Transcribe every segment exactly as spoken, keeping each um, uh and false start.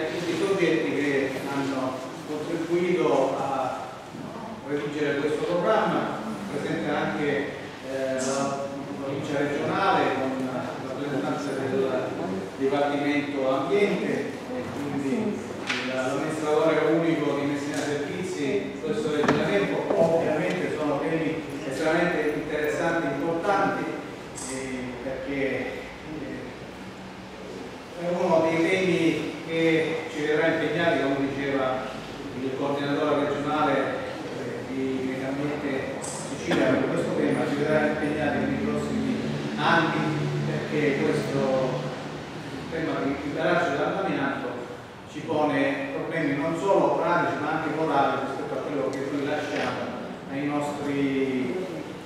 tutti i soggetti che hanno contribuito a redigere questo programma, presente anche eh, la provincia regionale con la rappresentanza del Dipartimento Ambiente e quindi l'amministratore unico di Messina Servizi, il professore Gianeco. Ovviamente sono temi estremamente interessanti e importanti eh, perché eh, è uno dei temi che ci vedrà impegnati, come diceva il coordinatore regionale eh, di Medio Ambiente Sicilia, per questo tema ci vedrà impegnati nei prossimi anni, perché questo tema di liberazione dall'amianto ci pone problemi non solo pratici ma anche morali rispetto a quello che noi lasciamo ai nostri,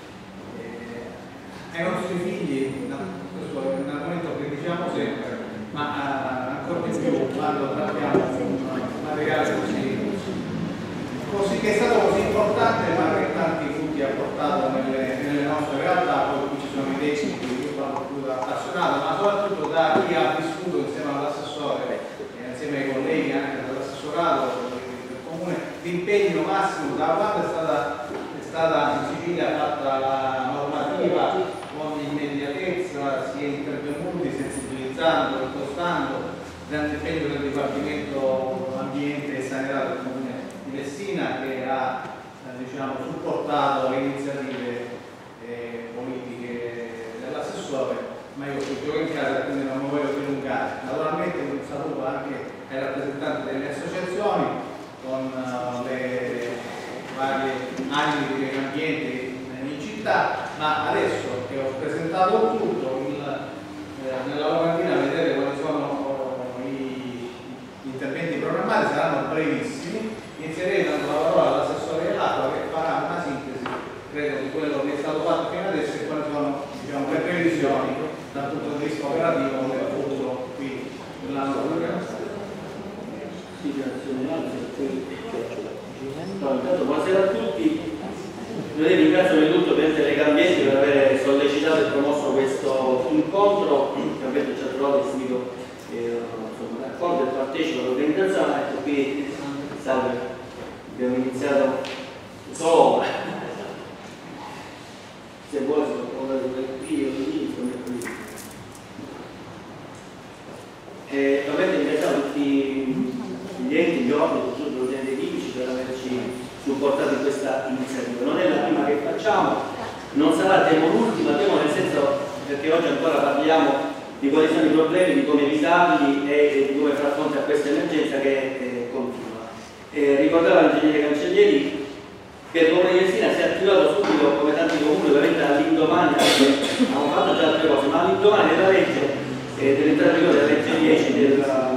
eh, ai nostri figli. No, questo è un argomento che diciamo sempre, ma eh, ancora di più quando trattiamo un materiale così, così che è stato così importante ma che tanti frutti ha portato nelle, nelle nostre realtà. Poi qui ci sono i testi che io parlo più da appassionato, ma soprattutto da chi ha vissuto insieme all'assessore, insieme ai colleghi anche dell'assessorato del comune, l'impegno massimo da quando è stata, è stata in Sicilia fatta la normativa con immediatezza, si è intervenuti sensibilizzando, impostando, grande impegno del Dipartimento Ambiente e Sanità del comune di Messina, che ha eh, diciamo, supportato le iniziative eh, politiche dell'assessore. Ma io qui gioco in casa, quindi non mi voglio dilungare. Naturalmente un saluto anche ai rappresentanti delle associazioni con uh, le varie anime di medio ambiente in città, ma adesso che ho presentato tutto, il, eh, nella locandina vedete quali sono uh, i, gli interventi programmati, saranno brevissimi. Inizierei dando la parola all'assessore dell'acqua che farà una sintesi, credo, di quello che è stato fatto fino adesso e quali sono, diciamo, le previsioni dal punto di vista operativo del futuro qui nell'anno programmato. Buonasera a tutti. Io ringrazio innanzitutto per Telegambiente per aver sollecitato e promosso questo incontro, che ovviamente ci ha trovato istituito eh, d'accordo e partecipa all'organizzazione. Ecco qui, salve, abbiamo iniziato solo se vuole si può parlare qui o lì, qui. E ovviamente ringraziamo tutti gli enti, gli ordini, soprattutto gli enti tipici per averci supportato in questa iniziativa. Non è la prima che facciamo, non sarà temo l'ultima, temo nel senso perché oggi ancora parliamo di quali sono i problemi, di come evitarli e, e di come far fronte a questa emergenza che eh, continua. Eh, ricordava l'ingegnere Cancellieri che il comune di Messina si è attivato subito, come tanti comuni, ovviamente all'indomani, abbiamo fatto già altre cose, ma all'indomani della legge, eh, dell'entrata in vigore della legge dieci del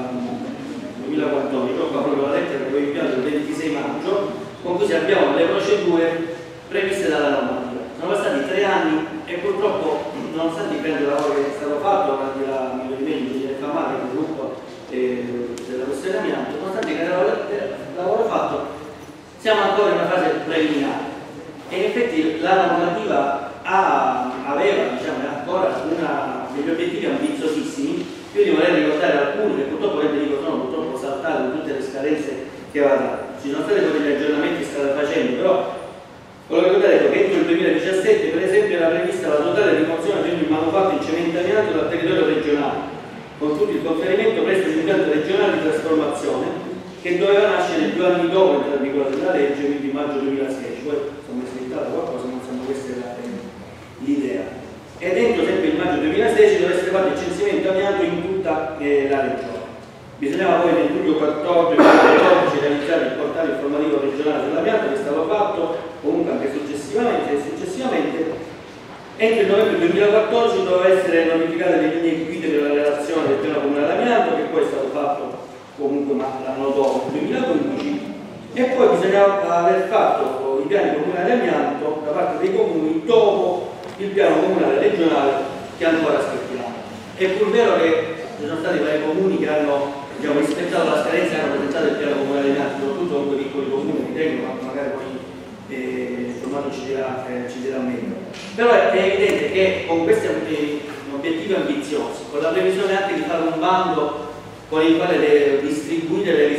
duemilaquattordici, qua proprio la lettera che ho inviato il ventisei maggio, con cui si avviano le procedure previste dalla normativa. Sono passati tre anni e purtroppo, nonostante il grande lavoro che è stato fatto, anche la miglioramento di Famare, il gruppo eh, della questione amianto, nonostante il grande lavoro fatto, siamo ancora in una fase preliminare e in effetti la normativa ha, aveva diciamo, ancora una, degli obiettivi ambiziosissimi. Io li vorrei ricordare alcuni che purtroppo dico, sono purtroppo saltati con tutte le scadenze che va dato. Ci sono stati degli aggiornamenti che state facendo, però volevo ricordare che entro il duemiladiciassette per esempio era prevista la totale rimozione di manufatti in cemento amianto dal territorio regionale, con tutto il conferimento presso l'impianto regionale di trasformazione che doveva nascere due anni dopo l'entrata in vigore della legge, quindi maggio duemilasedici. Poi sono messo qualcosa, ma insomma questa è l'idea. E dentro sempre il maggio duemilasedici deve essere fatto il censimento amianto in tutta eh, la regione. Bisognava poi nel luglio quattordici duemilaquattordici realizzare il portale informativo regionale dell'amianto, che è stato fatto comunque anche successivamente e successivamente. Entro il novembre duemilaquattordici doveva essere notificate le linee guida per la relazione del piano comunale dell'amianto, che poi è stato fatto comunque ma l'anno dopo, nel duemilaquindici, e poi bisognava aver fatto i piani comunali amianto da parte dei comuni dopo il piano comunale regionale che ancora aspettiamo. È pur vero che ci sono stati vari comuni che hanno diciamo, rispettato la scadenza e hanno presentato il piano comunale amianto, soprattutto con quei piccoli comuni, ritengo, ma magari poi eh, Tommaso ci dirà, eh, ci dirà meglio. Però è evidente che con questi obiettivi ambiziosi, con la previsione anche di fare un bando con il quale distribuire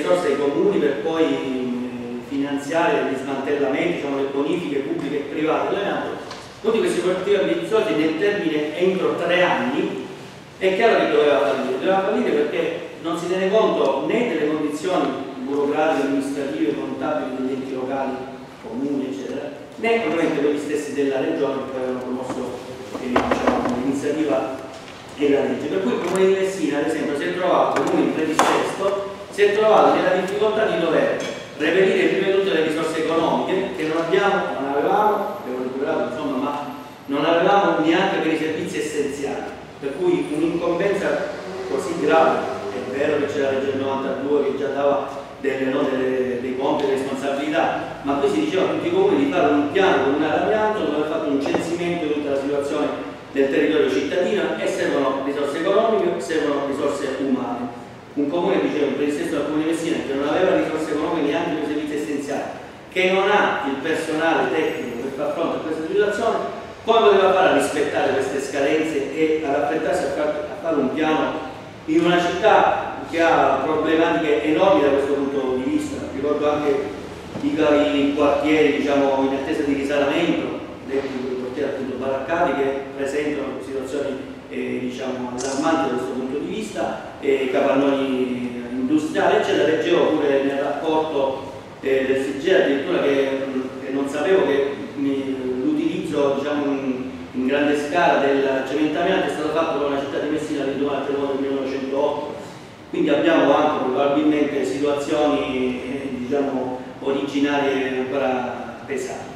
risorse ai comuni per poi finanziare gli smantellamenti, diciamo, le bonifiche pubbliche e private dell'amianto. Tutti questi obiettivi ambiziosi nel termine entro tre anni è chiaro che doveva fallire, doveva fallire perché non si tiene conto né delle condizioni burocratiche, amministrative, contabili degli enti locali, comuni, eccetera, né ovviamente quelli stessi della regione che avevano promosso eh, diciamo, l'iniziativa e la legge. Per cui il comune di Messina, ad esempio, si è trovato, il comune in predissesto, si è trovato nella difficoltà di dover reperire prima di tutto le risorse economiche che non abbiamo, non avevamo, abbiamo recuperato insomma, ma non avevamo neanche per i servizi essenziali, per cui un'incombenza così grave. È vero che c'è la legge del novantadue che già dava delle, no, delle, dei compiti e responsabilità, ma qui si diceva a tutti i comuni di fare un piano comunale d'amianto dove ha fatto un censimento di tutta la situazione del territorio cittadino e servono risorse economiche, servono risorse umane. Un comune, dicevo, per il stesso del comune di Messina, che non aveva risorse economiche neanche per i servizi essenziali, che non ha il personale tecnico per far fronte a questa situazione, come poteva fare a rispettare queste scadenze e ad affrettarsi a, far, a fare un piano in una città che ha problematiche enormi da questo punto di vista? Ricordo anche i, i quartieri, diciamo, in attesa di risanamento, i quartieri appunto baraccati che presentano situazioni eh, diciamo, allarmanti da questo punto di vista, eh, capannoni industriali, eccetera. Leggevo pure nel rapporto eh, del S I G E addirittura che, che non sapevo che l'utilizzo, diciamo, in, in grande scala del cementamento è stato fatto con la città di Messina all'indomani del terremoto del millenovecentootto, quindi abbiamo anche probabilmente situazioni eh, diciamo, originarie ancora pesanti.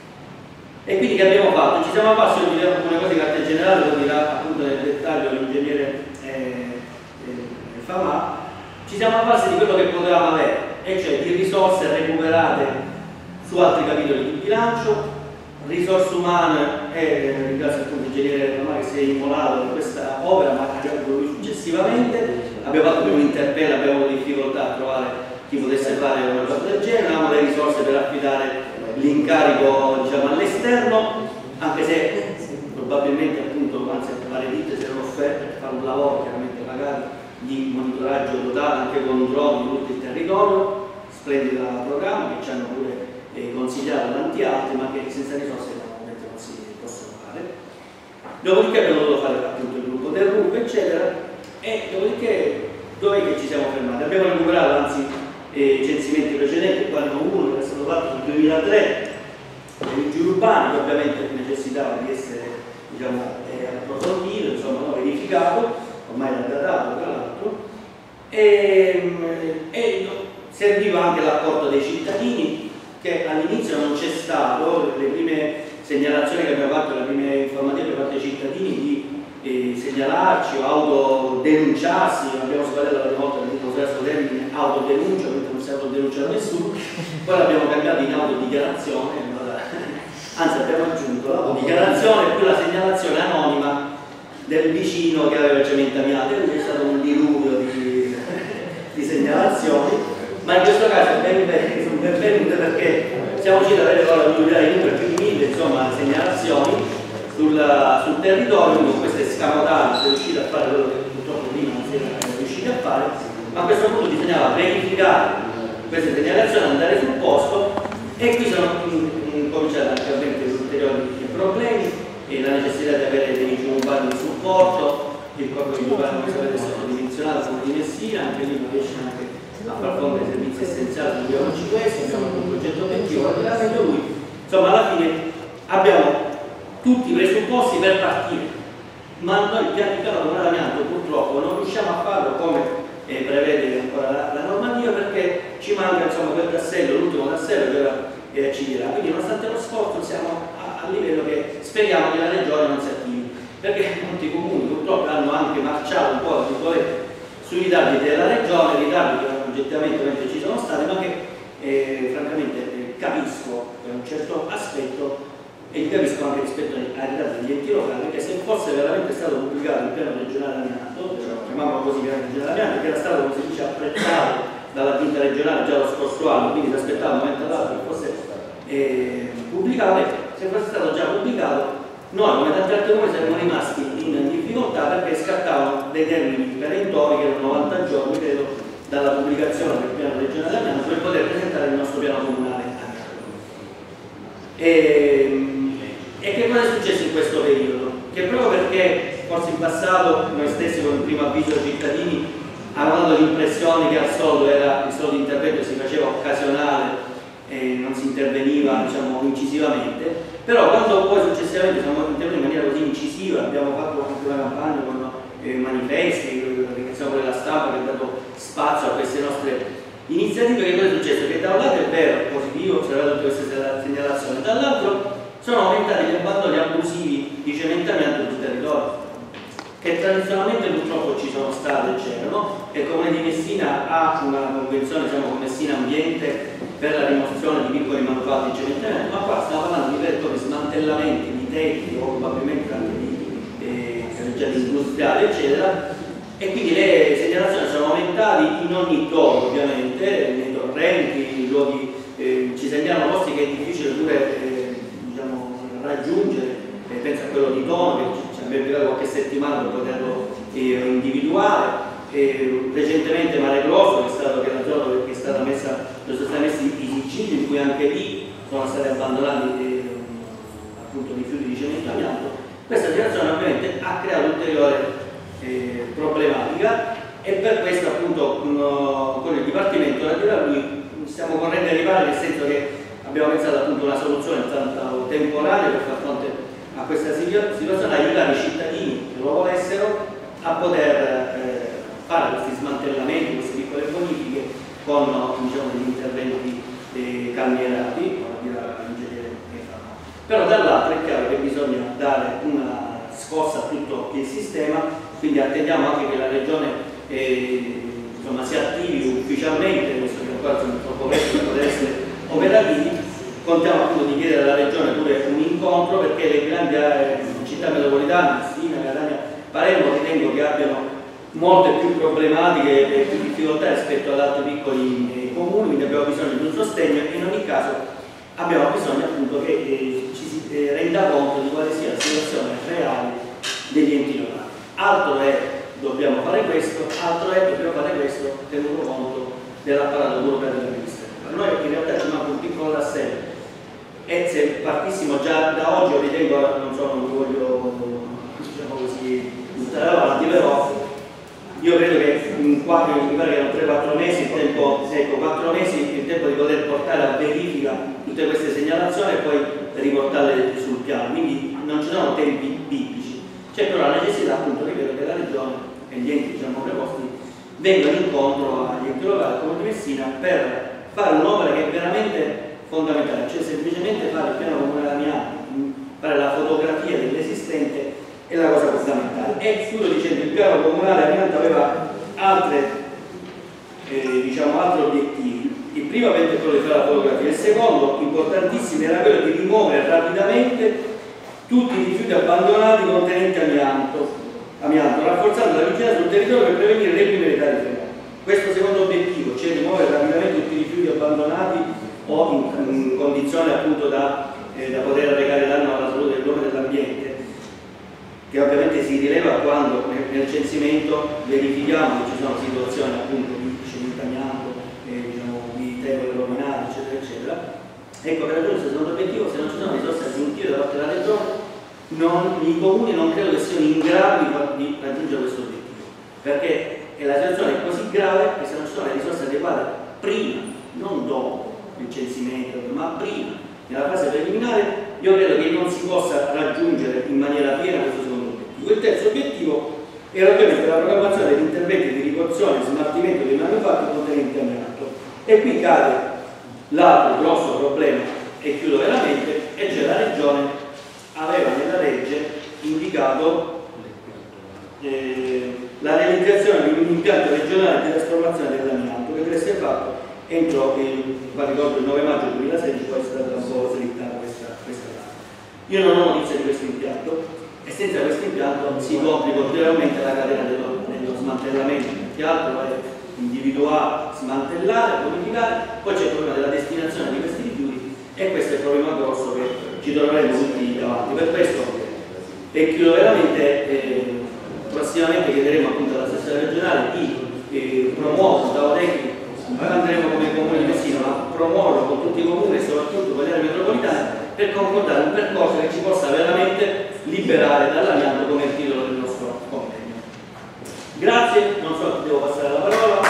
E quindi che abbiamo fatto? Ci siamo abbassi, io dirò alcune cose di carattere generale, lo dirà appunto nel dettaglio l'ingegnere eh, eh, Famà. Ci siamo abbassi di quello che potevamo avere, e cioè di risorse recuperate su altri capitoli di bilancio, risorse umane, e ringrazio appunto l'ingegnere Famà che si è immolato in questa opera, ma anche lui successivamente. Abbiamo fatto più un interpello, abbiamo avuto difficoltà a trovare chi potesse fare una cosa del genere, avevamo le risorse per affidare l'incarico, diciamo, all'esterno, anche se probabilmente appunto, anzi varie ditte si erano offerte per fare un lavoro chiaramente pagato di monitoraggio totale anche con droni di tutto il territorio, splendido programma che ci hanno pure eh, consigliato tanti altri, ma che senza risorse normalmente non si possono fare. Dopodiché abbiamo dovuto fare appunto il gruppo del R U P, eccetera, e dopodiché dove che ci siamo fermati? Abbiamo recuperato anzi eh, censimenti precedenti, qua ne ho uno che è stato fatto nel duemilatré dei vigili urbani, che ovviamente necessitava di essere, diciamo, eh, approfondito, insomma, no, verificato, ormai era datato tra l'altro, e, e serviva anche l'apporto dei cittadini, che all'inizio non c'è stato. Le prime segnalazioni che abbiamo fatto, le prime informative da parte dei cittadini di eh, segnalarci o autodenunciarsi, abbiamo sbagliato la prima volta questo termine autodenuncia, mentre non si autodenuncia da nessuno, poi l'abbiamo cambiato in autodichiarazione, anzi abbiamo aggiunto l'autodichiarazione e poi la segnalazione anonima del vicino che aveva il cementamiato, e è stato un diluvio di, di segnalazioni, ma in questo caso è ben, sono benvenute perché siamo riusciti ad avere la migliaia di numeri, più di mille insomma, segnalazioni sul, sul territorio, quindi con queste scamotate si è riusciti a fare quello che purtroppo prima non si era riusciti a fare, ma a questo punto bisognava verificare queste segnalazioni, andare sul posto, e qui sono cominciati anche ovviamente ulteriori problemi e la necessità di avere dei vigili urbani di supporto. Il corpo di vigili urbani, come sapete, è stato dimensionato come di Messina, anche lì non riesce anche a far fronte ai servizi essenziali, dobbiamo ci questo, abbiamo un progetto obiettivo, la meglio lui. Insomma, alla fine abbiamo tutti i presupposti per partire, ma noi il piano di piano comunale d'amianto purtroppo non riusciamo a farlo come eh, prevede ancora la, la normativa, perché ci manca insomma quel tassello, l'ultimo tassello che ora eh, ci dirà. Quindi nonostante lo sforzo siamo a, a livello che speriamo che la regione non si attivi, perché molti comuni purtroppo hanno anche marciato un po' sui ritardi della regione, ritardi che oggettivamente ci sono stati, ma che eh, francamente eh, capisco per un certo aspetto, e capisco anche rispetto ai ritardi degli enti locali, che se fosse veramente stato pubblicato il piano regionale amianto, chiamiamolo così piano regionale amianto, che era stato, come si dice, apprezzato dalla giunta regionale già lo scorso anno, quindi si aspettava un momento dall'altro che fosse eh, pubblicato, se fosse stato già pubblicato, noi come tanti altri comuni saremmo rimasti in difficoltà, perché scattavano dei termini perentori che erano novanta giorni, credo, dalla pubblicazione del piano regionale amianto per poter presentare il nostro piano comunale amianto. E, e che cosa è successo in questo periodo? Che proprio perché forse in passato noi stessi con il primo avviso ai cittadini avevamo dato l'impressione che al solito era il solito intervento si faceva occasionale e non si interveniva, diciamo, incisivamente, però quando poi successivamente siamo intervenuti in maniera così incisiva, abbiamo fatto anche una campagna con eh, manifesti, ringraziamo pure la stampa che ha dato spazio a queste nostre iniziative. Che cosa è successo? Che da un lato è vero, positivo, c'erano tutte queste segnalazioni, dall'altro sono aumentati gli abbandoni abusivi di cementamiento sul territorio, che tradizionalmente purtroppo ci sono state e c'erano, e il Comune di Messina ha una convenzione, diciamo, con Messina Ambiente per la rimozione di piccoli manufatti di cementamento, ma qua stiamo parlando di veri e propri smantellamenti di tetti o probabilmente anche di eh, industriali, eccetera, e quindi le segnalazioni sono aumentate in ogni tono, ovviamente, nei torrenti, nei luoghi, eh, ci segnalano posti che è difficile pure eh, diciamo, raggiungere, eh, penso a quello di Tono, che ci abbiamo impiegato qualche settimana per poterlo eh, individuare. E recentemente Mare Grosso, che è, stato, che è la zona dove è stata messa, dove sono stati messi i sigilli, in cui anche lì sono stati abbandonati eh, appunto rifiuti di cemento amianto. Questa situazione ovviamente ha creato ulteriore eh, problematica, e per questo appunto con, con il Dipartimento da lui stiamo correndo a arrivare, nel senso che abbiamo pensato appunto una soluzione tanto temporanea per far fronte a questa situazione, aiutare i cittadini che lo volessero a poter eh, fare questi smantellamenti, queste piccole bonifiche con, diciamo, degli interventi eh, calmierati, però dall'altro è chiaro che bisogna dare una scossa a tutto il sistema, quindi attendiamo anche che la Regione eh, insomma, si attivi ufficialmente, visto che ancora sono troppo presto per poter essere operativi. Contiamo appunto di chiedere alla Regione pure un incontro, perché le grandi aree, città metropolitane, Messina, Catania, Palermo, ritengo che abbiano molte più problematiche e più difficoltà rispetto ad altri piccoli eh, comuni, quindi abbiamo bisogno di un sostegno, e in ogni caso abbiamo bisogno appunto che eh, ci si eh, renda conto di quale sia la situazione reale degli enti locali. Altro è dobbiamo fare questo, altro è dobbiamo fare questo tenuto conto dell'apparato burocratico amministrativo. A noi in realtà ci manca un piccolo tassello, e se partissimo già da oggi, io ritengo, non so, non voglio, diciamo così, buttare avanti, però io credo che in quattro, mi pare che erano tre quattro mesi, il tempo, ecco, quattro mesi il tempo di poter portare a verifica tutte queste segnalazioni e poi riportarle sul piano, quindi non ci sono tempi biblici, c'è però la necessità appunto, ripeto, che la Regione e gli enti, diciamo, preposti vengano incontro agli enti locali, al Comune di Messina, per fare un'opera che è veramente fondamentale, cioè semplicemente fare il piano comunale amianto, fare la fotografia dell'esistente è la cosa fondamentale. E chiudo dicendo, il piano comunale amianto aveva altre, eh, diciamo, altri obiettivi. Il primo ovviamente è quello di fare la fotografia, il secondo, importantissimo, era quello di rimuovere rapidamente tutti i rifiuti abbandonati contenenti amianto, amianto rafforzando la vigilanza sul territorio per prevenire le criminalità di Questo secondo obiettivo, cioè rimuovere rapidamente tutti i rifiuti abbandonati o in, in condizione appunto da, eh, da poter recare danno alla salute dell'uomo e dell'ambiente, che ovviamente si rileva quando nel, nel censimento verifichiamo che ci sono situazioni appunto di cementamianto, eh, diciamo, di tegole rovinate, eccetera, eccetera. Ecco, per raggiungere il secondo obiettivo, se non ci sono risorse aggiuntive da parte della Regione, non, i comuni non credo che siano in grado di, di raggiungere questo obiettivo, perché la situazione è così grave che se non ci sono le risorse adeguate prima, non dopo il censimento, ma prima, nella fase preliminare, io credo che non si possa raggiungere in maniera piena questo secondo obiettivo. Il terzo obiettivo era ovviamente la programmazione degli interventi di rimozione e smaltimento dei manufatti contenenti amianto. E qui cade l'altro grosso problema, e chiudo veramente, e cioè la Regione aveva nella legge indicato eh, la realizzazione di un impianto regionale di trasformazione dell'amianto che deve essere fatto entro il, ricordo, il nove maggio duemilasedici, poi è stata un po' slittata questa, questa data. Io non ho notizia di questo impianto, e senza questo impianto si complica ulteriormente la catena dello, dello smantellamento, che altro è individuare, smantellare, bonificare, poi c'è il problema della destinazione di questi rifiuti, e questo è il problema grosso che ci troveremo tutti davanti. Per questo, e chiudo veramente, eh, prossimamente chiederemo appunto all'assessore regionale di eh, promuovo un tavolo tecnico, noi andremo come comune di Messina, ma promuoverlo con tutti i comuni e soprattutto con le aree metropolitane per concordare un percorso che ci possa veramente liberare dall'amianto come il titolo del nostro convegno. Grazie, non so se devo passare la parola.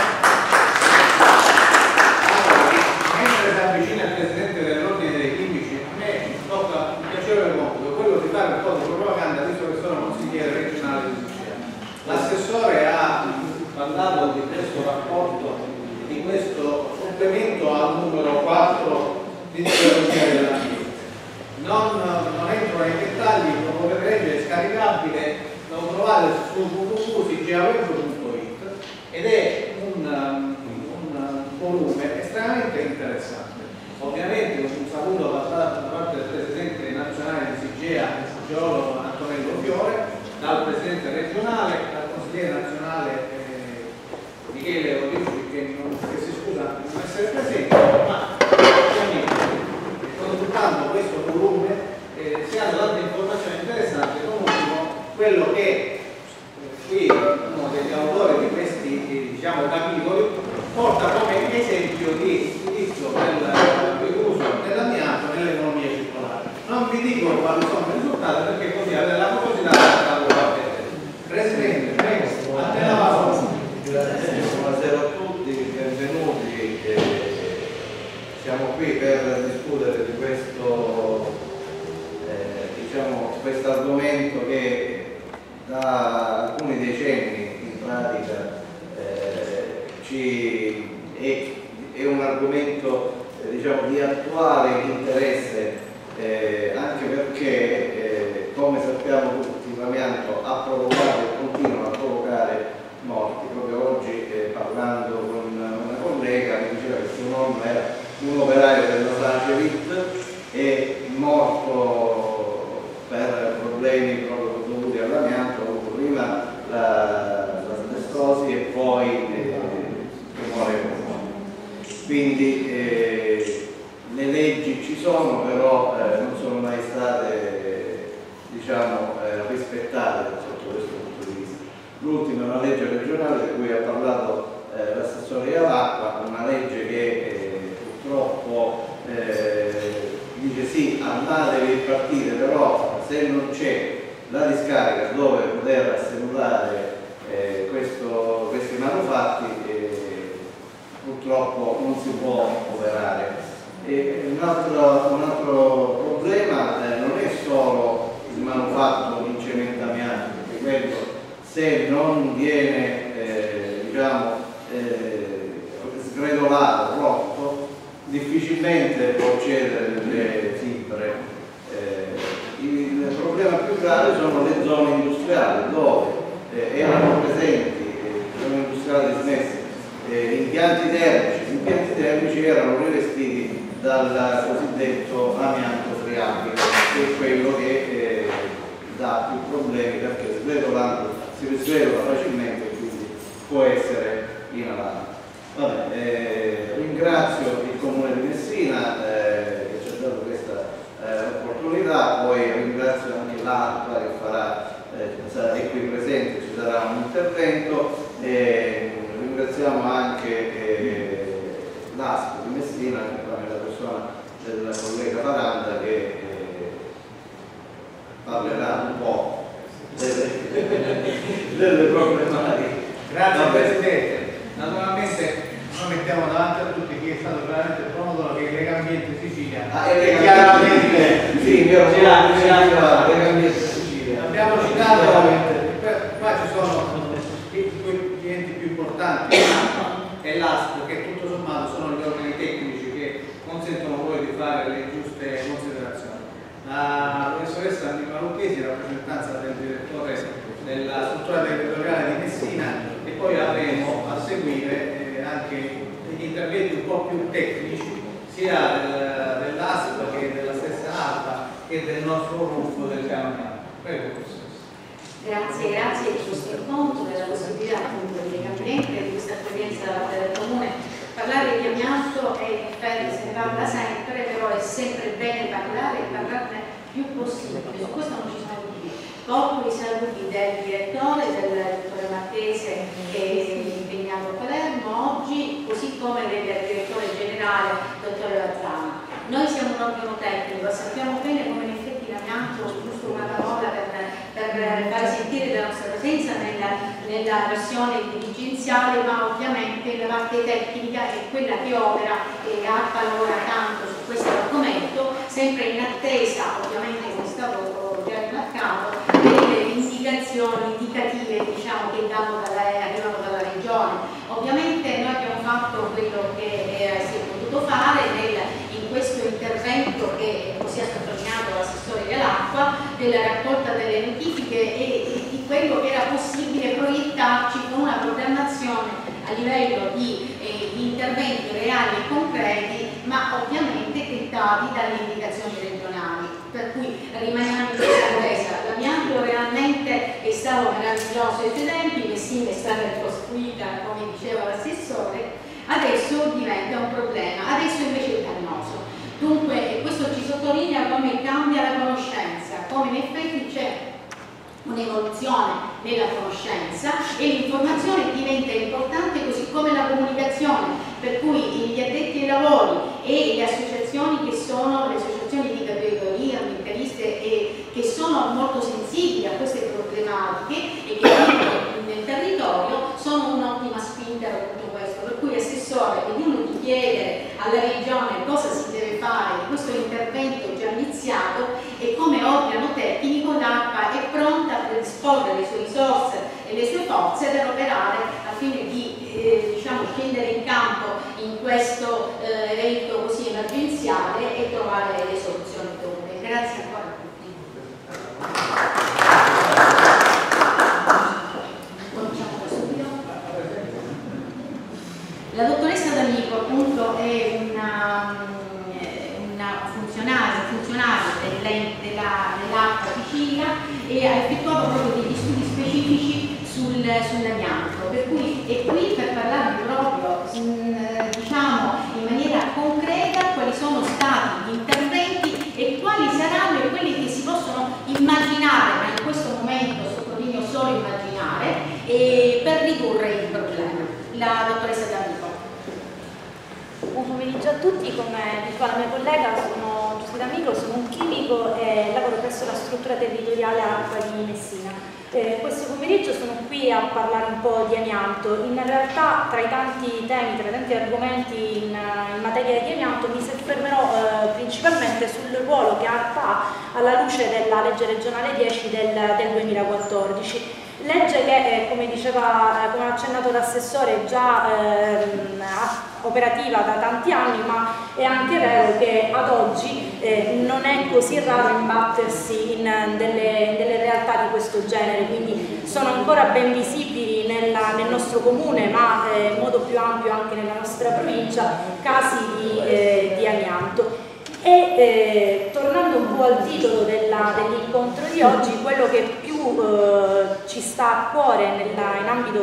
Mentre si avvicina il Presidente dell'Ordine dei Chimici, a me tocca un piacevole compito, quello di fare un po' di propaganda, visto che sono consigliere regionale di Sicilia. L'assessore ha parlato di questo rapporto, di questo supplemento al numero quattro di teologia dell'ambiente. Non, non entro nei dettagli, lo potete leggere, è scaricabile, lo trovate su w w w punto sigeweb punto i t ed è un, un volume estremamente interessante. Ovviamente un saluto da parte del Presidente nazionale di Sigea, il geologo Antonello Fiore, dal Presidente regionale, dal Consigliere nazionale eh, Michele Orici, che, non, che si scusa di non essere presente, ma ovviamente consultando questo volume eh, si hanno tante informazioni interessanti. Comunque quello che eh, qui uno degli autori di questi eh, diciamo, capitoli porta come esempio di utilizzo del riuso dell'amianto nell'economia circolare. Non vi dico quali sono i risultati perché così avete la curiosità di farlo a vedere. Presidente, prego, a te la parola. Buonasera a tutti, benvenuti. Eh, siamo qui per discutere di questo eh, diciamo, questo argomento che da alcuni decenni in pratica eh, ci è, è un argomento eh, diciamo, di attuale interesse eh, anche perché eh, come sappiamo tutti l'amianto ha provocato e continua a provocare morti. Proprio oggi eh, parlando con una collega mi diceva che suo nonno era un operaio della Sacevit è morto per problemi proprio dovuti all'amianto, prima l'asbestosi e poi eh, tumore ai polmoni. Quindi eh, le leggi ci sono, però eh, non sono mai state eh, diciamo, eh, rispettate sotto questo punto di vista. L'ultima è una legge regionale di cui ha parlato eh, l'assessore Iavacqua, una legge che eh, purtroppo eh, dice sì, andatevi a partire, però se non c'è la discarica dove poter assemblare eh, questo, questi manufatti eh, purtroppo non si può operare. E un, altro, un altro problema eh, non è solo il manufatto di cementamiento, perché quello se non viene eh, diciamo, eh, sgretolato, rotto, difficilmente può cedere le fibre. Eh, il problema più grave sono le zone industriali dove eh, erano presenti eh, zone industriali dismesse eh, impianti termici. Gli impianti termici erano rivestiti dal cosiddetto amianto friabile, che è quello che eh, dà più problemi perché sgretolando si risvetola facilmente e quindi può essere inalato. Vabbè, eh, ringrazio il Comune di Messina eh, che ci ha dato questa eh, opportunità, poi ringrazio anche l'ARPA che farà, eh, è qui presente, ci sarà un intervento, eh, ringraziamo anche eh, l'A S P di Messina, nella persona del collega Faranda che eh, parlerà un po' delle, delle problematiche. Grazie Presidente. Naturalmente noi mettiamo davanti a tutti chi è stato veramente il promotore che è Legambiente Sicilia. Ah, è chiaramente sì, mi ero Legambiente Sicilia. Abbiamo citato, qua ci sono i clienti più importanti e l'A S P che tutto sommato sono gli organi tecnici che consentono poi di fare le giuste considerazioni. La professoressa Antonella Lucchesi, in rappresentanza del direttore della struttura territoriale di Messina, e poi avremo a seguire eh, anche degli interventi un po' più tecnici sia del, dell'A S P che della stessa ARPA che del nostro gruppo del Piano. Prego, professoressa. Grazie, grazie di questo incontro, della possibilità appunto di Legambiente e di questa esperienza da parte del Comune. Parlare di amianto è in effetti se ne parla sempre, però è sempre bene parlare e parlarne più possibile, su questo non ci sono dubbi. Porto i saluti del direttore, del dottore Mattese che è impegnato sottolineato a Palermo oggi, così come del direttore generale, dottore Lazzana. Noi siamo un organo tecnico, sappiamo bene come in effetti l'amianto, giusto una parola per, per far sentire la nostra presenza nella, nella versione dirigenziale, ma ovviamente la parte tecnica è quella che opera e ARPA lavora tanto su questo argomento, sempre in attesa, ovviamente come è stato già rimarcato, delle indicazioni indicative, diciamo, che danno dalla, arrivano dalla regione. Ovviamente noi abbiamo fatto quello che eh, si è potuto fare nel questo intervento che così ha sottolineato l'assessore dell'acqua, della raccolta delle notifiche e, e di quello che era possibile proiettarci con una programmazione a livello di, eh, di interventi reali e concreti, ma ovviamente dettati dalle indicazioni regionali. Per cui rimaniamo in questa attesa. L'amianto realmente è stato meraviglioso ai suoi tempi, Messina è stata ricostruita, come diceva l'assessore, adesso diventa un problema, adesso invece è dannoso. Dunque questo ci sottolinea come cambia la conoscenza, come in effetti c'è un'evoluzione nella conoscenza e l'informazione diventa importante, così come la comunicazione, per cui gli addetti ai lavori e le associazioni che sono le associazioni di categoria, ambientaliste e che sono molto sensibili a queste problematiche e che vivono nel territorio sono un'ottima spinta per tutto questo, per cui assessore, è uno di chiedere alla regione cosa si deve fare in questo intervento già iniziato e come organo tecnico l'ARPA è pronta a predisporre le sue risorse e le sue forze per operare al fine di eh, diciamo, scendere in campo in questo eh, evento così emergenziale e trovare le soluzioni dovute. Grazie ancora a tutti. Cominciamo subito. La dottoressa D'Amico appunto è una, una funzionaria, funzionaria dell'ARPA Sicilia e ha effettuato proprio degli studi specifici sul, sull'amianto, per cui è qui per parlarvi proprio in, diciamo, in maniera concreta quali sono stati gli interventi e quali saranno e quelli che si possono immaginare, ma in questo momento sottolineo solo immaginare, e per ridurre il problema. La dottoressa D'Amico. Buon pomeriggio a tutti, come diceva la mia collega sono Giuseppe D'Amico, sono un chimico e lavoro presso la struttura territoriale ARPA di Messina. Eh, questo pomeriggio sono qui a parlare un po' di amianto. In realtà tra i tanti temi, tra i tanti argomenti in, in materia di amianto mi soffermerò eh, principalmente sul ruolo che ARPA ha alla luce della legge regionale dieci del, del duemilaquattordici. Legge che, eh, come diceva, eh, come ha accennato l'assessore, è già ehm, operativa da tanti anni, ma è anche vero che ad oggi eh, non è così raro imbattersi in delle, delle realtà di questo genere, quindi sono ancora ben visibili nella, nel nostro comune, ma eh, in modo più ampio anche nella nostra provincia, casi di, eh, di amianto. E eh, tornando un po' al titolo dell'incontro di oggi, quello che più eh, ci sta a cuore nella, in ambito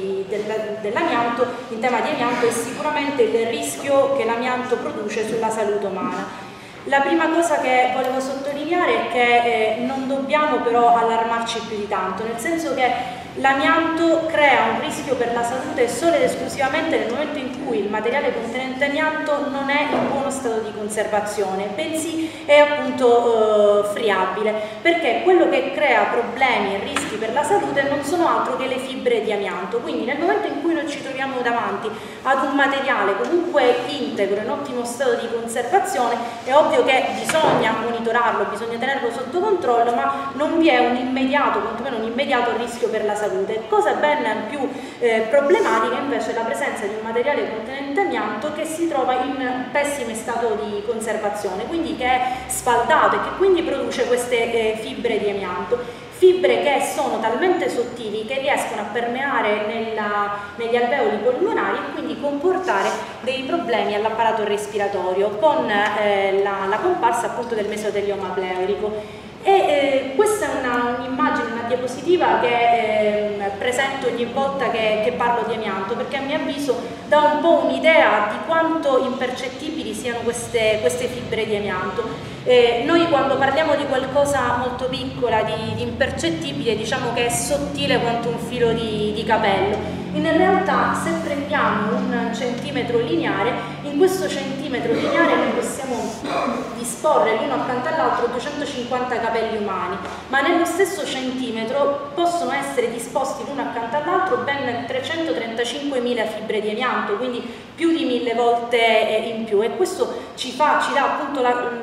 dell'amianto, in tema di amianto, è sicuramente il rischio che l'amianto produce sulla salute umana. La prima cosa che volevo sottolineare è che eh, non dobbiamo però allarmarci più di tanto, nel senso che l'amianto crea un rischio per la salute solo ed esclusivamente nel momento in cui il materiale contenente amianto non è in buono stato di conservazione, bensì è appunto eh, friabile, perché quello che crea problemi e rischi per la salute non sono altro che le fibre di amianto. Quindi nel momento in cui noi ci troviamo davanti ad un materiale comunque integro, in ottimo stato di conservazione, è ovvio che bisogna monitorarlo, bisogna tenerlo sotto controllo, ma non vi è un immediato, quantomeno un immediato rischio per la salute. Cosa ben più eh, problematica invece è la presenza di un materiale contenente amianto che si trova in pessimo stato di conservazione, quindi che è sfaldato e che quindi produce queste eh, fibre di amianto. Fibre che sono talmente sottili che riescono a permeare nella, negli alveoli polmonari e quindi comportare dei problemi all'apparato respiratorio con eh, la, la comparsa appunto del mesotelioma pleurico. E eh, questa è un'immagine, una, una diapositiva che eh, presento ogni volta che, che parlo di amianto, perché a mio avviso dà un po' un'idea di quanto impercettibili siano queste, queste fibre di amianto. Eh, noi quando parliamo di qualcosa molto piccola, di, di impercettibile, diciamo che è sottile quanto un filo di, di capello. In realtà, se prendiamo un centimetro lineare, in questo centimetro lineare noi possiamo disporre l'uno accanto all'altro duecentocinquanta capelli umani, ma nello stesso centimetro possono essere disposti l'uno accanto all'altro ben trecentotrentacinquemila fibre di amianto, quindi più di mille volte in più, e questo ci, fa, ci dà appunto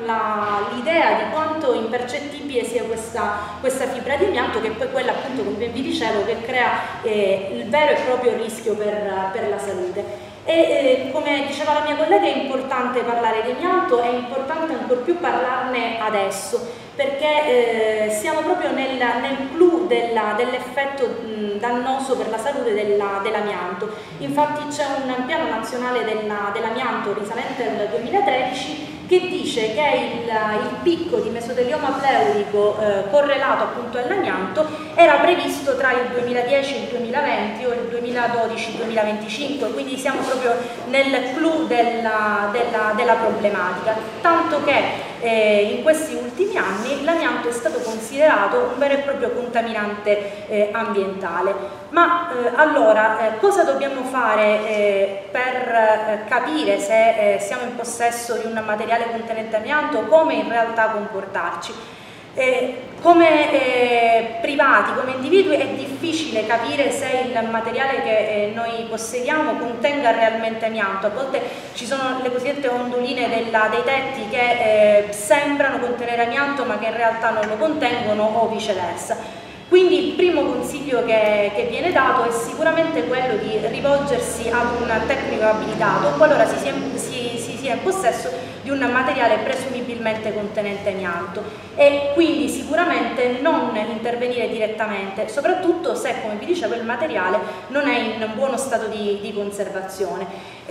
l'idea di quanto impercettibile sia questa, questa fibra di amianto, che è poi quella, appunto, come vi dicevo, che crea eh, il vero e proprio rischio per, per la salute. E eh, come diceva la mia collega, è importante parlare di amianto, è importante ancor più parlarne adesso, perché eh, siamo proprio nel, nel clou dell'effetto dell dannoso per la salute dell'amianto. Dell Infatti c'è un piano nazionale dell'amianto risalente al duemilatredici che dice che il, il picco di mesotelioma pleurico eh, correlato appunto all'amianto era previsto tra il duemiladieci e il duemilaventi o il duemiladodici duemilaventicinque, quindi siamo proprio nel clou della, della, della problematica, tanto che eh, in questi ultimi anni l'amianto è stato considerato un vero e proprio contaminante eh, ambientale. Ma eh, allora, eh, cosa dobbiamo fare eh, per eh, capire se eh, siamo in possesso di un materiale contenente amianto, come in realtà comportarci? Eh, come eh, privati, come individui, è difficile capire se il materiale che eh, noi possediamo contenga realmente amianto. A volte ci sono le cosiddette ondoline della, dei tetti che eh, sembrano contenere amianto ma che in realtà non lo contengono, o viceversa. Quindi il primo consiglio che, che viene dato è sicuramente quello di rivolgersi ad un tecnico abilitato qualora si sia, si, si sia in possesso di un materiale presumibilmente contenente amianto, e quindi sicuramente non intervenire direttamente, soprattutto se, come vi dicevo, il materiale non è in buono stato di, di conservazione.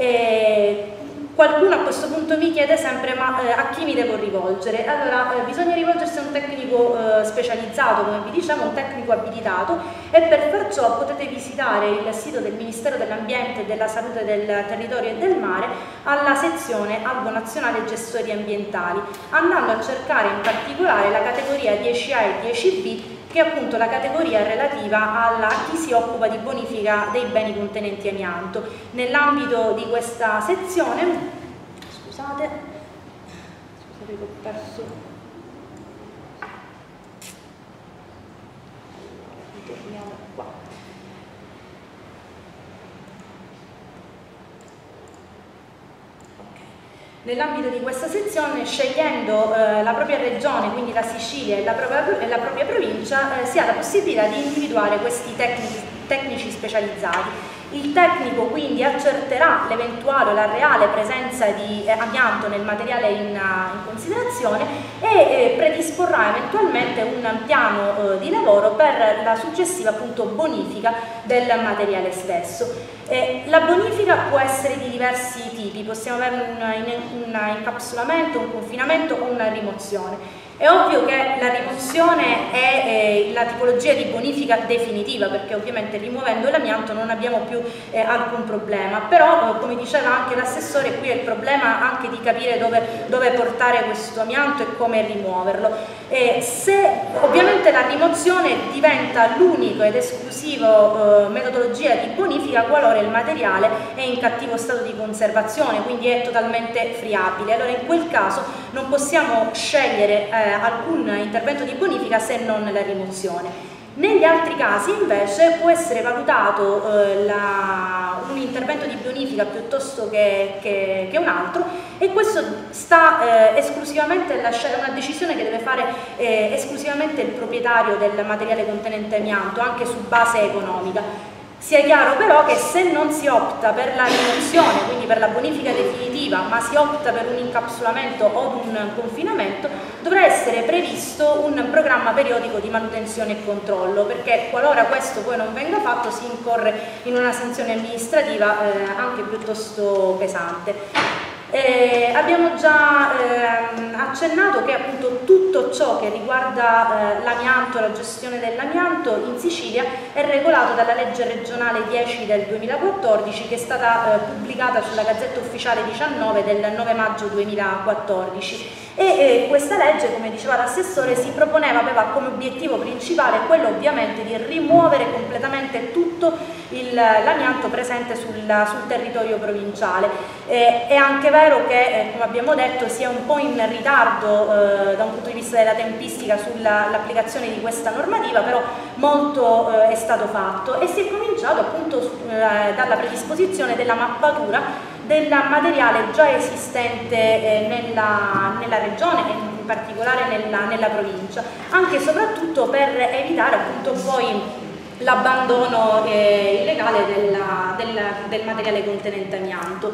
E qualcuno a questo punto mi chiede sempre: ma eh, a chi mi devo rivolgere? Allora, eh, bisogna rivolgersi a un tecnico eh, specializzato, come vi diciamo, un tecnico abilitato, e per far ciò potete visitare il sito del Ministero dell'Ambiente e della Salute del Territorio e del Mare alla sezione Albo Nazionale Gestori Ambientali, andando a cercare in particolare la categoria dieci A e dieci B, che è appunto la categoria relativa alla, a chi si occupa di bonifica dei beni contenenti amianto. Nell'ambito di questa sezione, scusate, scusate che ho perso, torniamo qua. Nell'ambito di questa sezione, scegliendo eh, la propria regione, quindi la Sicilia e la propria, e la propria provincia, eh, si ha la possibilità di individuare questi tecnici, tecnici specializzati. Il tecnico quindi accerterà l'eventuale o la reale presenza di eh, amianto nel materiale in, in considerazione e eh, predisporrà eventualmente un piano eh, di lavoro per la successiva appunto bonifica del materiale stesso. Eh, la bonifica può essere di diversi tipi, possiamo avere un, un incapsulamento, un confinamento o una rimozione. È ovvio che la rimozione è eh, la tipologia di bonifica definitiva, perché ovviamente rimuovendo l'amianto non abbiamo più eh, alcun problema, però eh, come diceva anche l'assessore, qui è il problema anche di capire dove, dove portare questo amianto e come rimuoverlo. Eh, se ovviamente la rimozione diventa l'unico ed esclusivo eh, metodologia di bonifica qualora il materiale è in cattivo stato di conservazione, quindi è totalmente friabile. Allora in quel caso non possiamo scegliere eh, alcun intervento di bonifica se non la rimozione. Negli altri casi invece può essere valutato eh, la, un intervento di bonifica piuttosto che, che, che un altro, e questo sta eh, esclusivamente lasciare una decisione che deve fare eh, esclusivamente il proprietario del materiale contenente amianto, anche su base economica. Sia chiaro però che se non si opta per la rimozione, quindi per la bonifica definitiva, ma si opta per un incapsulamento o un confinamento, dovrà essere previsto un programma periodico di manutenzione e controllo, perché qualora questo poi non venga fatto si incorre in una sanzione amministrativa eh, anche piuttosto pesante. Eh, abbiamo già eh, accennato che appunto tutto ciò che riguarda eh, l'amianto, la gestione dell'amianto in Sicilia è regolato dalla legge regionale dieci del duemilaquattordici, che è stata eh, pubblicata sulla Gazzetta Ufficiale diciannove del nove maggio duemilaquattordici. E eh, questa legge, come diceva l'assessore, si proponeva, aveva come obiettivo principale quello ovviamente di rimuovere completamente tutto l'amianto presente sul, sul territorio provinciale. Eh, è anche vero che, eh, come abbiamo detto, si è un po' in ritardo eh, da un punto di vista della tempistica sull'applicazione di questa normativa, però molto eh, è stato fatto e si è cominciato appunto eh, dalla predisposizione della mappatura del materiale già esistente eh, nella, nella regione e in particolare nella, nella provincia, anche e soprattutto per evitare appunto poi l'abbandono eh, illegale della, del, del materiale contenente amianto.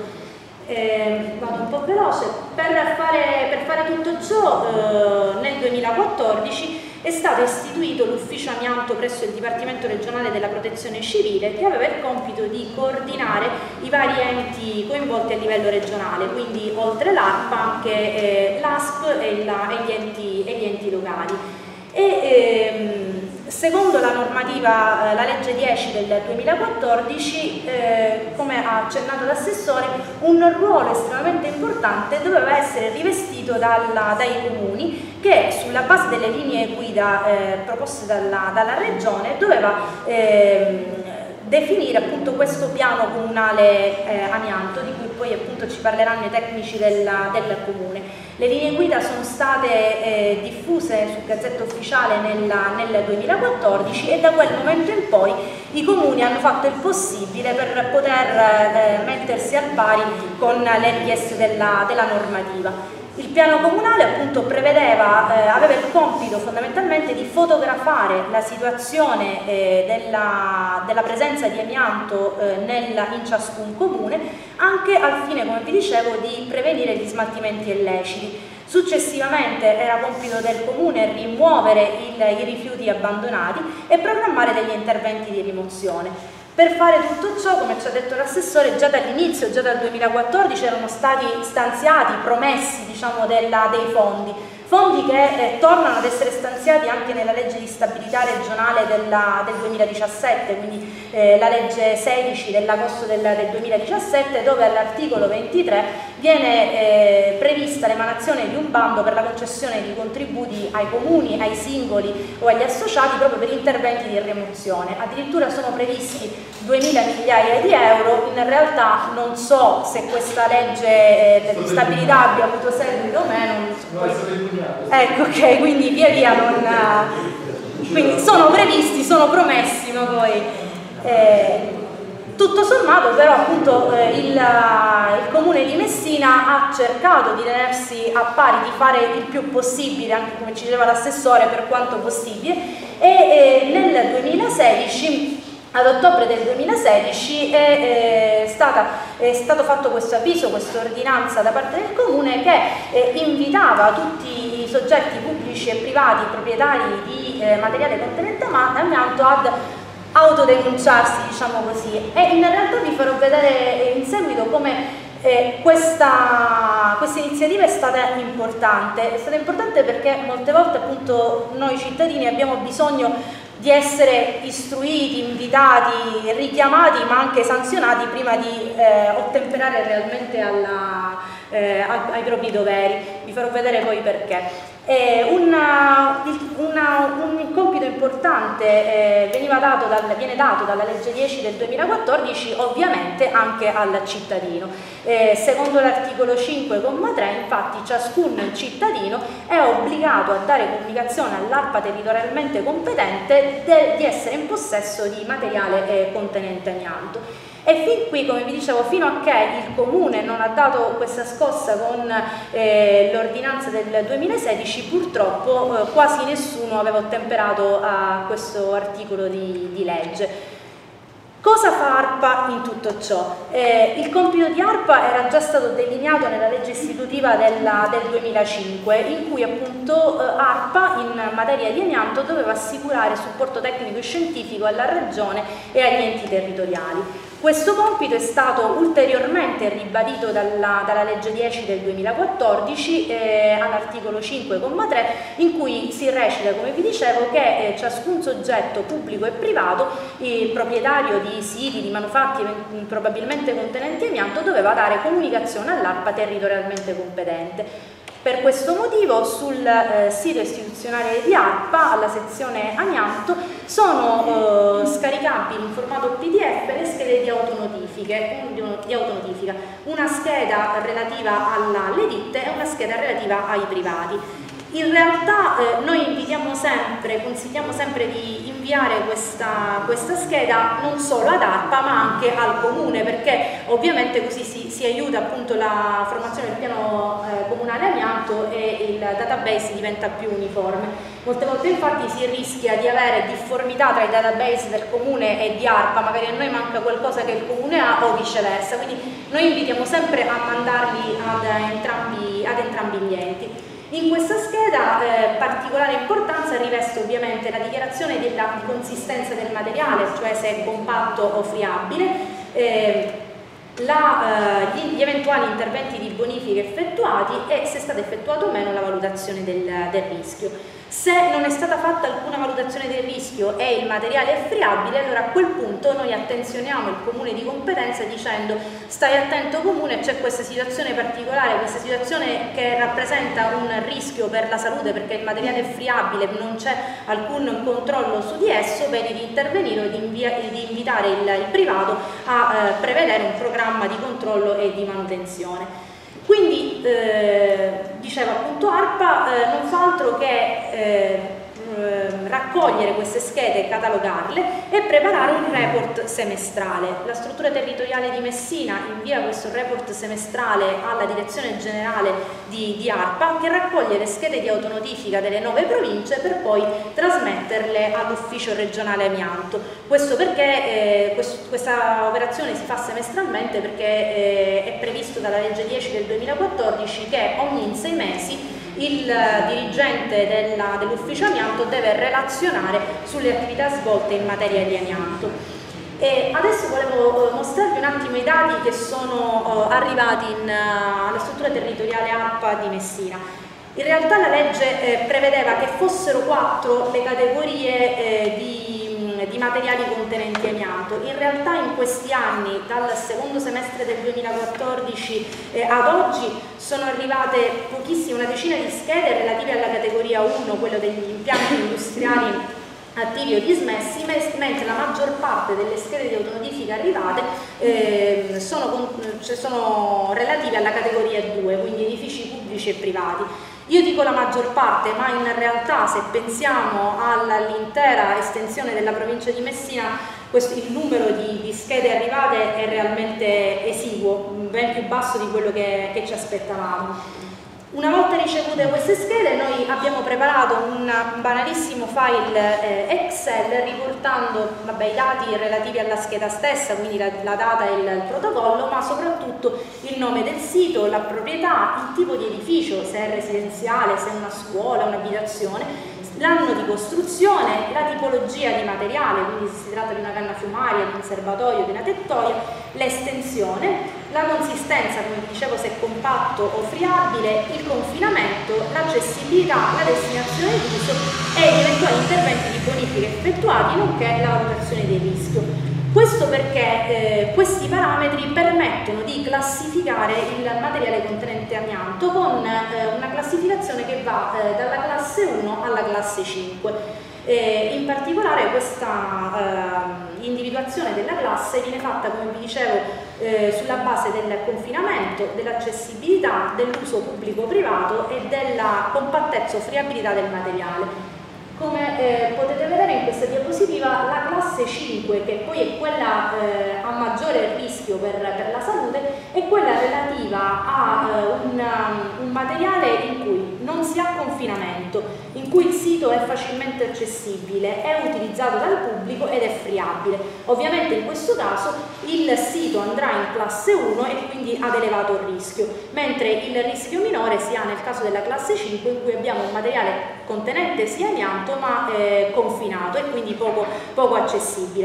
Eh, vado un po' veloce. Per fare, per fare tutto ciò eh, nel duemilaquattordici è stato istituito l'ufficio amianto presso il Dipartimento regionale della protezione civile, che aveva il compito di coordinare i vari enti coinvolti a livello regionale, quindi oltre l'ARPA anche eh, l'A S P e, la, e, gli enti, e gli enti locali. E, ehm, secondo la normativa, eh, la legge dieci del duemilaquattordici, eh, come ha accennato l'assessore, un ruolo estremamente importante doveva essere rivestito dalla, dai comuni, che sulla base delle linee guida eh, proposte dalla, dalla regione doveva ehm, definire appunto questo piano comunale eh, amianto, di cui poi appunto ci parleranno i tecnici della, del comune. Le linee guida sono state eh, diffuse su Gazzetta Ufficiale nella, nel duemilaquattordici e da quel momento in poi i comuni hanno fatto il possibile per poter eh, mettersi al pari con le richieste della, della normativa. Il piano comunale appunto prevedeva, eh, aveva il compito fondamentalmente di fotografare la situazione eh, della, della presenza di amianto eh, nel, in ciascun comune, anche al fine, come vi dicevo, di prevenire gli smaltimenti illeciti. Successivamente era compito del comune rimuovere il, i rifiuti abbandonati e programmare degli interventi di rimozione. Per fare tutto ciò, come ci ha detto l'assessore, già dall'inizio, già dal duemilaquattordici erano stati stanziati, promessi diciamo, della, dei fondi, fondi che eh, tornano ad essere stanziati anche nella legge di stabilità regionale della, del duemiladiciassette, quindi eh, la legge sedici dell'agosto del, del duemiladiciassette, dove all'articolo ventitré viene eh, prevista l'emanazione di un bando per la concessione di contributi ai comuni, ai singoli o agli associati proprio per interventi di rimozione. Addirittura sono previsti duemila migliaia di euro. In realtà non so se questa legge eh, di stabilità abbia avuto seguito o meno. Ecco, ok, quindi via via non... quindi sono previsti, sono promessi, ma poi... Eh, tutto sommato però appunto eh, il, il Comune di Messina ha cercato di tenersi a pari, di fare il più possibile, anche come ci diceva l'assessore, per quanto possibile, e eh, nel duemilasedici, ad ottobre del duemilasedici, è, è, stata, è stato fatto questo avviso, questa ordinanza da parte del Comune che eh, invitava tutti i soggetti pubblici e privati proprietari di eh, materiale contenente amianto ad autodenunciarsi, diciamo così, e in realtà vi farò vedere in seguito come eh, questa, questa iniziativa è stata importante. È stata importante perché molte volte appunto noi cittadini abbiamo bisogno di essere istruiti, invitati, richiamati, ma anche sanzionati prima di eh, ottemperare realmente alla, eh, ai propri doveri. Vi farò vedere poi perché. Eh, una, una, un compito importante eh, veniva dato dal, viene dato dalla legge dieci del duemilaquattordici ovviamente anche al cittadino. Eh, secondo l'articolo cinque comma tre, infatti, ciascun cittadino è obbligato a dare comunicazione all'ARPA territorialmente competente de, di essere in possesso di materiale eh, contenente amianto. E fin qui, come vi dicevo, fino a che il Comune non ha dato questa scossa con eh, l'ordinanza del duemilasedici, purtroppo eh, quasi nessuno aveva ottemperato a questo articolo di, di legge. Cosa fa ARPA in tutto ciò? Eh, il compito di ARPA era già stato delineato nella legge istitutiva della, del duemilacinque, in cui appunto eh, ARPA in materia di amianto doveva assicurare supporto tecnico e scientifico alla Regione e agli enti territoriali. Questo compito è stato ulteriormente ribadito dalla, dalla legge dieci del duemilaquattordici eh, all'articolo cinque comma tre, in cui si recita, come vi dicevo, che eh, ciascun soggetto pubblico e privato, eh, proprietario di siti, di manufatti probabilmente contenenti amianto, doveva dare comunicazione all'ARPA territorialmente competente. Per questo motivo sul eh, sito istituzionale di ARPA, alla sezione amianto, sono eh, scaricabili in formato P D F le schede di autonotifiche, di autonotifica, una scheda relativa alle ditte e una scheda relativa ai privati. In realtà eh, noi invitiamo sempre, consigliamo sempre di inviare questa, questa scheda non solo ad ARPA ma anche al Comune, perché ovviamente così si, si aiuta appunto la formazione del piano eh, comunale amianto e il database diventa più uniforme. Molte volte infatti si rischia di avere difformità tra i database del Comune e di ARPA, magari a noi manca qualcosa che il Comune ha o viceversa, quindi noi invitiamo sempre a mandarli ad entrambi, ad entrambi gli enti. In questa scheda eh, particolare importanza riveste ovviamente la dichiarazione della consistenza del materiale, cioè se è compatto o friabile, eh, la, eh, gli, gli eventuali interventi di bonifica effettuati e se è stata effettuata o meno la valutazione del, del rischio. Se non è stata fatta alcuna valutazione del rischio e il materiale è friabile, allora a quel punto noi attenzioniamo il Comune di competenza dicendo: stai attento Comune, c'è questa situazione particolare, questa situazione che rappresenta un rischio per la salute perché il materiale è friabile, non c'è alcun controllo su di esso, vedi di intervenire e di, di invitare il, il privato a eh, prevedere un programma di controllo e di manutenzione. Quindi, eh, diceva appunto ARPA, eh, non fa altro che eh, eh, raccogliere queste schede, catalogarle e preparare un report semestrale. La struttura territoriale di Messina invia questo report semestrale alla direzione generale di, di ARPA, che raccoglie le schede di autonotifica delle nove province per poi trasmetterle all'ufficio regionale amianto. Questo perché eh, quest questa operazione si fa semestralmente perché eh, è previsto dalla legge dieci del duemilaquattordici che ogni sei mesi il dirigente dell'ufficio amianto deve relazionare sulle attività svolte in materia di amianto. E adesso volevo mostrarvi un attimo i dati che sono arrivati in, alla struttura territoriale ARPA di Messina. In realtà la legge eh, prevedeva che fossero quattro le categorie eh, di, di materiali contenenti amianto. In realtà in questi anni, dal secondo semestre del duemilaquattordici eh, ad oggi, sono arrivate pochissime, una decina di schede relative alla categoria uno, quello degli impianti industriali attivi o dismessi, mentre la maggior parte delle schede di autonotifica arrivate eh, sono, cioè sono relative alla categoria due, quindi edifici pubblici e privati. Io dico la maggior parte, ma in realtà se pensiamo all'intera estensione della provincia di Messina, questo, il numero di, di schede arrivate è realmente esiguo, ben più basso di quello che, che ci aspettavamo. Una volta ricevute queste schede noi abbiamo preparato un banalissimo file eh, Excel riportando vabbè, i dati relativi alla scheda stessa, quindi la, la data e il, il protocollo, ma soprattutto il nome del sito, la proprietà, il tipo di edificio, se è residenziale, se è una scuola, un'abitazione, l'anno di costruzione, la tipologia di materiale, quindi se si tratta di una canna fumaria, di un serbatoio, di una tettoia, l'estensione, la consistenza, come vi dicevo, se è compatto o friabile, il confinamento, l'accessibilità, la destinazione d'uso e gli eventuali interventi di bonifica effettuati, nonché la valutazione del rischio. Questo perché eh, questi parametri permettono di classificare il materiale contenente amianto con eh, una classificazione che va eh, dalla classe uno alla classe cinque. Eh, in particolare questa eh, individuazione della classe viene fatta, come vi dicevo, eh, sulla base del confinamento, dell'accessibilità, dell'uso pubblico-privato e della compattezza o friabilità del materiale. Come eh, potete vedere in questa diapositiva, la classe cinque, che poi è quella eh, a maggiore rischio per, per la salute, è quella relativa a eh, un, un materiale in cui non si ha confinamento, in cui il sito è facilmente accessibile, è utilizzato dal pubblico ed è friabile. Ovviamente in questo caso il sito andrà in classe uno e quindi ad elevato rischio, mentre il rischio minore si ha nel caso della classe cinque, in cui abbiamo un materiale contenente sia amianto ma eh, confinato e quindi poco, poco accessibile.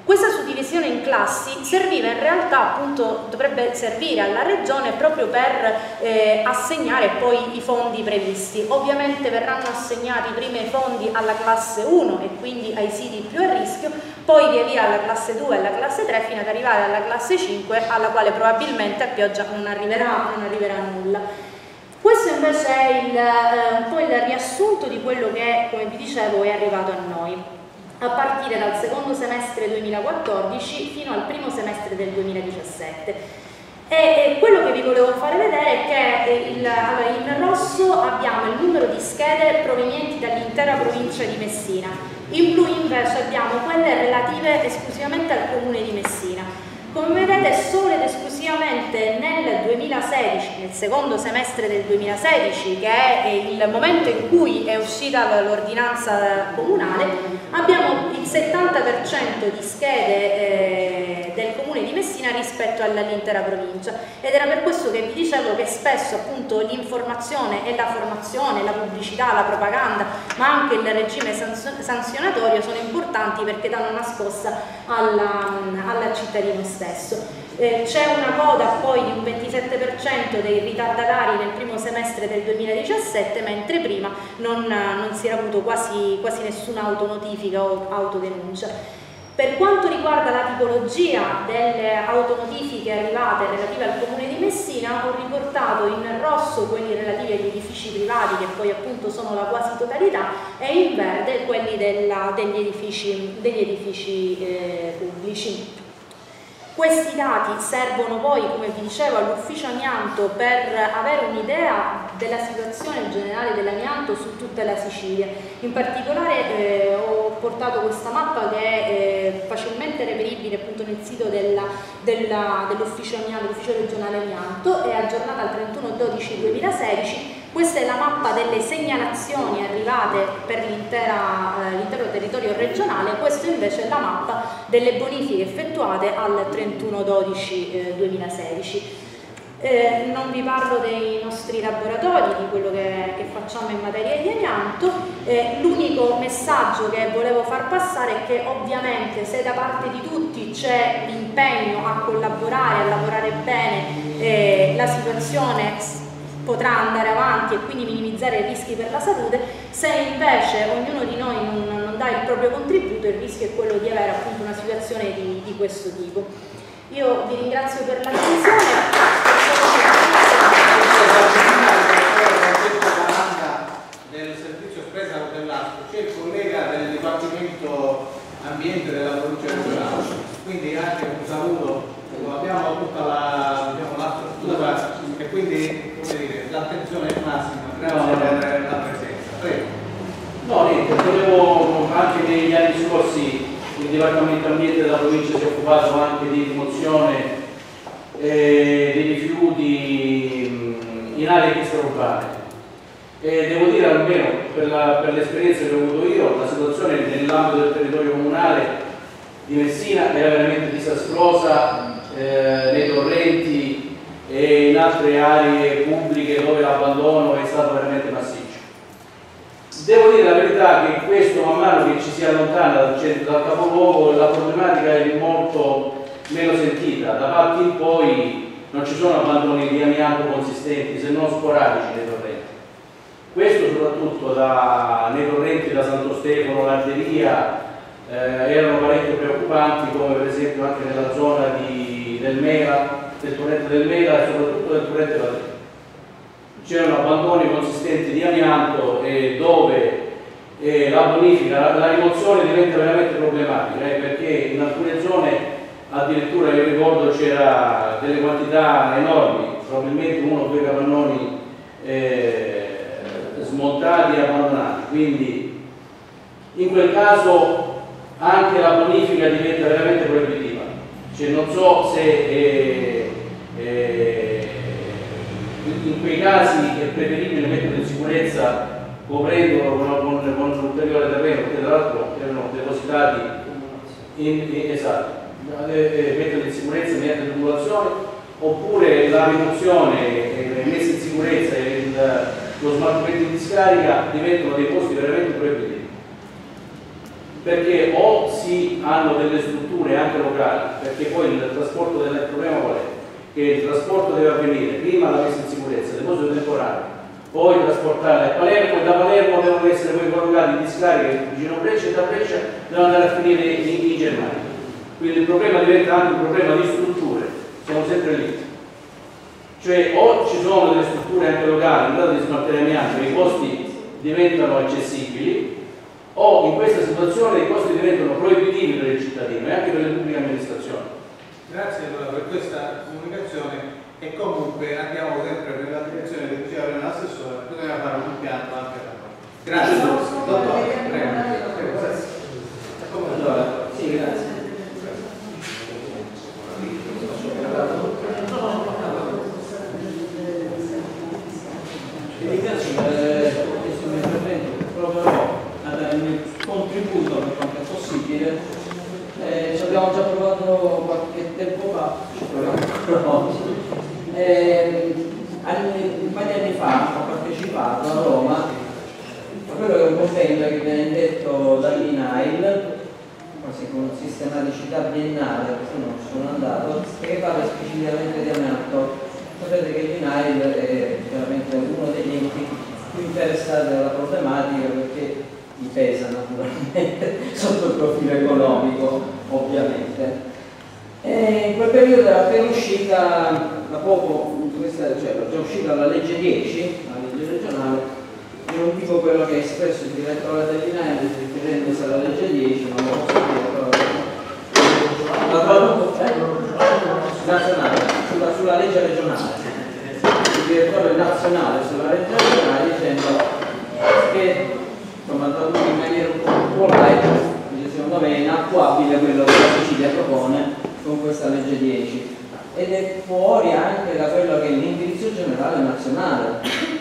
Questa suddivisione in classi serviva in realtà, appunto, dovrebbe servire alla Regione proprio per eh, assegnare poi i fondi previsti. Ovviamente verranno assegnati prima i fondi alla classe uno e quindi ai siti più a rischio, poi via via alla classe due e alla classe tre fino ad arrivare alla classe cinque, alla quale probabilmente a pioggia non arriverà, non arriverà nulla. Questo invece è il, eh, un po' il riassunto di quello che, come vi dicevo, è arrivato a noi a partire dal secondo semestre duemilaquattordici fino al primo semestre del duemiladiciassette. E, e quello che vi volevo fare vedere è che il, allora, in rosso abbiamo il numero di schede provenienti dall'intera provincia di Messina, in blu invece abbiamo quelle relative esclusivamente al comune di Messina. Come vedete, solo ed esclusivamente nel duemilasedici, nel secondo semestre del duemilasedici, che è il momento in cui è uscita l'ordinanza comunale, abbiamo il settanta per cento di schede eh, del comune di Messina rispetto all'intera provincia, ed era per questo che vi dicevo che spesso appunto l'informazione e la formazione, la pubblicità, la propaganda, ma anche il regime sanzionatorio sono importanti perché danno una scossa alla, alla cittadino stesso. Eh, c'è una coda poi di un ventisette per cento dei ritardatari nel primo semestre del duemiladiciassette, mentre prima non, non si era avuto quasi, quasi nessuna autonotifica o autodenuncia. Per quanto riguarda la tipologia delle autonotifiche arrivate relative al comune di Messina, ho riportato in rosso quelli relativi agli edifici privati, che poi appunto sono la quasi totalità, e in verde quelli della, degli edifici, degli edifici eh, pubblici. Questi dati servono poi, come vi dicevo, all'ufficio amianto per avere un'idea della situazione generale dell'amianto su tutta la Sicilia. In particolare eh, ho portato questa mappa che è eh, facilmente reperibile appunto nel sito dell'ufficio dell amianto, l'ufficio regionale amianto, è aggiornata al trentuno dodici duemilasedici. Questa è la mappa delle segnalazioni arrivate per l'intero eh, territorio regionale, questo invece è la mappa delle bonifiche effettuate al trentuno dodici duemilasedici. Eh, non vi parlo dei nostri laboratori, di quello che, che facciamo in materia di amianto. Eh, l'unico messaggio che volevo far passare è che ovviamente se da parte di tutti c'è l'impegno a collaborare, a lavorare bene, eh, la situazione potrà andare avanti e quindi minimizzare i rischi per la salute. Se invece ognuno di noi non, non dà il proprio contributo, il rischio è quello di avere appunto una situazione di, di questo tipo. Io vi ringrazio per l'attenzione. Del servizio spesa dell'A S P O c'è il collega del Dipartimento Ambiente della provincia regionale, quindi anche un saluto. Abbiamo tutta la, diciamo, la struttura e quindi l'attenzione è massima. Grazie no, per la presenza. Prego. No, niente, volevo anche negli anni scorsi il Dipartimento Ambiente della provincia si è occupato anche di rimozione eh, dei rifiuti mh, in aree extraurbane. E devo dire, almeno per l'esperienza che ho avuto io, la situazione nell'ambito del territorio comunale di Messina era veramente disastrosa eh, nei torrenti e in altre aree pubbliche dove l'abbandono è stato veramente massiccio. Devo dire la verità che questo, man mano che ci si allontana dal centro, dal capoluogo, la problematica è molto meno sentita. Da parte in poi non ci sono abbandoni di amianto consistenti, se non sporadici nei torrenti. Questo soprattutto da, nei torrenti da Santo Stefano, l'Arderia, eh, erano parecchio preoccupanti, come per esempio anche nella zona di, del Mela, del torrente del Mela e soprattutto del torrente Latino. C'erano abbandoni consistenti di amianto e dove eh, la bonifica, la, la rimozione diventa veramente problematica, eh, perché in alcune zone addirittura, io ricordo, c'era delle quantità enormi, probabilmente uno o due capannoni eh, smontati e abbandonati, quindi in quel caso anche la bonifica diventa veramente proibitiva. Cioè, non so se eh, eh, in quei casi è preferibile mettere in sicurezza coprendolo con, con, con un ulteriore terreno, perché tra l'altro erano depositati in, in, esatto, eh, mettere in sicurezza mediante tubulazione, oppure la rimozione e eh, messa in sicurezza e il, lo smaltimento in discarica diventano dei posti veramente proibitivi. perché o si hanno delle strutture anche locali, perché poi il trasporto del problema qual è? Che il trasporto deve avvenire prima la messa in sicurezza, il deposito temporaneo, poi trasportarla a Palermo, e da Palermo devono essere poi collocati in discariche vicino a Brescia, e da Brescia devono andare a finire in, in Germania. Quindi il problema diventa anche un problema di strutture, siamo sempre lì. Cioè o ci sono delle strutture anche locali in grado di smaltire amianto e i costi diventano accessibili, o in questa situazione i costi diventano proibitivi per il cittadino e anche per le pubbliche amministrazioni. Grazie allora per questa comunicazione e comunque andiamo sempre nella direzione che diceva l'assessore, bisogna fare un piano anche da noi. Grazie, dottore. Prego. Allora, sì, grazie. Ringrazio per questo mio intervento, proverò a dare il mio contributo per quanto è possibile. Eh, ci abbiamo già provato qualche tempo fa, ci proviamo eh, anni, un paio di anni fa ho partecipato a Roma a quello che è un convegno che viene detto dall'I N A I L, quasi con sistematicità biennale, perché non ci sono andato, e che parla specificamente di amianto. Sapete che l'I N A I L è veramente uno degli enti più interessati alla problematica perché gli pesa naturalmente sotto il profilo economico, ovviamente. E in quel periodo era appena uscita, da poco, questa, cioè era già uscita la legge dieci, la legge regionale. Io non dico quello che ha espresso il direttore dell'I N A I L riferendosi alla legge dieci, non lo posso dire, però la traduco eh? nazionale, sulla, sulla legge regionale. Il direttore nazionale sulla legge regionale dicendo che, insomma, tradotto in maniera un po' polite, secondo me è inattuabile quello che la Sicilia propone con questa legge dieci ed è fuori anche da quello che è l'indirizzo generale nazionale.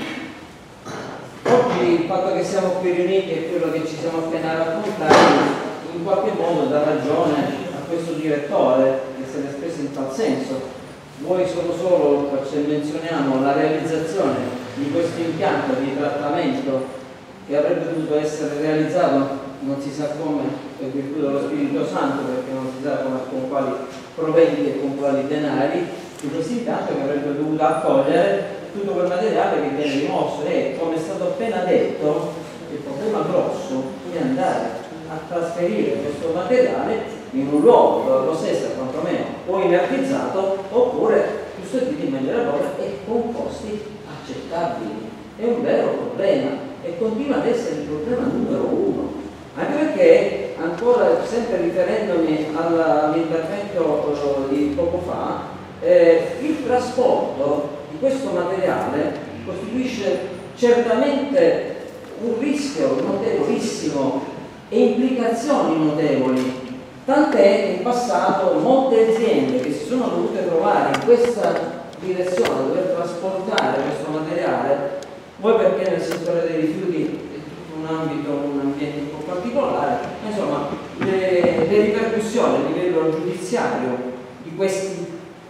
Oggi il fatto che siamo qui riuniti e quello che ci siamo appena raccontati in qualche modo dà ragione a questo direttore che si è espresso in tal senso. Voi solo solo se menzioniamo la realizzazione di questo impianto di trattamento che avrebbe dovuto essere realizzato non si sa come per virtù dello Spirito Santo, perché non si sa con, con quali proventi e con quali denari, di questo impianto che avrebbe dovuto accogliere tutto quel materiale che viene rimosso e, come è stato appena detto, il problema grosso è andare a trasferire questo materiale in un luogo dove lo stesso quantomeno o inertizzato oppure custodito in maniera propria e con costi accettabili. È un vero problema e continua ad essere il problema numero uno, anche perché, ancora sempre riferendomi all'intervento di poco fa, eh, il trasporto di questo materiale costituisce certamente un rischio notevolissimo e implicazioni notevoli. Tant'è che in passato molte aziende che si sono dovute trovare in questa direzione, dover trasportare questo materiale, vuoi perché nel settore dei rifiuti è tutto un ambito, un ambiente un po' particolare, ma insomma le, le ripercussioni a livello giudiziario di questi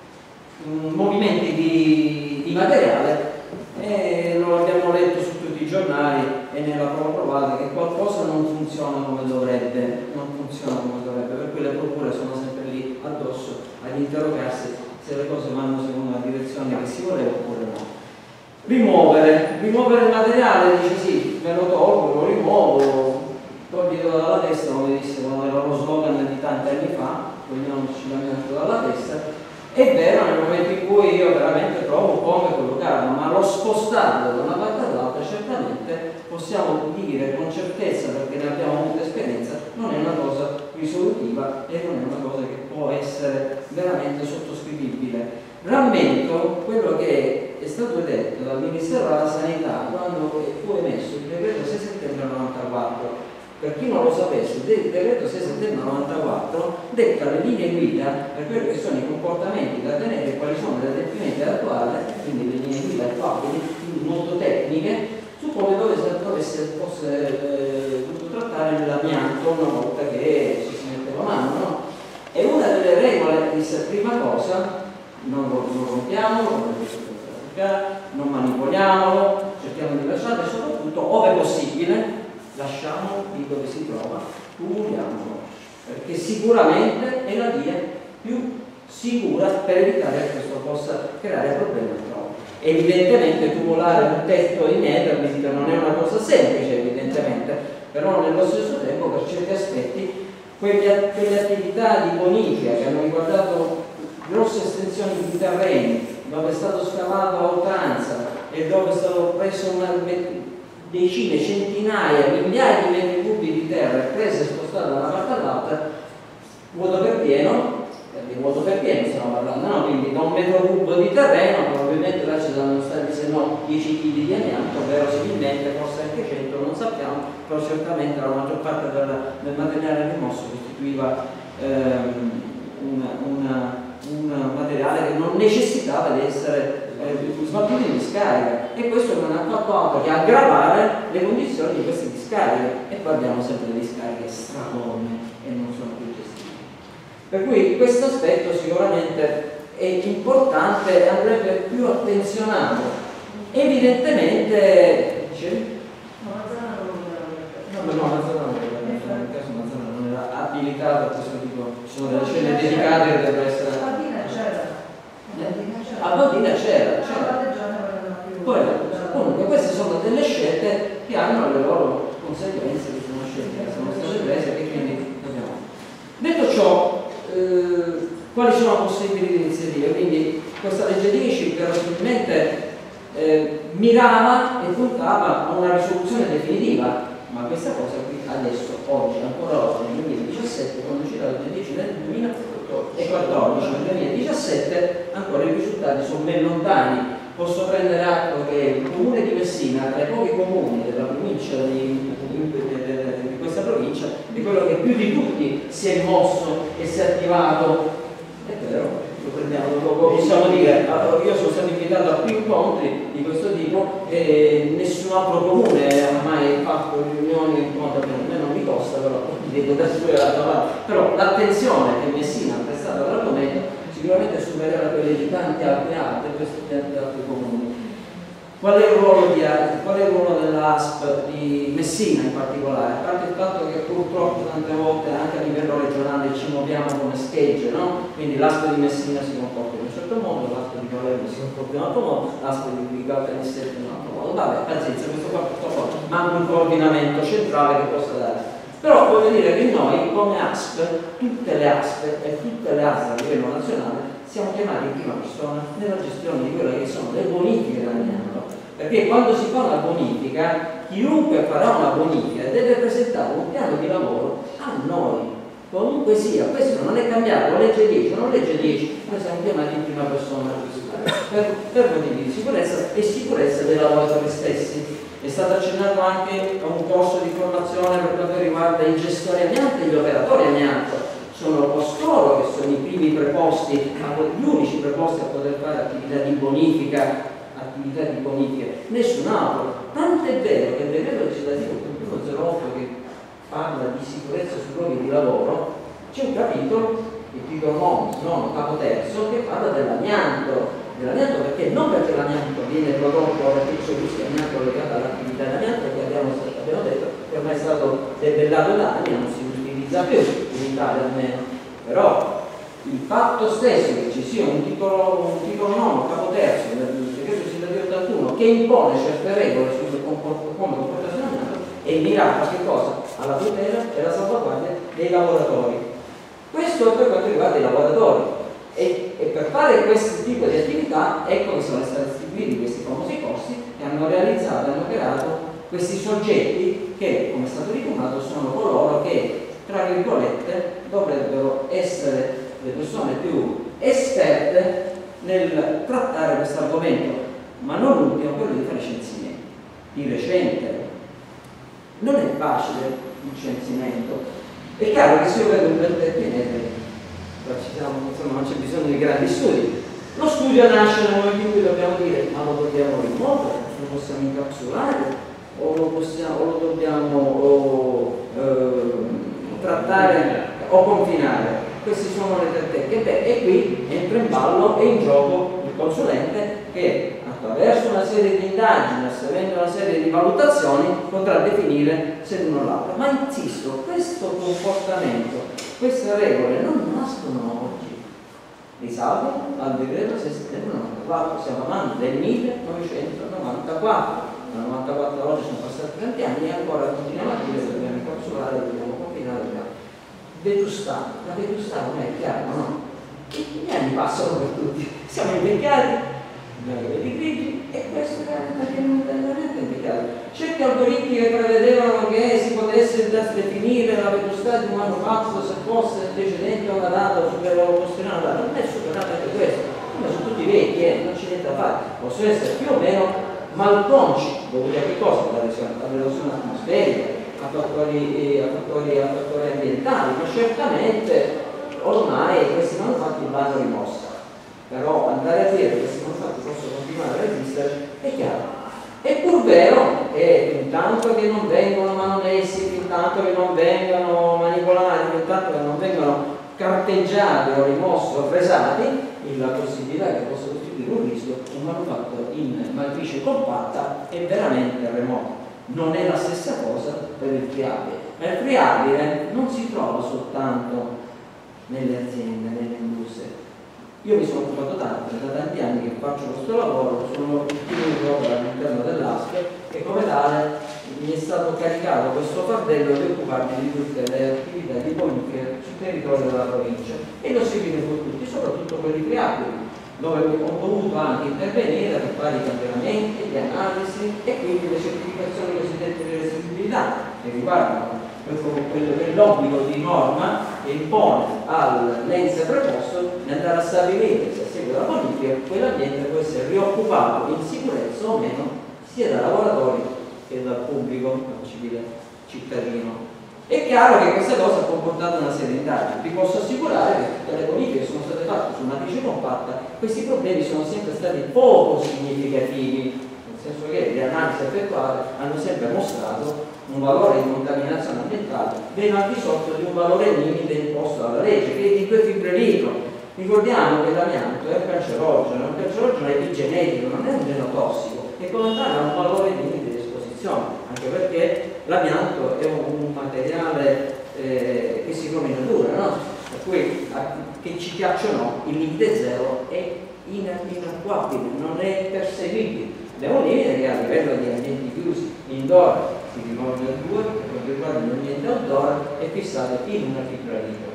um, movimenti di, di materiale eh, lo abbiamo letto su tutti i giornali e nella prova provata che qualcosa non funziona come dovrebbe, non funziona come dovrebbe, per cui le procure sono sempre lì addosso ad interrogarsi se le cose vanno secondo la direzione che si voleva oppure no. Rimuovere, rimuovere il materiale, dice sì, me lo tolgo, lo rimuovo, toglitelo dalla testa, come disse quando era lo slogan di tanti anni fa, togliamoci l'amianto dalla testa. È vero nel momento in cui io veramente trovo come collocarlo, ma lo spostarlo da una parte all'altra certamente possiamo dire con certezza, perché ne abbiamo avuto esperienza, non è una cosa risolutiva e non è una cosa che può essere veramente sottoscrivibile. Rammento quello che è stato detto dal Ministero della Sanità quando fu emesso il decreto sei settembre novantaquattro. Per chi non lo sapesse, il decreto sei settembre novantaquattro detta le linee guida per quelli che sono i comportamenti da tenere e quali sono gli adempimenti da attuare, quindi le linee guida attuabili, quindi molto tecniche, su come dovesse fosse eh, dovuto trattare l'amianto una volta che ci si metteva mano, no? E una delle regole disse prima cosa, non lo, lo rompiamo, non manipoliamolo, cerchiamo di lasciare e soprattutto, ove possibile, lasciamo lì dove si trova cumuliamolo, perché sicuramente è la via più sicura per evitare che questo possa creare problemi altrove. Evidentemente cumulare un tetto in Ethernet non è una cosa semplice, evidentemente, però nello stesso tempo per certi aspetti quelle, quelle attività di bonifica che hanno riguardato grosse estensioni di terreni dove è stato scavato a oltranza e dove è stato preso una decine, centinaia, migliaia di metri cubi di terra presa e spostata da una parte all'altra, vuoto per pieno, di vuoto per pieno stiamo parlando, no? Quindi da un metro cubo di terreno probabilmente là ci saranno stati se no dieci chili di amianto, verosimilmente forse anche cento, non sappiamo, però certamente la maggior parte del, del materiale rimosso costituiva ehm, una, una, un materiale che non necessitava di essere eh, sbattuto in discarica, e questo non ha fatto altro che aggravare le condizioni di queste discariche, e poi abbiamo sempre le discariche stracolme e non sono più gestite. Per cui questo aspetto sicuramente è importante e andrebbe più attenzionato. Evidentemente dicevi? No, Mazzana non No, no, Mazzana non era, nel caso Mazzana non era abilitato a questo tipo, ci sono delle scene dedicate che devono essere. A Baldina c'era. A Baldina c'era, c'era. Poi, comunque queste sono delle scelte che hanno le loro conseguenze, che sono scelte che sono state prese e quindi dobbiamo. Detto ciò, eh, quali sono possibili iniziative? Quindi questa legge dieci verosimilmente eh, mirava e puntava a una risoluzione definitiva, ma questa cosa qui adesso, oggi, ancora oggi, nel duemiladiciassette, quando ci la legge dieci nel duemilaquattordici, nel duemiladiciassette ancora i risultati sono ben lontani. Posso prendere atto che il comune di Messina, tra i pochi comuni della provincia di, di, di questa provincia, di quello che più di tutti si è mosso e si è attivato, è vero, lo prendiamo, lo possiamo dire. Allora, io sono stato invitato a più incontri di questo tipo e nessun altro comune ha mai fatto riunioni in modo che a me non mi costa, però dico da sicuro, però l'attenzione che Messina ha prestato all'argomento sicuramente superiore a quelle di tanti altri altri, tanti altri comuni. Qual è il ruolo, di, qual è il ruolo dell'A S P di Messina in particolare? A parte il fatto che purtroppo tante volte anche a livello regionale ci muoviamo come schegge, no? Quindi l'A S P di Messina si comporta in un certo modo, l'A S P di Palermo si comporta in un altro modo, l'A S P di Caltanissetta in un altro modo. Vabbè, pazienza, questo qua purtroppo manca un coordinamento centrale che possa dare. Però voglio dire che noi come A S P, tutte le A S P e tutte le A S P a livello nazionale siamo chiamati in prima persona nella gestione di quelle che sono le bonifiche dell'amianto, perché quando si fa una bonifica, chiunque farà una bonifica deve presentare un piano di lavoro a noi, comunque sia. Questo non è cambiato, la legge dieci, non legge dieci, noi siamo chiamati in prima persona per, per motivi di sicurezza e sicurezza dei lavoratori stessi. È stato accennato anche a un corso di formazione per quanto riguarda i gestori amianto e gli operatori amianto. Sono costoro che sono i primi preposti, gli unici preposti a poter fare attività di bonifica, attività di bonifica, nessun altro. Tanto è vero che il decreto legislativo trentuno zero otto che parla di sicurezza sui luoghi di lavoro, c'è un capitolo, il titolo nono, capo terzo, che parla dell'amianto. Dell'amianto perché non perché l'amianto viene prodotto perché c'è questo amianto legato all'attività dell'amianto che abbiamo, abbiamo detto che ormai è stato debellato da anni e non si utilizza più in Italia almeno, però il fatto stesso che ci sia un titolo, un titolo nono, capo terzo del decreto legislativo ottantuno che impone certe regole sul come comportarsi l'amianto è mirato a che cosa? Alla tutela e alla salvaguardia dei lavoratori. Questo è per quanto riguarda i lavoratori. E, e per fare questo tipo di attività ecco che sono stati istituiti questi famosi corsi che hanno realizzato e hanno creato questi soggetti che, come è stato richiamato, sono coloro che, tra virgolette, dovrebbero essere le persone più esperte nel trattare questo argomento, ma non ultimo quello di fare censimenti. Di recente non è facile il censimento, è chiaro che se io vedo un bel tetto ci siamo, insomma, non c'è bisogno di grandi studi. Lo studio nasce nel momento in cui dobbiamo dire ma lo dobbiamo rimuovere, lo possiamo incapsulare o lo, possiamo, o lo dobbiamo o, eh, trattare o confinare. Queste sono le tre tecche. Beh, e qui entra in ballo e in gioco il consulente che attraverso una serie di indagini, asservendo una serie di valutazioni, potrà definire se uno l'altro. Ma insisto, questo comportamento, queste regole non nascono oggi, risalgono al decreto sei settembre novantaquattro, stiamo parlando del millenovecentonovantaquattro. Dal novantaquattro a oggi sono passati tanti anni e ancora continuiamo a dire che dobbiamo incapsulare, dobbiamo confinare, dobbiamo vetustare. La vetustà non è chiaro, no? Gli anni passano per tutti, siamo invecchiati, abbiamo i capelli grigi e questo è perché non è invecchiato. Certi algoritmi che prevedevano che si potesse definire la vetustà di un manufatto se fosse antecedente a una data o superava posteriore a una data, non è superato anche questo, come sono tutti vecchi, eh, non c'è niente da fare, possono essere più o meno malconci, dovuti a che cosa? All'erosione atmosferica, a fattori, a, fattori, a fattori ambientali, ma certamente ormai questi manufatti vanno rimossi. Però andare a dire che questi manufatti possono continuare a resistere è chiaro. È pur vero che fin tanto che non vengono manomessi, fin tanto che non vengano manipolati, fin tanto che non vengono carteggiati o rimossi o fresati, la possibilità che possa costituire un rischio, un manufatto in matrice compatta è veramente remoto. Non è la stessa cosa per il friabile, ma il friabile non si trova soltanto nelle aziende, nelle industrie. Io mi sono occupato tanto, da tanti anni che faccio questo lavoro, sono il primo di opera all'interno dell'ASP e come tale mi è stato caricato questo fardello di occuparmi di tutte le attività di bonifica sul territorio della provincia e l'ho seguito con tutti, soprattutto quelli friabili, dove ho dovuto anche intervenire per fare i campionamenti, le analisi e quindi le certificazioni cosiddette di resistibilità che riguardano quello che è l'obbligo di norma che impone all'ente preposto di andare a stabilire se a seguito della bonifica quell'ambiente può essere rioccupato in sicurezza o meno sia dai lavoratori che dal pubblico, dal civile cittadino. È chiaro che questa cosa ha comportato una serie di indagini. Vi posso assicurare che tutte le bonifiche che sono state fatte su matrice compatta, questi problemi sono sempre stati poco significativi, nel senso che le analisi effettuate hanno sempre mostrato un valore di contaminazione ambientale ben al di sotto di un valore limite imposto dalla legge, che è di due fibre litro. Ricordiamo che l'amianto è un cancerogeno, un cancerogeno è epigenetico, non è un genotossico, e come tale ha un valore limite di esposizione, anche perché l'amianto è un materiale eh, che si trova in natura, no? Per cui che ci piaccia o no, il limite zero è inattuabile, non è perseguibile. Abbiamo un limite che a livello di ambienti chiusi, indoor, si rivolge al due, per quanto riguarda l'ambiente outdoor, è fissato in una fibra litro.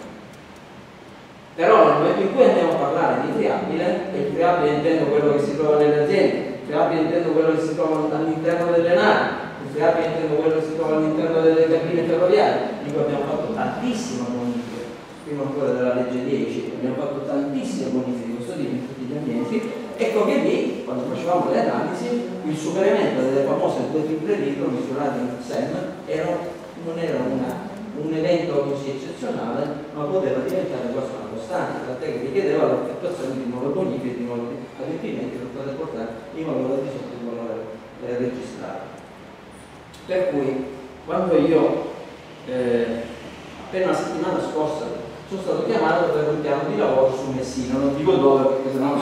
Però nel momento in cui andiamo a parlare di friabile, e il friabile intendo quello che si trova nelle aziende, il friabile intendo quello che si trova all'interno delle navi, il friabile intendo quello che si trova all'interno delle cabine ferroviarie, di cui abbiamo fatto tantissima bonifica, prima ancora della legge dieci, abbiamo fatto tantissime bonifiche di questo tipo in tutti gli ambienti. Ecco che lì, quando facevamo le analisi, il superamento delle famose due fibre litro misurate in S E M era, non era una, un evento così eccezionale, ma poteva diventare quasi una costante, tant'è che richiedeva l'effettuazione di nuove bonifiche, di nuovi adempimenti per poter portare il valore di sotto il valore eh, registrato. Per cui, quando io, eh, appena la settimana scorsa, sono stato chiamato per un piano di lavoro su Messina, non dico dove perché sennò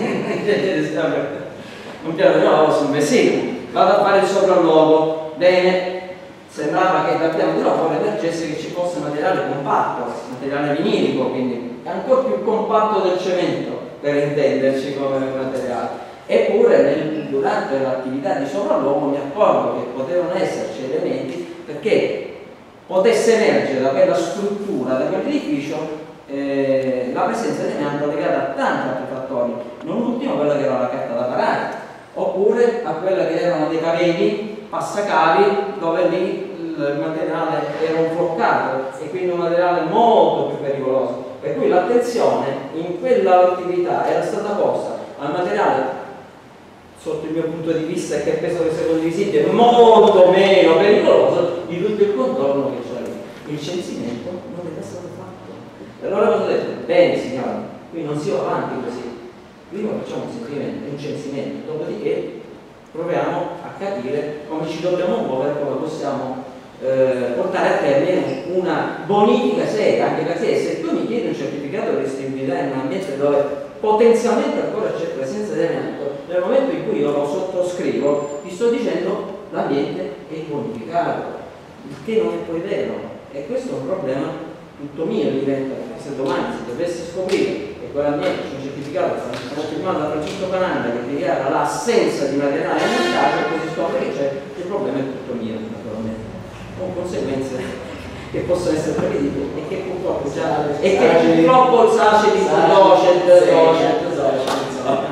un piano di lavoro su Messina, vado a fare il sopralluogo. Bene, sembrava che dal piano di lavoro emergesse che ci fosse materiale compatto, materiale vinilico, quindi è ancora più compatto del cemento per intenderci come materiale. Eppure nel, durante l'attività di sopralluogo mi accorgo che potevano esserci elementi perché potesse emergere da quella struttura, da quell'edificio, eh, la presenza di amianto legata a tanti altri fattori, non ultimo quella che era la carta da parare, oppure a quella che erano dei cavelli, passacavi, dove lì il materiale era un floccato e quindi un materiale molto più pericoloso. Per cui l'attenzione in quella attività era stata posta al materiale, sotto il mio punto di vista, che penso che sia condivisibile, molto meno pericoloso di tutto il contorno che c'era lì. Il censimento non era stato fatto. E allora cosa ho detto? Bene signori, qui non si va avanti così. Prima facciamo un censimento, un censimento, dopodiché proviamo a capire come ci dobbiamo muovere, come possiamo eh, portare a termine una bonifica seria, anche perché se tu mi chiedi un certificato di resistibilità in un ambiente dove potenzialmente ancora c'è presenza di amianto, Nel momento in cui io lo sottoscrivo, ti sto dicendo l'ambiente è bonificato, il che non è poi vero. E questo è un problema tutto mio, diventa, perché se domani si dovesse scoprire che quell'ambiente c'è un certificato firmato da Francesco Pananda che dichiara l'assenza di materiale alimentare, poi si scopre che c'è, il problema è tutto mio, naturalmente, con conseguenze che possono essere prevedibili e che purtroppo già e che purtroppo il SACE di docet, docet, docet.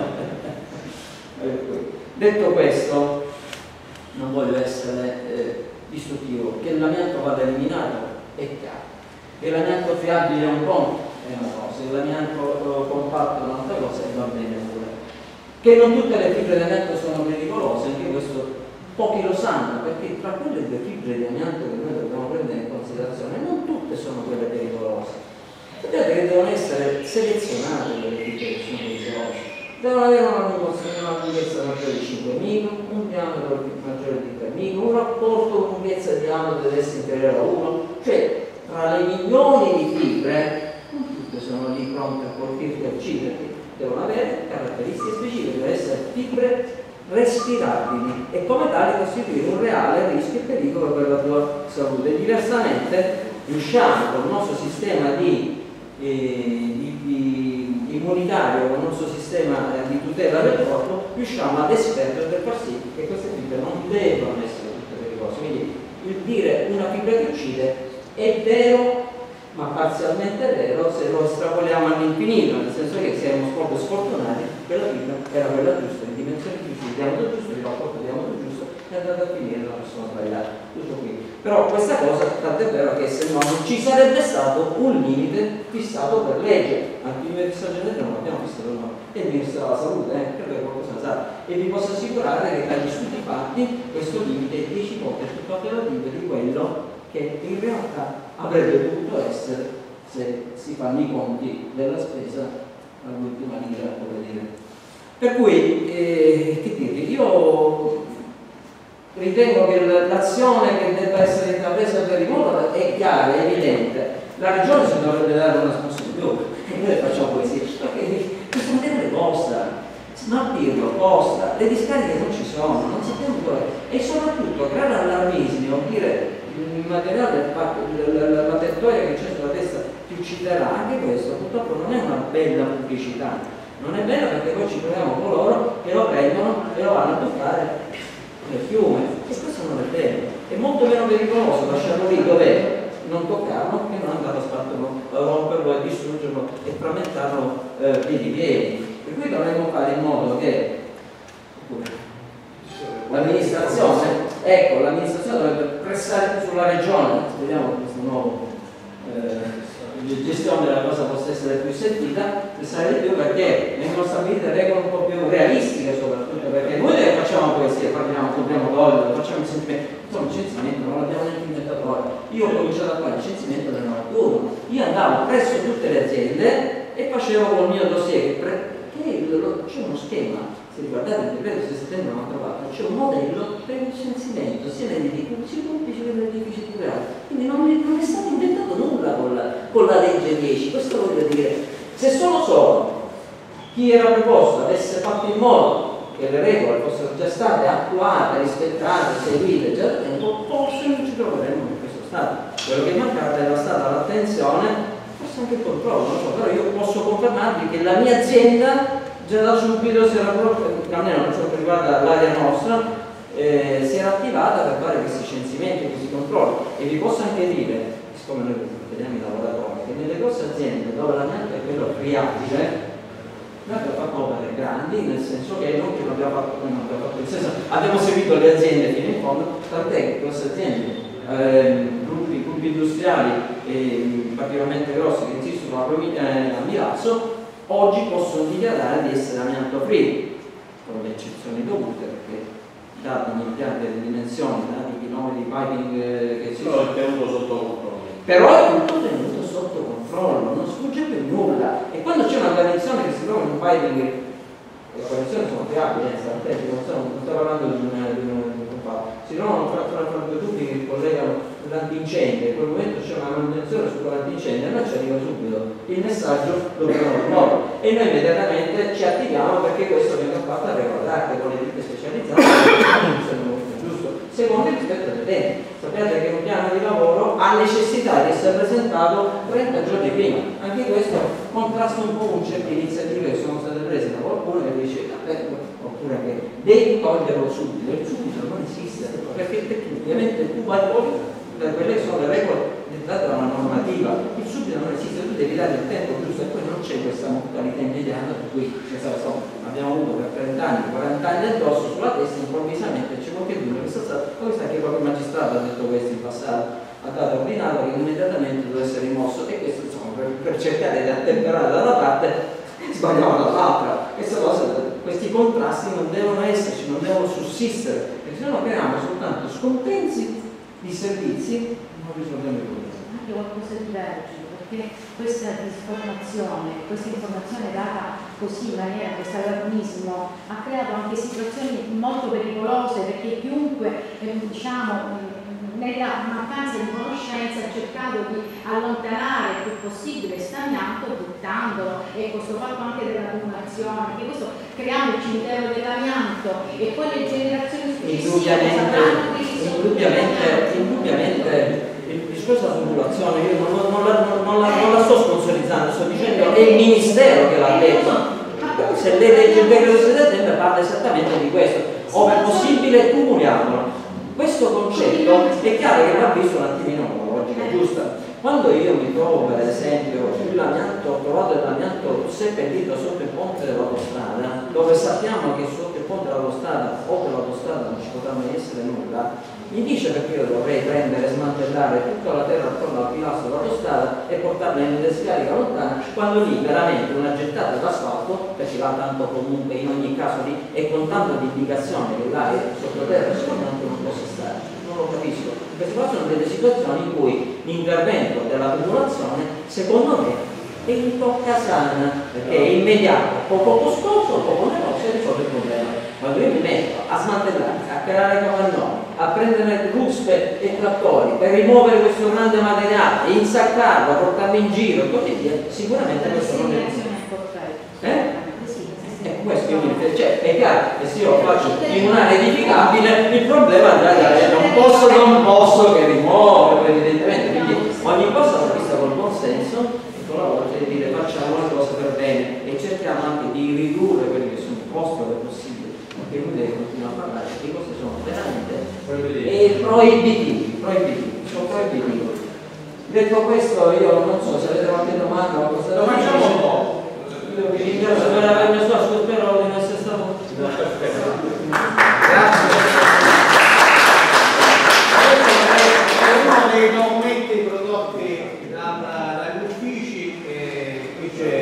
Detto questo, non voglio essere eh, distruttivo, che l'amianto vada eliminato è chiaro, che l'amianto fiabile è un conto, è una cosa, che l'amianto compatto è un'altra cosa e va bene pure. Che non tutte le fibre di amianto sono pericolose, anche questo pochi lo sanno, perché tra quelle due fibre di amianto che noi dobbiamo prendere in considerazione, non tutte sono quelle pericolose. Vedete che devono essere selezionate quelle fibre che sono pericolose. Devono avere una lunghezza maggiore di cinque micron, un diametro maggiore di tre micron, un rapporto lunghezza e diametro deve essere inferiore a uno, cioè tra le milioni di fibre, non tutte sono lì pronte a colpirti e ucciderti, devono avere caratteristiche specifiche, devono essere fibre respirabili e come tali costituire un reale rischio e pericolo per la tua salute. Diversamente riusciamo con il nostro sistema di, eh, di, di immunitario, con il nostro sistema eh, di tutela del corpo, riusciamo ad esperto per far sì che queste fibre non devono essere tutte pericolose. Quindi il dire una fibra che uccide è vero, ma parzialmente vero se lo estrapoliamo all'infinito, nel senso che siamo proprio sfortunati, quella fibra era quella giusta, in dimensione giusta, il diametro giusto, il rapporto diametro giusto, è andata a finire la persona sbagliata, tutto qui. Però questa cosa, tant'è vero che se no non ci sarebbe stato un limite fissato per legge, anche il Ministero genetico non l'abbiamo fissato noi, e il Ministero della Salute, eh, perché qualcosa ne sa. E vi posso assicurare che dagli studi fatti questo limite è dieci volte più operativo di quello che in realtà avrebbe dovuto essere se si fanno i conti della spesa all'ultima linea, come dire. Per cui, eh, che dire, io ritengo che l'azione che debba essere intrapresa per il mondo è chiara, è evidente. La Regione si dovrebbe dare una sponsor in più e noi facciamo così, perché questo materiale costa, smaltirlo costa, le discariche non ci sono, non sappiamo dove, e soprattutto creare allarmismi o dire il materiale, la territoria che c'è sulla testa ti ucciderà, anche questo purtroppo non è una bella pubblicità, non è bella perché poi ci troviamo coloro che lo prendono e lo vanno a buttare nel fiume, e questo non è vero, è molto meno pericoloso lasciarlo lì dov'è, non toccarlo, che non andare a sparterlo, romperlo e distruggerlo e frammentarlo eh, piedi piedi. Per cui dovremmo fare in modo che l'amministrazione, ecco, l'amministrazione dovrebbe pressare sulla regione, speriamo che questo nuovo eh, gestione della cosa possa essere più sentita, pressare di più perché vengono stabilite regole un po' più realistiche, soprattutto perché noi le facciamo poesie, parliamo, dobbiamo togliere, facciamo licenziamento, insomma il licenziamento non l'abbiamo neanche inventato ora. Io ho cominciato a fare il licenziamento nel novantuno, io andavo presso tutte le aziende e facevo col mio dossier, che c'è uno schema. Se riguardate il decreto sessantotto novantaquattro c'è un modello per il licenziamento sia negli edifici pubblici che negli edifici privati, quindi non è, non è stato inventato nulla con la, con la legge dieci, questo voglio dire. Se solo solo chi era preposto avesse fatto in modo che le regole fossero già state attuate, rispettate, seguite già da tempo, forse non ci troveremmo in questo stato. Quello che è mancato era stata l'attenzione, forse anche il controllo, non so, però io posso confermarvi che la mia azienda già da subito si era proprio, almeno per ciò che riguarda l'area nostra, eh, si era attivata per fare questi censimenti, questi controlli. E vi posso anche dire, siccome noi vediamo i lavoratori, che nelle grosse aziende dove l'amianto è quello friabile, noi abbiamo fatto opere grandi, nel senso che non che non abbiamo fatto, noi non abbiamo fatto nel senso, abbiamo seguito le aziende fino in fondo, tant'è che queste aziende, eh, gruppi, gruppi industriali eh, particolarmente grossi che insistono a, eh, a Milazzo, oggi possono dichiarare di essere amianto free, con le eccezioni dovute, perché dati gli impianti e le dimensioni, dati i chilometri di piping eh, che si però è tenuto sotto controllo. Però è tutto tenuto sotto controllo, non sfugge per nulla. E quando c'è una guarnizione che si trova in un piping, e la guarnizione sono tre spiegabile, non stiamo parlando di un, di un, di un fatto. Si trovano fra, fra, fra due tubi che collegano l'antincendio, in quel momento c'è una manutenzione su quell'antincendio e noi ci arriva subito il messaggio, lo prendono loro e noi immediatamente ci attiviamo perché questo viene fatto a regola d'arte con le ditte specializzate. Giusto? Secondo il rispetto dei tempi. Sappiate che un piano di lavoro ha necessità di essere presentato trenta giorni prima. Anche questo contrasta un po' con certe iniziative che sono state prese da qualcuno che dice oppure che devi toglierlo subito. Il subito non esiste, perché, perché ovviamente tu vai fuori da quelle che sono le regole dettate da una normativa. Il subito non esiste, tu devi dare il tempo giusto e poi non c'è questa modalità immediata per cui so, abbiamo avuto per trenta anni, quaranta anni addosso sulla testa, improvvisamente c'è qualche dubbio che sta stato, poi sa che qualche magistrato ha detto questo in passato, ha dato ordinato che immediatamente deve essere rimosso e questo insomma per, per cercare di attemperare da una parte sbagliavano dall'altra. Questa cosa, questi contrasti non devono esserci, non devono sussistere, perché se no creiamo soltanto scompensi di servizi, non risolviamo il problema. Anche qualcosa di diverso, perché questa informazione, questa informazione data così in maniera, questo allarmismo ha creato anche situazioni molto pericolose, perché chiunque eh, diciamo nella mancanza di conoscenza ha cercato di allontanare il più possibile questo amianto buttandolo, e questo fatto anche dell'accumulazione, perché questo creiamo il cimitero dell'amianto e poi le generazioni successive sapranno di indubbiamente, indubbiamente il discorso dell'accumulazione io non, non, non, la, non, la, non la sto sponsorizzando, sto dicendo è il Ministero che l'ha detto. Se lei legge il decreto di settembre parla esattamente di questo, o per possibile cumuliamolo. Questo concetto è chiaro che va visto un attimino con la logica giusta. Quando io mi trovo per esempio l'amianto, ho trovato l'amianto seppellito sotto il ponte dell'autostrada, dove sappiamo che sotto il ponte dell'autostrada o per l'autostrada non ci potrà mai essere nulla, mi dice perché io dovrei prendere e smantellare tutta la terra attorno al pilastro dell'autostrada e portarla in discarica lontana, quando lì veramente una gettata d'asfalto, perché là tanto comunque in ogni caso lì e con tanta indicazione che là è sottoterra sicuramente non possa stare, non lo capisco, perché si possono delle situazioni in cui l'intervento della popolazione secondo me è in tocca sana, perché è immediato, poco costoso, poco negocio e risolve il problema. Quando io mi metto a smantellare, a creare capannoni, a prendere ruspe e trattori per rimuovere questo grande materiale, insaccarlo, portarlo in giro e così via, sicuramente questo non è. Eh? E questo io mi cioè, è chiaro che se io faccio in un'area edificabile il problema è non posso, non posso che rimuovere evidentemente, quindi ogni cosa va vista col buon senso e con la voglia di dire facciamo le cose per bene e cerchiamo anche di ridurre quelli che sono i costi ove possibile, perché lui deve continuare a parlare di cose che sono veramente proibitivi, proibitivi, proibitivi, sono proibitivi. Detto questo io non so se avete qualche domanda o cosa da dire. Io vi ringrazio per avermi ascoltato, spero di non essere stato. Grazie. Uno dei documenti prodotti dagli uffici, eh, qui c'è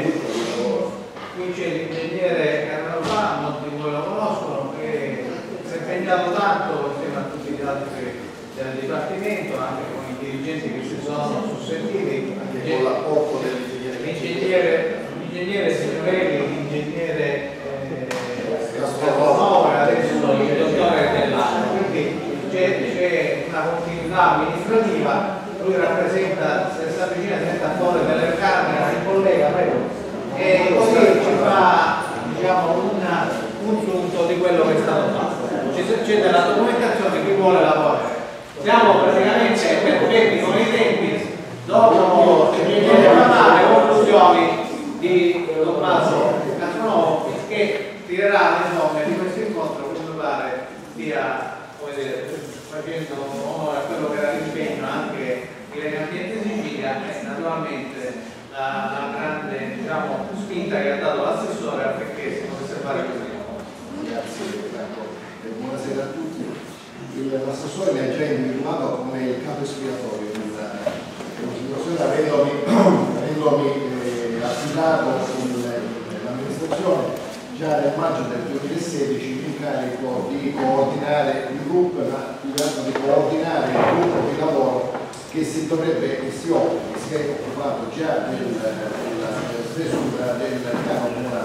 l'ingegnere Carnavà, molti di voi lo conoscono, che si è impegnato tanto insieme a tutti gli altri del Dipartimento, anche con i dirigenti che si sono susseguiti, anche con l'apporto dell'ingegnere l'ingegnere Signorelli, l'ingegnere Castelnuovo e adesso il dottore Dell'Anno, quindi c'è una continuità amministrativa, lui rappresenta, se sta vicino diventa attore delle Camere, il collega, prego, e così ci fa diciamo, una, un punto di quello che è stato fatto. C'è della documentazione, chi vuole lavorare. Siamo praticamente perfetti con i tempi, dopo l'ingegnere Mamà, le conclusioni di Tommaso Castronovo che tirerà le somme di questo incontro che mi pare stia facendo onore a quello che era l'impegno anche di Legambiente Sicilia e naturalmente la, la grande diciamo, spinta che ha dato l'assessore affinché si potesse fare questo incontro. Grazie Franco e buonasera a tutti. L'assessore mi ha già individuato come il capo espiatorio della situazione avendomi, avendomi eh, affidato l'amministrazione già nel maggio del duemilasedici l'incarico di coordinare il gruppo, ma più che altro di coordinare il gruppo di lavoro che si dovrebbe, che si occupa, che si è occupato già del, della stesura del piano comunale.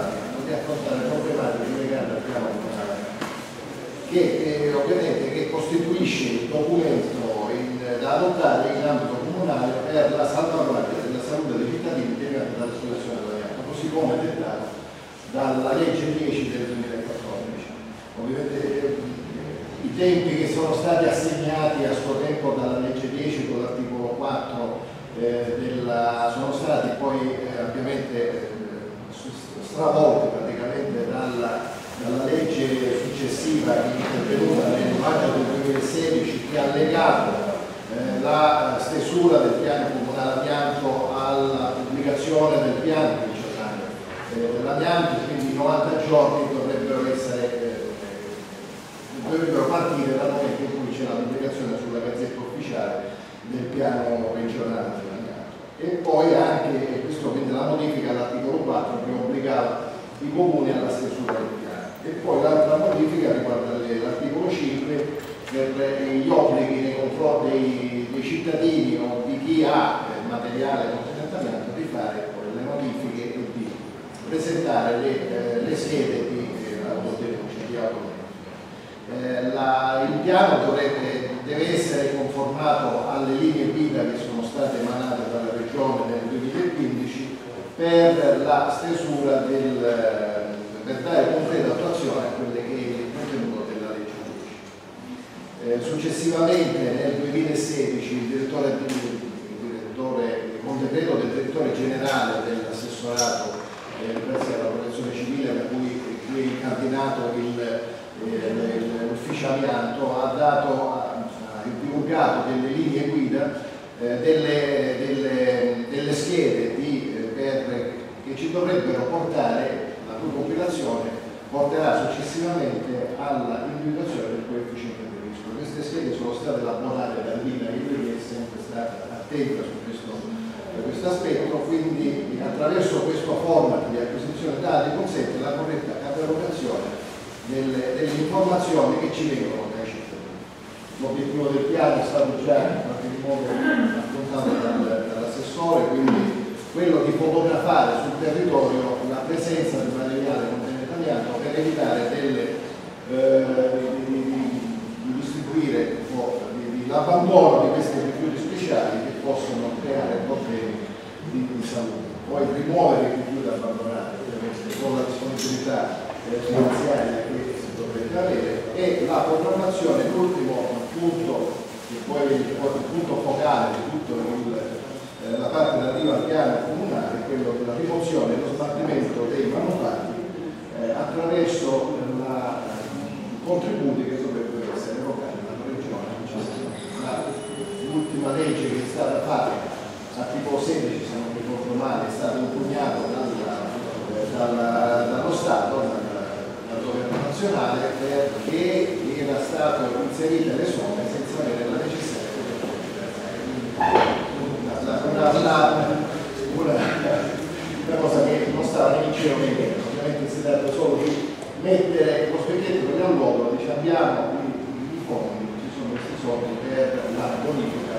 di affrontare problematiche legate al piano comunale, che eh, ovviamente che costituisce il documento in, da adottare in ambito comunale per la salvaguardia della salute dei cittadini impiegati dall'esplorazione dell'amianto, così come dettato dalla legge dieci del duemilaquattordici. Ovviamente eh, i tempi che sono stati assegnati a suo tempo dalla legge dieci con l'articolo quattro eh, della, sono stati poi eh, ovviamente eh, stravolti praticamente dalla dalla legge successiva che è intervenuta nel maggio del duemilasedici, che ha legato eh, la stesura del piano comunale amianto alla pubblicazione del piano regionale eh, dell'amianto, quindi novanta giorni dovrebbero essere eh, dovrebbero partire dal momento in cui c'è la pubblicazione sulla gazzetta ufficiale del piano regionale dell'amianto. E poi anche, e questo quindi la modifica all'articolo quattro che obbligava i comuni alla stesura del piano. E poi l'altra modifica riguarda l'articolo cinque per gli obblighi nei confronti dei, dei cittadini o di chi ha il materiale contenente amianto di fare poi le modifiche e di presentare le, eh, le schede di eh, autodenuncia, di autodenuncia. Eh, la, il piano dovrebbe, deve essere conformato alle linee guida che sono state emanate dalla Regione nel duemilaquindici per la stesura del per dare concreta attuazione a quelle che è il contenuto della legge dieci. Eh, successivamente nel duemilasedici il direttore, il direttore con decreto del direttore generale dell'assessorato eh, grazie alla protezione civile da cui, cui è incardinato l'ufficio eh, amianto ha dato ha, ha divulgato delle linee guida eh, delle, delle, delle schede di, eh, per, che ci dovrebbero portare la compilazione porterà successivamente alla individuazione del coefficiente di rischio. Queste schede sono state elaborate dall'I N A I che è sempre stata attenta su questo, questo aspetto, quindi attraverso questo format di acquisizione dati consente la corretta catalogazione delle, delle informazioni che ci vengono dai cittadini. L'obiettivo del piano è stato già in qualche modo affrontato dal, dall'assessore, quindi quello di fotografare sul territorio la presenza del materiale contenente amianto per evitare delle, eh, di, di, di distribuire l'abbandono di questi rifiuti speciali che possono creare problemi di, di salute. Poi rimuovere i rifiuti abbandonati ovviamente con la disponibilità eh, finanziaria che si dovrebbe avere e la programmazione, l'ultimo punto che poi è il punto focale di tutto il la parte relativa al piano comunale, quello della rimozione e lo smaltimento dei manufatti eh, attraverso la, i contributi che dovrebbero essere erogati dalla Regione. L'ultima legge che è stata fatta, articolo sedici se non ricordo male, è stato impugnato dalla, dalla, dallo Stato, dal, dal governo nazionale, perché era stato inserite le somme senza avere la necessaria copertura. Una, una, una, una cosa che non stava né in cielo né in terra, ovviamente si tratta solo di mettere lo specchietto per il luogo, dice abbiamo i, i fondi, ci sono questi soldi per la bonifica,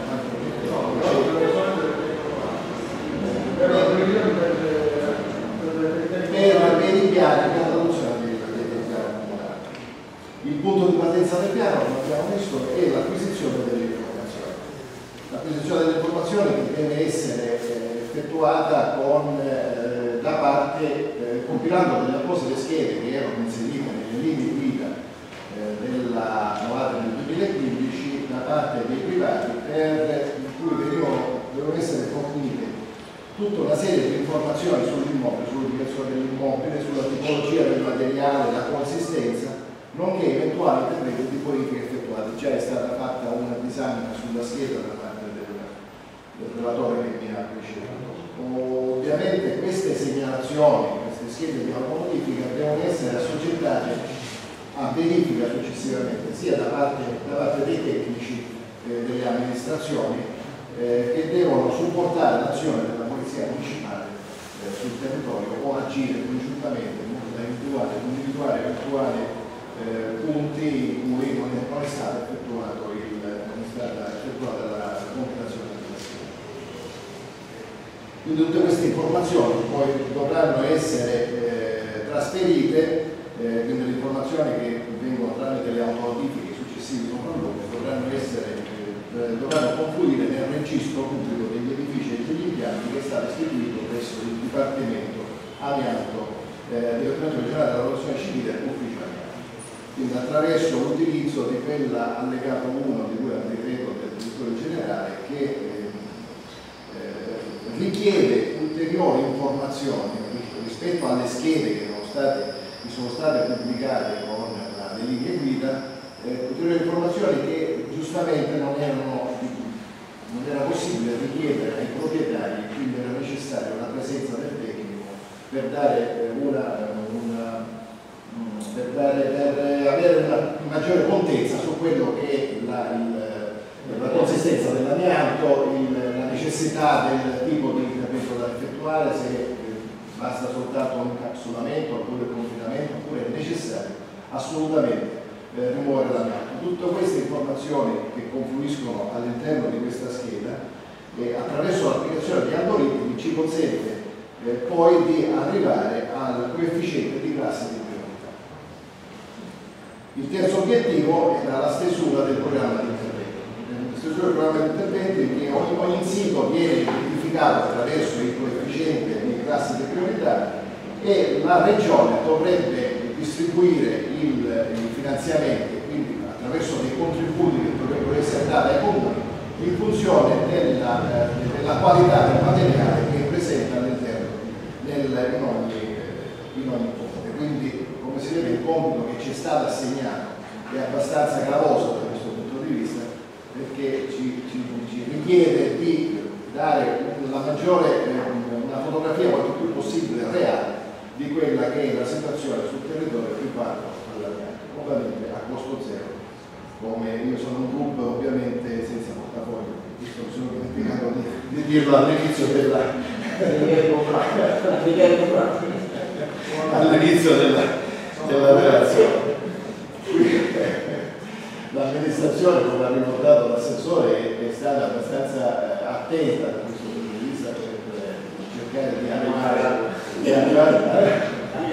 per i piani, per la traduzione del piano comunale. Il punto di partenza del piano, come abbiamo visto, è l'acquisizione delle informazioni. L'acquisizione delle informazioni che deve essere eh, effettuata con, eh, da parte, eh, compilando delle apposite schede che erano inserite nelle linee guida eh, della novata del duemilaquindici da parte dei privati, per cui venivano, devono essere fornite tutta una serie di informazioni sull'immobile, sull'ubicazione dell'immobile, sulla tipologia del materiale, la consistenza, nonché eventuali interventi di bonifica effettuati. Già è stata fatta una disamina sulla scheda da parte del, del relatore che mi ha preceduto. Ovviamente queste segnalazioni, queste schede di automodifica devono essere assoggettate a verifica successivamente sia da parte, da parte dei tecnici eh, delle amministrazioni eh, che devono supportare l'azione della Polizia Municipale eh, sul territorio o agire congiuntamente in modo da individuare, individuare eventuali eh, punti in cui non è, non è stato effettuato il, non è stata effettuata la compilazione della scheda. Quindi tutte queste informazioni poi dovranno essere eh, trasferite, eh, quindi le informazioni che vengono tramite le autonotifiche successive sopralluoghi dovranno essere eh, dovranno confluire nel registro pubblico degli edifici e degli impianti che è stato istituito presso il Dipartimento Amianto, eh, Dipartimento Regionale della Protezione Civile e Ufficio Amianto. Quindi attraverso l'utilizzo di quell'allegato uno di cui al decreto del direttore generale che eh, eh, richiede ulteriori informazioni rispetto alle schede che sono state, che sono state pubblicate con la, le linee guida, eh, ulteriori informazioni che giustamente non erano non era possibile richiedere ai proprietari, quindi era necessaria la presenza del tecnico per dare una, una per, dare, per avere una maggiore contezza su quello che è la, il, la consistenza dell'amianto, la necessità del tipo di intervento da effettuare, se basta soltanto un incapsulamento oppure il confinamento, oppure è necessario assolutamente eh, rimuovere l'amianto. Tutte queste informazioni che confluiscono all'interno di questa scheda eh, attraverso l'applicazione di algoritmi ci consente eh, poi di arrivare al coefficiente di classe di priorità. Il terzo obiettivo era la stesura del programma di intervento. La stesura del programma di intervento in che ogni, ogni sito viene identificato attraverso il coefficiente di classe di priorità e la Regione dovrebbe distribuire il, i finanziamenti, quindi attraverso dei contributi che dovrebbero essere dati ai comuni in funzione della, della qualità del materiale che è presente all'interno in ogni, in ogni comune. Quindi, come si vede, il compito che ci è stato assegnato è abbastanza gravoso da questo punto di vista, perché ci, ci, ci richiede di dare la maggiore, una fotografia quanto più possibile reale di quella che è la situazione sul territorio riguardo all'amianto, ovviamente a costo zero. Come io sono un gruppo ovviamente senza portafoglio, visto che sono dimenticato di, di dirlo all'inizio della all'inizio della, della relazione. L'amministrazione, come ha ricordato l'assessore, è, è stata abbastanza attenta da questo punto di vista per cercare di arrivare di arrivare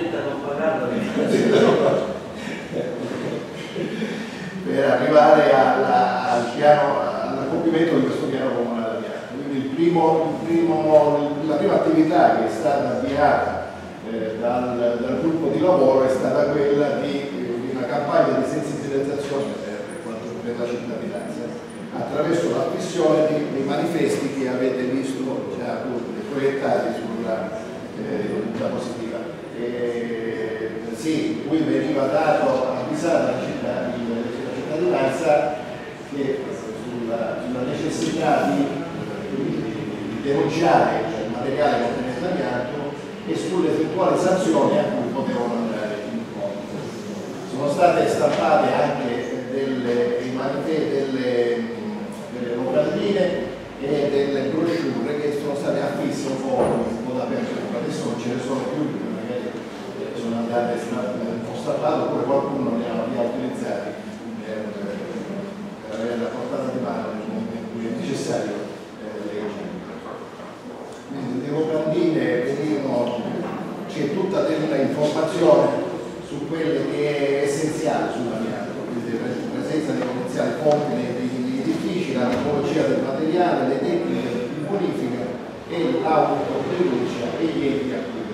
per arrivare alla, al piano, all'accoppiamento di questo piano comunale d'amianto. Quindi il primo, il primo, la prima attività che è stata avviata eh, dal, dal gruppo di lavoro è stata quella di, di una campagna di sensibilizzazione per, per la cittadinanza attraverso l'affissione di, dei manifesti che avete visto già proiettati sulla eh, diapositiva. Eh, sì, qui veniva dato avvisata la città, la cittadinanza che sulla, sulla necessità di, di denunciare il materiale contenente amianto e sulle eventuali sanzioni a cui potevano andare incontro. Sono state stampate anche delle, delle, delle locandine e delle brochure che sono state affisse un po', un po' dappertutto. Adesso non ce ne sono più, magari sono andate un po' stampate oppure qualcuno ne ha, ne ha utilizzati per, per avere la portata di mano nel momento in cui è necessario eh, leggere. Quindi le locandine venivano, c'è tutta una informazione su quello che è essenziale sull'amianto, quindi la presenza dei potenziali fonti negli edifici, la tipologia del materiale, le tecniche di bonifica e l'autodenuncia e gli enti a cui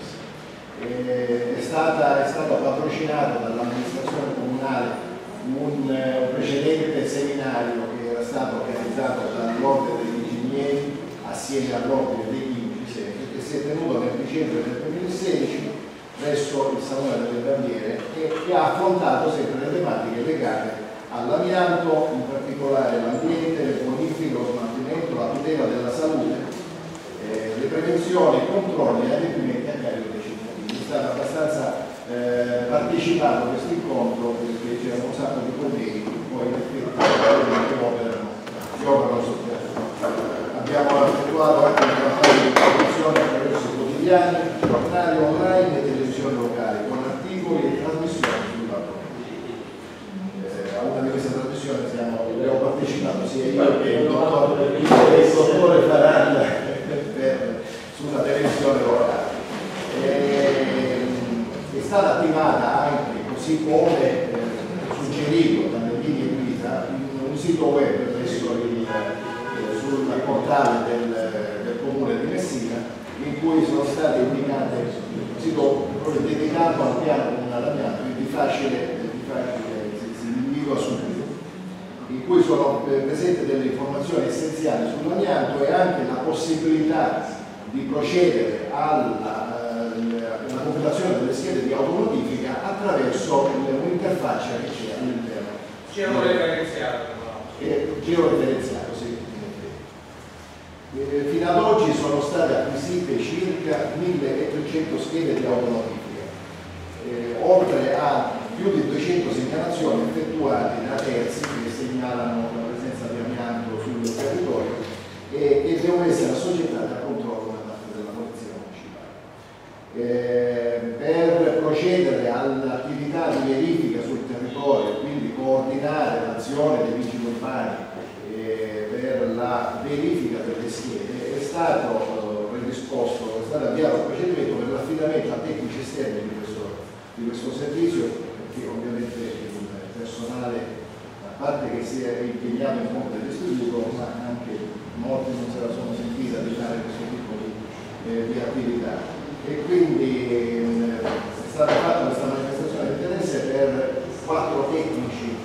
è, stata, è stato patrocinato dall'amministrazione comunale un, un precedente seminario che era stato organizzato dall'ordine degli ingegneri assieme all'ordine degli indici che si è tenuto nel dicembre del duemilasedici presso il Salone delle Bandiere e che ha affrontato sempre le tematiche legate all'amianto, in particolare l'ambiente, le bonifiche, lo smaltimento, la tutela della salute, eh, le prevenzioni, i controlli e gli adempimenti a carico dei cittadini. È stato abbastanza eh, partecipato questo incontro perché c'era un sacco di colleghi che poi in effetti che operano, che operano sul territorio. Abbiamo effettuato anche una campagna di informazione attraverso i quotidiani, giornali online e televisioni locali con articoli e trasmissioni sull'argomento. Eh, a una di queste trasmissioni siamo, abbiamo partecipato sia io che il dottore, il dottore Faranda sulla televisione locale. E, stata attivata anche, così come eh, suggerito dalle linee guida, un sito web presso il, eh, sul portale del, del Comune di Messina, in cui sono state indicate un sito proprio dedicato al piano comunale amianto, quindi facile, di facile si, si individua subito, in cui sono presenti delle informazioni essenziali sull'amianto e anche la possibilità di procedere alla, eh, alla compilazione delle schede di autonotifica attraverso un'interfaccia che c'è all'interno. Georeferenziato. Georeferenziato, sì. Eh, fino ad oggi sono state acquisite circa milletrecento schede di autonotifica, eh, oltre a più di duecento segnalazioni effettuate da terzi che segnalano la presenza di amianto sul territorio e che devono essere assoggettate a controllo da parte della Polizia Municipale. Eh, per procedere all'attività di verifica sul territorio, quindi coordinare l'azione dei vigili urbani eh, per la verifica delle schede, è stato eh, predisposto, è stato avviato un procedimento per l'affidamento a tecnici esterni di questo, di questo servizio, che ovviamente il personale, a parte che si è impegnato in compito dell'istituto, ma anche molti non se la sono sentita di fare questo tipo di, eh, di attività. E quindi eh, è stata fatta questa manifestazione di interesse per quattro tecnici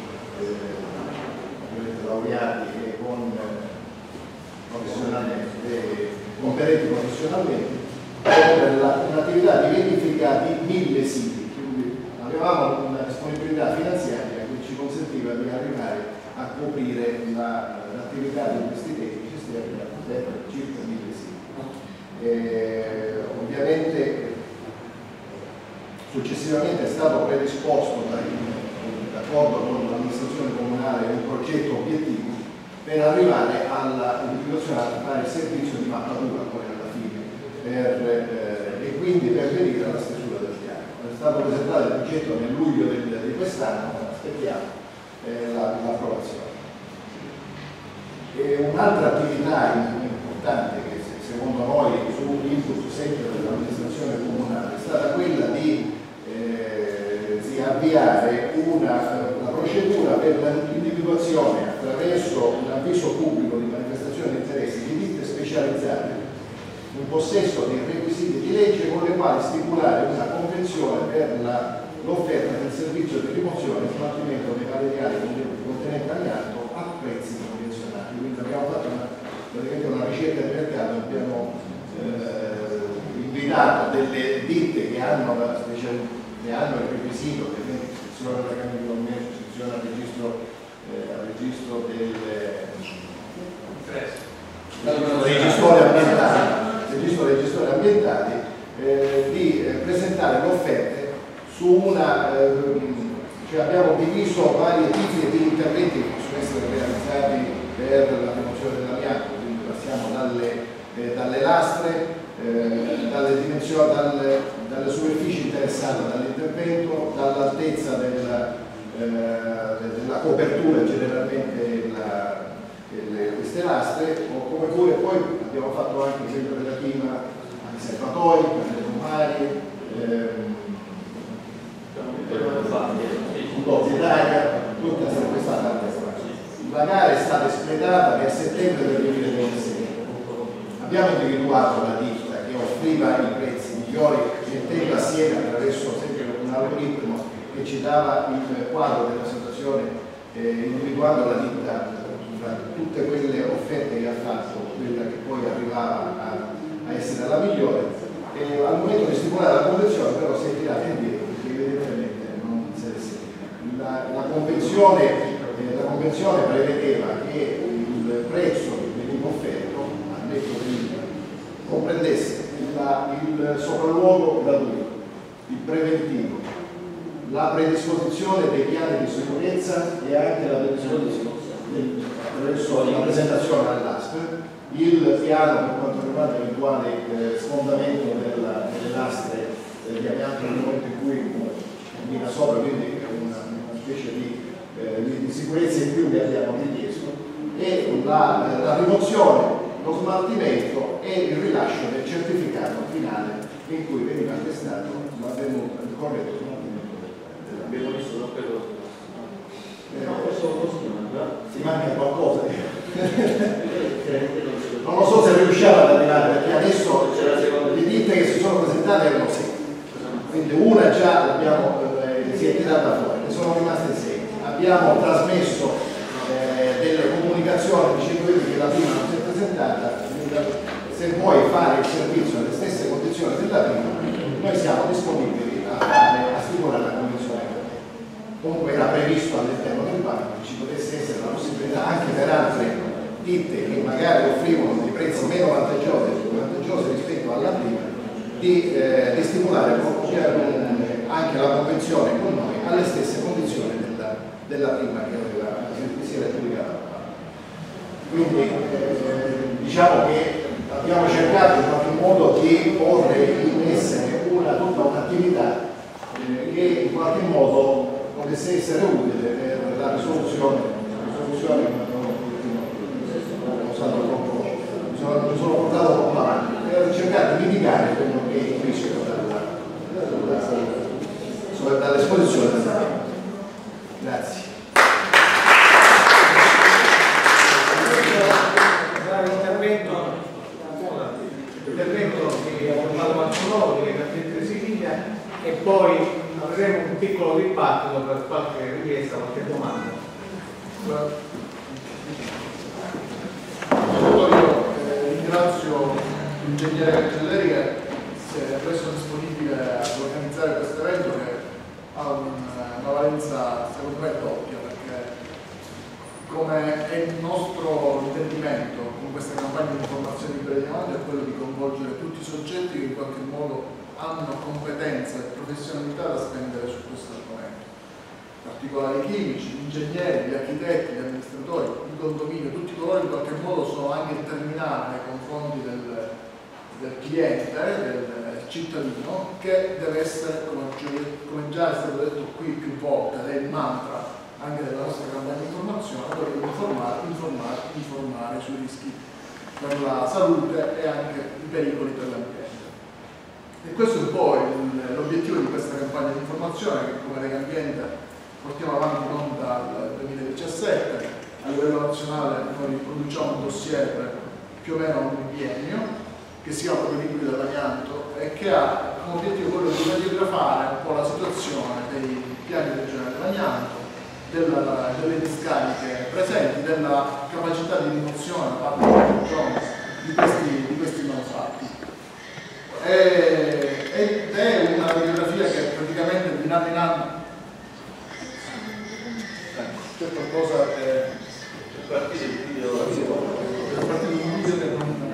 eh, laureati e con eh, professionalmente, eh, competenti professionalmente, per un'attività di verifica di mille siti. Avevamo una disponibilità finanziaria che ci consentiva di arrivare a coprire l'attività di questi tecnici esterni per circa mille siti. Eh, ovviamente successivamente è stato predisposto d'accordo con l'amministrazione comunale un progetto obiettivo per arrivare all'individuazione a fare il servizio di mappatura poi alla fine per, eh, e quindi per venire alla stesura del piano. È stato presentato il progetto nel luglio del, di quest'anno, aspettiamo eh, l'approvazione. Un'altra attività importante che secondo noi su input sempre dell'amministrazione comunale è stata quella di, eh, di avviare una, una procedura per l'individuazione attraverso un avviso pubblico di manifestazione di interessi di ditte specializzate in possesso dei requisiti di legge con le quali stipulare una convenzione per l'offerta del servizio di rimozione e smaltimento dei materiali contenenti amianto a prezzi convenzionati. Quindi abbiamo fatto una, praticamente una ricerca di mercato, abbiamo eh, invitato delle ditte che hanno, la special, che hanno il requisito, per esempio iscrizione alla Camera di Commercio, iscrizione al registro, eh, al registro del registro ambientale, registro dei gestori ambientali, eh, di eh, presentare le offerte su una, eh, cioè abbiamo diviso varie tipi di interventi che possono essere realizzati per la rimozione dell'amianto, quindi passiamo dalle, eh, dalle lastre, eh, dalle dimensioni, dalle, dalle superfici interessate dall'intervento, dall'altezza della, eh, della copertura, generalmente la, le, queste lastre, o come pure poi abbiamo fatto anche esempio relativa ai serbatoi, alle pomparie, ehm, doppia d'aria, tutta questa parte. La gara è stata espletata nel settembre del duemilaventisei. Abbiamo individuato la ditta che offriva i prezzi migliori, mettendo assieme attraverso sempre un algoritmo che ci dava il quadro della situazione, eh, individuando la ditta tra tutte quelle offerte che ha fatto, quella che poi arrivava a, a essere la migliore. E al momento di stipulare la convenzione però si è tirata indietro perché evidentemente non si è seguita. La, la convenzione eh, la convenzione prevedeva che il prezzo che veniva offerto al netto dell'I V A comprendesse la, il sopralluogo gratuito, il preventivo, la predisposizione dei piani di sicurezza e anche la predisposizione del, attraverso la presentazione all'A S P, il piano per quanto riguarda l'eventuale eh, sfondamento della, delle lastre eh, di amianto nel momento in cui cammina sopra, quindi una, una specie di, eh, di, di sicurezza in più che abbiamo richiesto, e la, la rimozione, lo smaltimento e il rilascio del certificato finale in cui veniva attestato l'avvenuto corretto. Abbiamo visto troppe cose. Si manca qualcosa. Non lo so se riusciamo ad arrivare, perché adesso le ditte che si sono presentate erano sei. Quindi una già l'abbiamo, eh, si è tirata fuori, ne sono rimaste sei. Abbiamo trasmesso eh, delle comunicazioni dicendo che la prima non si è presentata. Se vuoi fare il servizio nelle stesse condizioni della prima, noi siamo disponibili a, fare, a stipulare la convenzione. Comunque era previsto all'interno del bando che ci potesse essere la possibilità anche per altre ditte che magari offrivano dei prezzi meno vantaggiosi, vantaggiosi rispetto alla prima, di, eh, di stipulare anche la convenzione con noi alle stesse condizioni della, della prima che aveva, che si era pubblicata. Quindi eh, diciamo che abbiamo cercato in qualche modo di porre in essere una, tutta un'attività eh, che in qualche modo potesse essere utile per la risoluzione, la risoluzione non sono troppo, mi sono, sono portato troppo avanti, per cercare di mitigare quello che invece dall'esposizione dalla, dalla Grazie. L'intervento l'intervento che ha fatto Marcolò, che è Presidente di Siviglia, e poi avremo un piccolo dibattito per qualche richiesta, qualche domanda. Io eh, ringrazio l'ingegnere Cancelleri che si è reso disponibile ad organizzare questo evento che ha un, una valenza secondo me doppia, perché come è il nostro intendimento con questa campagna di informazione libera di demanda è quello di coinvolgere tutti i soggetti che in qualche modo hanno competenza e professionalità da spendere su questo argomento. Particolari chimici, gli ingegneri, gli architetti, gli amministratori, il condominio, tutti coloro in qualche modo sono anche il terminale nei confronti del, del cliente, del, del cittadino, che deve essere, come, come già è stato detto qui più volte, ed è il mantra anche della nostra campagna di informazione, quello di informare, informare, informare sui rischi per la salute e anche i pericoli per l'ambiente. E questo è un po' l'obiettivo di questa campagna di informazione che come Lega Ambiente portiamo avanti non dal duemiladiciassette. A livello nazionale noi produciamo un dossier più o meno un biennio che si chiama proprio Libri dall'amianto e che ha come obiettivo quello di radiografare un po' la situazione dei piani regionali dell'amianto, della, delle discariche presenti, della capacità di rimozione da parte della regione di questi, di questi manufatti. Ed è una radiografia che praticamente di anno in anno c'è qualcosa che è partito il video è partito un video che non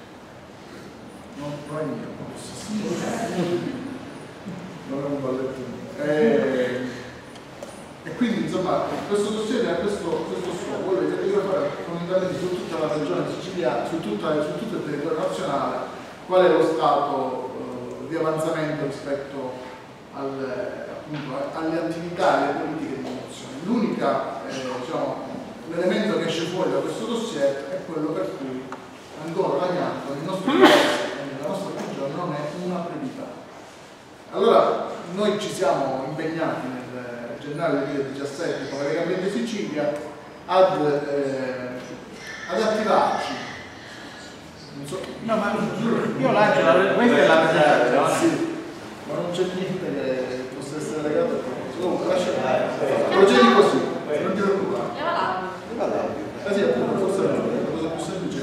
non è mio, non è un balletto e, e quindi insomma questo dossier ha questo, questo suo, quello di radiografare fondamentalmente su tutta la regione siciliana, su, tutta, su tutto il territorio nazionale qual è lo stato eh, di avanzamento rispetto alle, appunto, alle attività e alle politiche di promozione. L'unica, eh, diciamo, l'elemento che esce fuori da questo dossier è quello per cui ancora l'amianto nel nostro paese e nella nostra regione non è una priorità. Allora, noi ci siamo impegnati nel gennaio duemiladiciassette con la Lega Ambiente Sicilia ad, eh, ad attivarci. So. No, ma io lancio la questa è la presentazione. Sì, ma non c'è niente che possa essere legato a questo. Comunque, lascia procedi così, non ti preoccupare. Ah sì, appunto, forse è la cosa più semplice.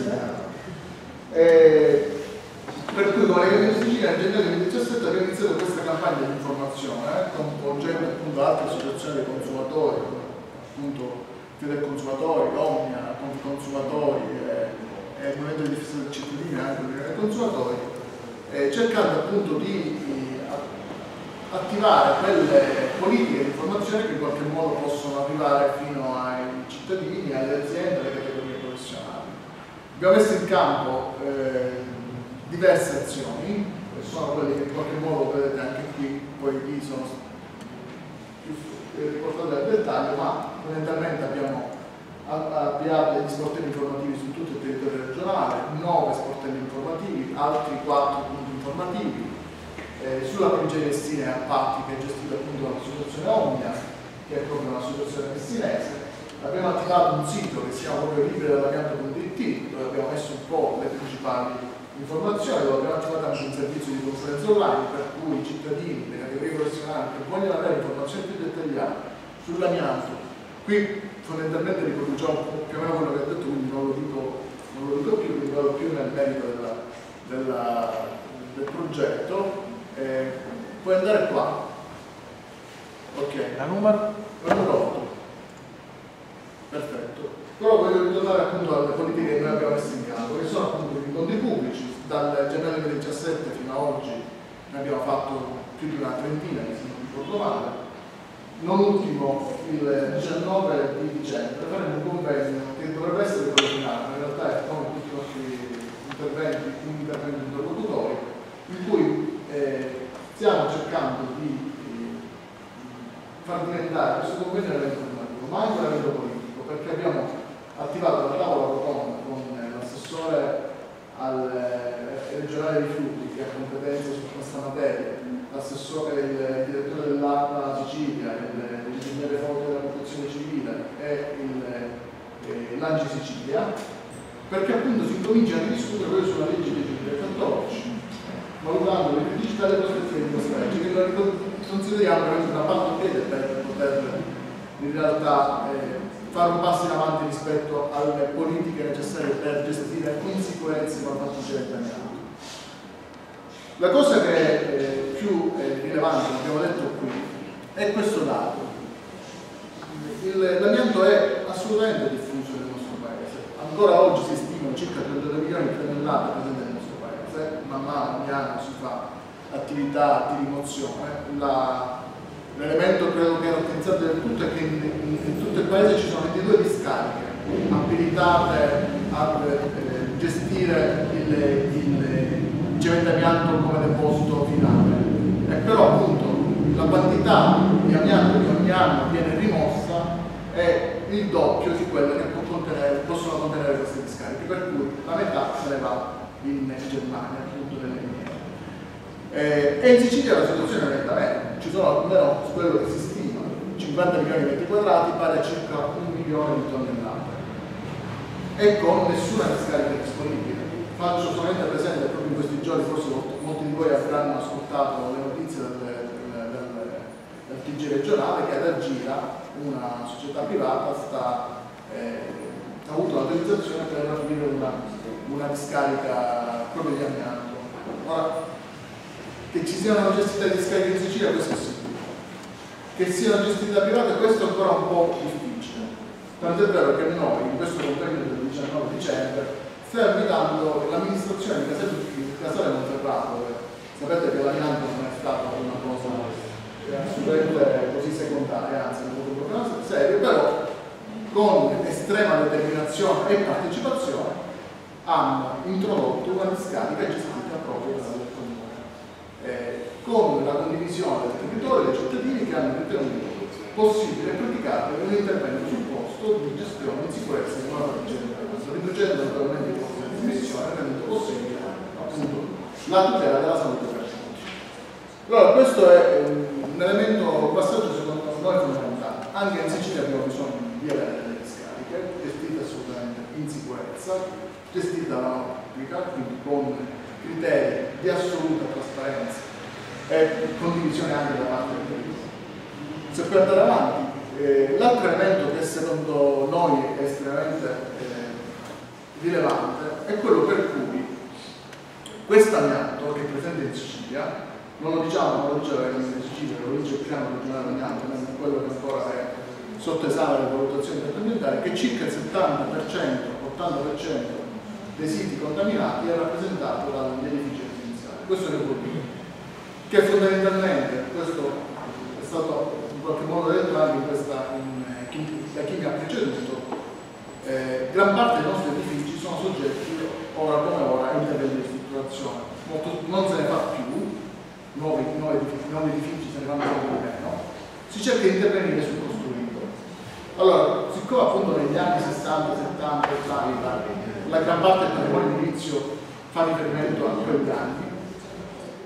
Eh, per cui con la Lega Ambiente Sicilia nel gennaio duemiladiciassette abbiamo iniziato questa campagna di informazione, eh, coinvolgendo appunto altre associazioni dei consumatori, appunto Fede Consumatori, Omnia, Consumatori, eh, e il movimento di difesa del cittadino e anche dei consumatori, eh, cercando appunto di, di attivare quelle politiche di informazione che in qualche modo possono arrivare fino ai cittadini, alle aziende, alle categorie professionali. Abbiamo messo in campo eh, diverse azioni, che sono quelle che in qualche modo vedete anche qui, poi qui sono più riportate nel dettaglio, ma fondamentalmente abbiamo avviato degli sportelli informativi su tutto il territorio regionale, nove sportelli informativi, altri quattro punti informativi, eh, eh, sulla provincia di Messina e a Patti, che è gestita appunto dall'associazione Omnia, che è proprio un'associazione messinese. Abbiamo attivato un sito che si chiama proprio libero dall'amianto punto it, dove abbiamo messo un po' le principali informazioni, dove abbiamo attivato anche un servizio di consulenza online per cui i cittadini, le categorie professionali che vogliono avere informazioni più dettagliate sull'amianto, qui fondamentalmente riproduciamo più o meno quello che ha detto, quindi non lo dico, non lo dico più, quindi vado più nel merito della, della, del progetto. Eh, puoi andare qua. Ok. La numero? La numero otto. Perfetto. Però voglio ritornare appunto alle politiche che noi abbiamo messo in campo, che sono appunto i conti pubblici. Dal gennaio duemiladiciassette fino ad oggi ne abbiamo fatto più di una trentina, se non ricordo male. Non ultimo, il diciannove di dicembre faremo un convegno che dovrebbe essere quello finale, ma in realtà è come tutti i nostri interventi, un intervento interlocutori, in cui eh, stiamo cercando di eh, far diventare questo convegno un evento normativo, ma anche un evento politico, perché abbiamo attivato la tavola rotonda con l'assessore al eh, regionale rifiuti che ha competenza su questa materia, l'assessore, il direttore dell'A P A Sicilia, l'ingegnere forte della protezione civile e eh, l'Angi Sicilia, perché appunto si incomincia a discutere sulla legge del duemilaquattordici, valutando le criticità e le prospettive di questa legge, che noi consideriamo veramente una battuta per poter in realtà eh, fare un passo in avanti rispetto alle politiche necessarie per gestire in sicurezza la fattispecie italiana. La cosa che è eh, più eh, rilevante, abbiamo detto qui, è questo dato. L'amianto è assolutamente diffuso nel nostro paese. Ancora oggi si stimano circa trentadue milioni di tonnellate presenti nel nostro paese. Man mano, ogni anno si fa attività di rimozione. L'elemento credo che caratterizzante del tutto è che in, in, in tutto il paese ci sono ventidue discariche abilitate a eh, gestire il, il cemento amianto come deposito finale. E però appunto la quantità di amianto che ogni anno viene rimossa è il doppio di quella che può contenere, possono contenere queste discariche, per cui la metà se ne va in Germania, appunto nelle miniere. Eh, e in Sicilia la situazione è netta meno, ci sono almeno quello che si stima, cinquanta milioni di metri quadrati, pari a circa un milione di tonnellate, e con nessuna discarica disponibile. Faccio solamente presente che proprio in questi giorni, forse molti di voi avranno ascoltato le notizie del, del, del, del T G regionale, che ad Argira, una società privata, sta, eh, ha avuto l'autorizzazione per aprire una, una discarica proprio di amianto. Ora, che ci siano gestite le discariche in Sicilia, questo è sicuro. Che siano gestite da private, questo è ancora un po' difficile. Tanto è vero che noi, in questo convegno del diciannove dicembre, stiamo invitando l'amministrazione di Casale Monferrato. Sapete che l'amianto non è stata una cosa assolutamente così secondaria, anzi è un problema serio, però con estrema determinazione e partecipazione hanno introdotto una discarica gestita proprio dal comune, eh, con la condivisione del territorio e dei cittadini che hanno ritenuto possibile praticare un intervento sul posto di gestione in sicurezza di una provincia, riducendo naturalmente i costi di dismissione, rendendo possibile appunto la tutela della salute per tutti. Allora, questo è un elemento, un passaggio secondo noi fondamentale. Anche in Sicilia abbiamo bisogno di avere delle discariche gestite assolutamente in sicurezza, gestite dalla norma pubblica, quindi con criteri di assoluta trasparenza e condivisione anche da parte del territorio. Se puoi andare avanti, eh, l'altro elemento che secondo noi è estremamente eh, rilevante è quello per cui questo amianto che è presente in Sicilia, non lo diciamo, non lo dice la Regione di Sicilia, lo dice il piano regionale amianto, quello che ancora è sotto esame delle valutazioni ambientali, che circa il settanta per cento, ottanta per cento dei siti contaminati è rappresentato dagli edifici residenziali. Questo che vuol dire? Che fondamentalmente, questo è stato in qualche modo detto anche in questa, in, in, da chi mi ha preceduto, eh, gran parte dei nostri edifici sono soggetti ora come ora a interventi di ristrutturazione. Non se ne fa più, nuovi, nuovi, edifici, nuovi edifici se ne fanno proprio meno, si cerca di intervenire sul costruito. Allora, siccome appunto negli anni sessanta, settanta, ottanta la gran parte del patrimonio edilizio fa riferimento a quegli anni,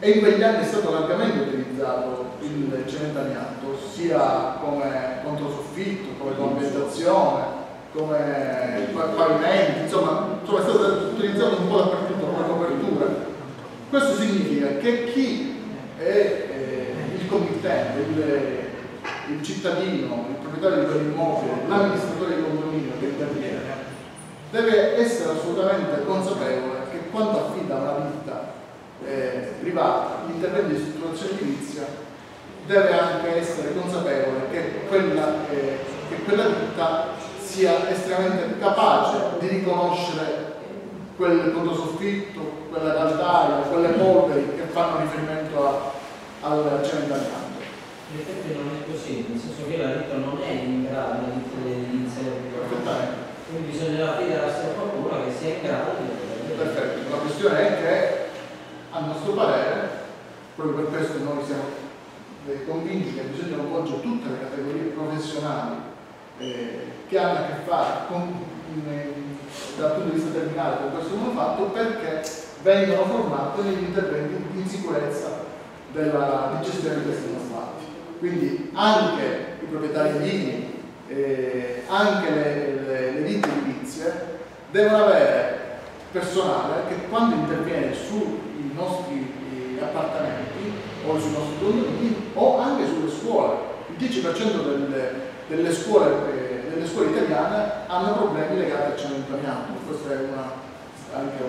e in quegli anni è stato largamente utilizzato il cemento amianto, sia come controsoffitto, come ambientazione, come pavimenti, insomma, insomma è stato utilizzato un po' dappertutto come copertura. Questo significa che chi è eh, il committente, il, il cittadino, il proprietario di quell'immobile, l'amministratore di condominio che interviene, deve essere assolutamente consapevole che quando affida una ditta eh, privata gli interventi di strutturazione edilizia deve anche essere consapevole che quella, eh, che quella ditta sia estremamente capace di riconoscere quel controsoffitto, quella caldaia, quelle polveri che fanno riferimento a, al cemento amianto. In effetti non è così, nel senso che la ditta non è in grado di iniziare, quindi bisognerà affidarsi a qualcuno che sia in grado di... Perfetto, la questione è che a nostro parere, proprio per questo noi siamo convinti che bisogna coinvolgere tutte le categorie professionali eh, che hanno a che fare con, eh, dal punto di vista terminale con questo monofatto, perché vengono formate negli interventi in sicurezza della di gestione di questi monofatti. Quindi anche i proprietari edili, eh, anche le, le, le ditte edilizie devono avere personale che quando interviene sui nostri eh, appartamenti o sui nostri condomini o anche sulle scuole. Il dieci per cento delle, delle, scuole, eh, delle scuole italiane hanno problemi legati al cemento amianto. Questo è una, anche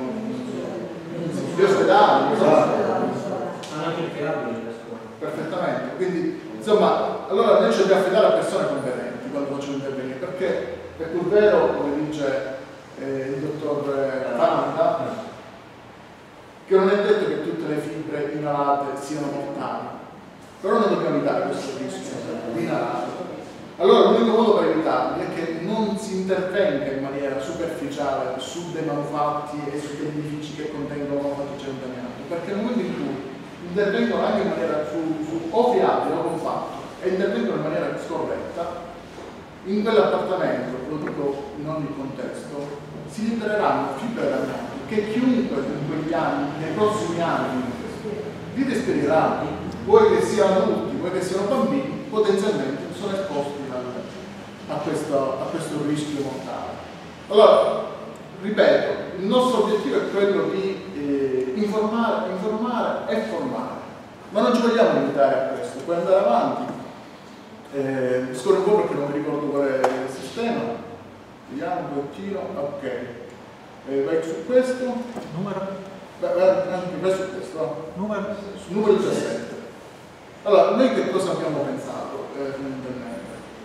un gli ospedali, hanno anche il fiabile nelle scuole. Perfettamente. Quindi, insomma, allora noi ci dobbiamo affidare a persone competenti quando facciamo intervenire, perché è pur vero, come dice eh, il dottor Fananda, che non è detto che tutte le fibre inalate siano mortali, però non dobbiamo evitare questo rischio di inalate. Allora l'unico modo per evitarli è che non si intervenga in maniera superficiale su dei manufatti e su degli edifici che contengono manufatti cemento amianto, perché nel momento in cui intervengono anche in maniera su, su o fiabile o compatto e intervengono in maniera scorretta, in quell'appartamento, lo dico in ogni contesto, si libereranno fibre d'amianto che chiunque in quegli anni, nei prossimi anni, li respirerà, vuoi che siano adulti, vuoi che siano bambini, potenzialmente sono esposti a questo, a questo rischio mortale. Allora, ripeto, il nostro obiettivo è quello di eh, informare, informare e formare, ma non ci vogliamo limitare a questo, puoi andare avanti. Eh, scorro un po' perché non mi ricordo qual è il sistema. Vediamo un pochettino, ok. Eh, vai su questo. Numero? Vai, vai, vai su questo. No? Numero? Su numero diciassette. Allora, noi che cosa abbiamo pensato eh, fondamentalmente?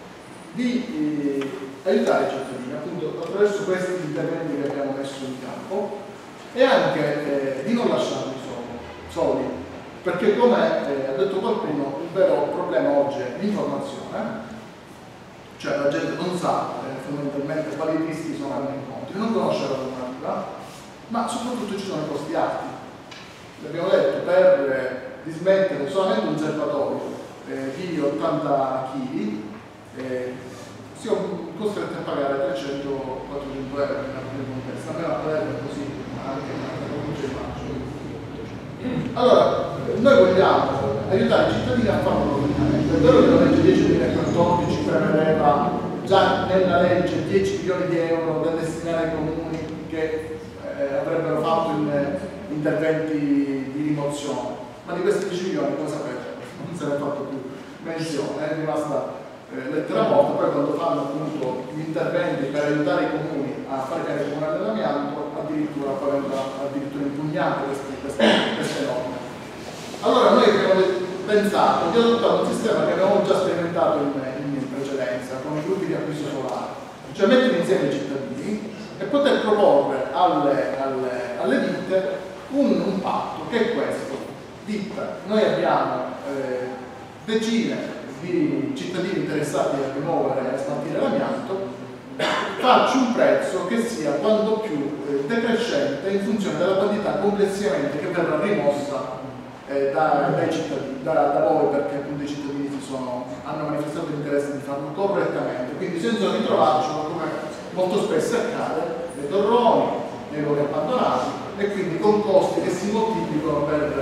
Di eh, aiutare i cittadini, appunto, attraverso questi interventi che abbiamo messo in campo e anche eh, di non lasciarli soli, perché come eh, ha detto qualcuno, il vero problema oggi è l'informazione, cioè la gente non sa eh, fondamentalmente quali rischi sono agli incontri, non conosce la normativa, ma soprattutto ci sono i costi alti. L'abbiamo detto, per eh, dismettere solamente un serbatoio eh, di ottanta chili eh, siamo costretti a pagare trecento quattrocento euro in alcune contesti, almeno a Palermo così, ma anche a Provincia di Maggio. Allora, noi vogliamo aiutare i cittadini a farlo localmente. È vero che la legge dieci duemilaquattordici prevedeva già nella legge dieci milioni di euro da destinare ai comuni che eh, avrebbero fatto in, eh, interventi di rimozione, ma di questi dieci milioni, come sapete, non se ne è fatto più menzione, è rimasta eh, lettera morta. Poi quando fanno appunto gli interventi per aiutare i comuni a fare carico comunale dell'amianto, addirittura poi vengono addirittura impugnate queste, queste, queste norme. Allora noi abbiamo pensato di adottare un sistema che avevamo già sperimentato in, in precedenza con i gruppi di acquisto solare, cioè mettere insieme i cittadini e poter proporre alle, alle, alle ditte un, un patto che è questo. Ditta, noi abbiamo eh, decine di cittadini interessati a rimuovere e a smaltire l'amianto, faccio un prezzo che sia quanto più eh, decrescente in funzione della quantità complessivamente che verrà rimossa eh, da, dai cittadini, da, da voi, perché appunto i cittadini si sono, hanno manifestato l'interesse di farlo correttamente, quindi senza ritrovarci come molto spesso accade nei torroni, nei luoghi abbandonati, e quindi con costi che si moltiplicano per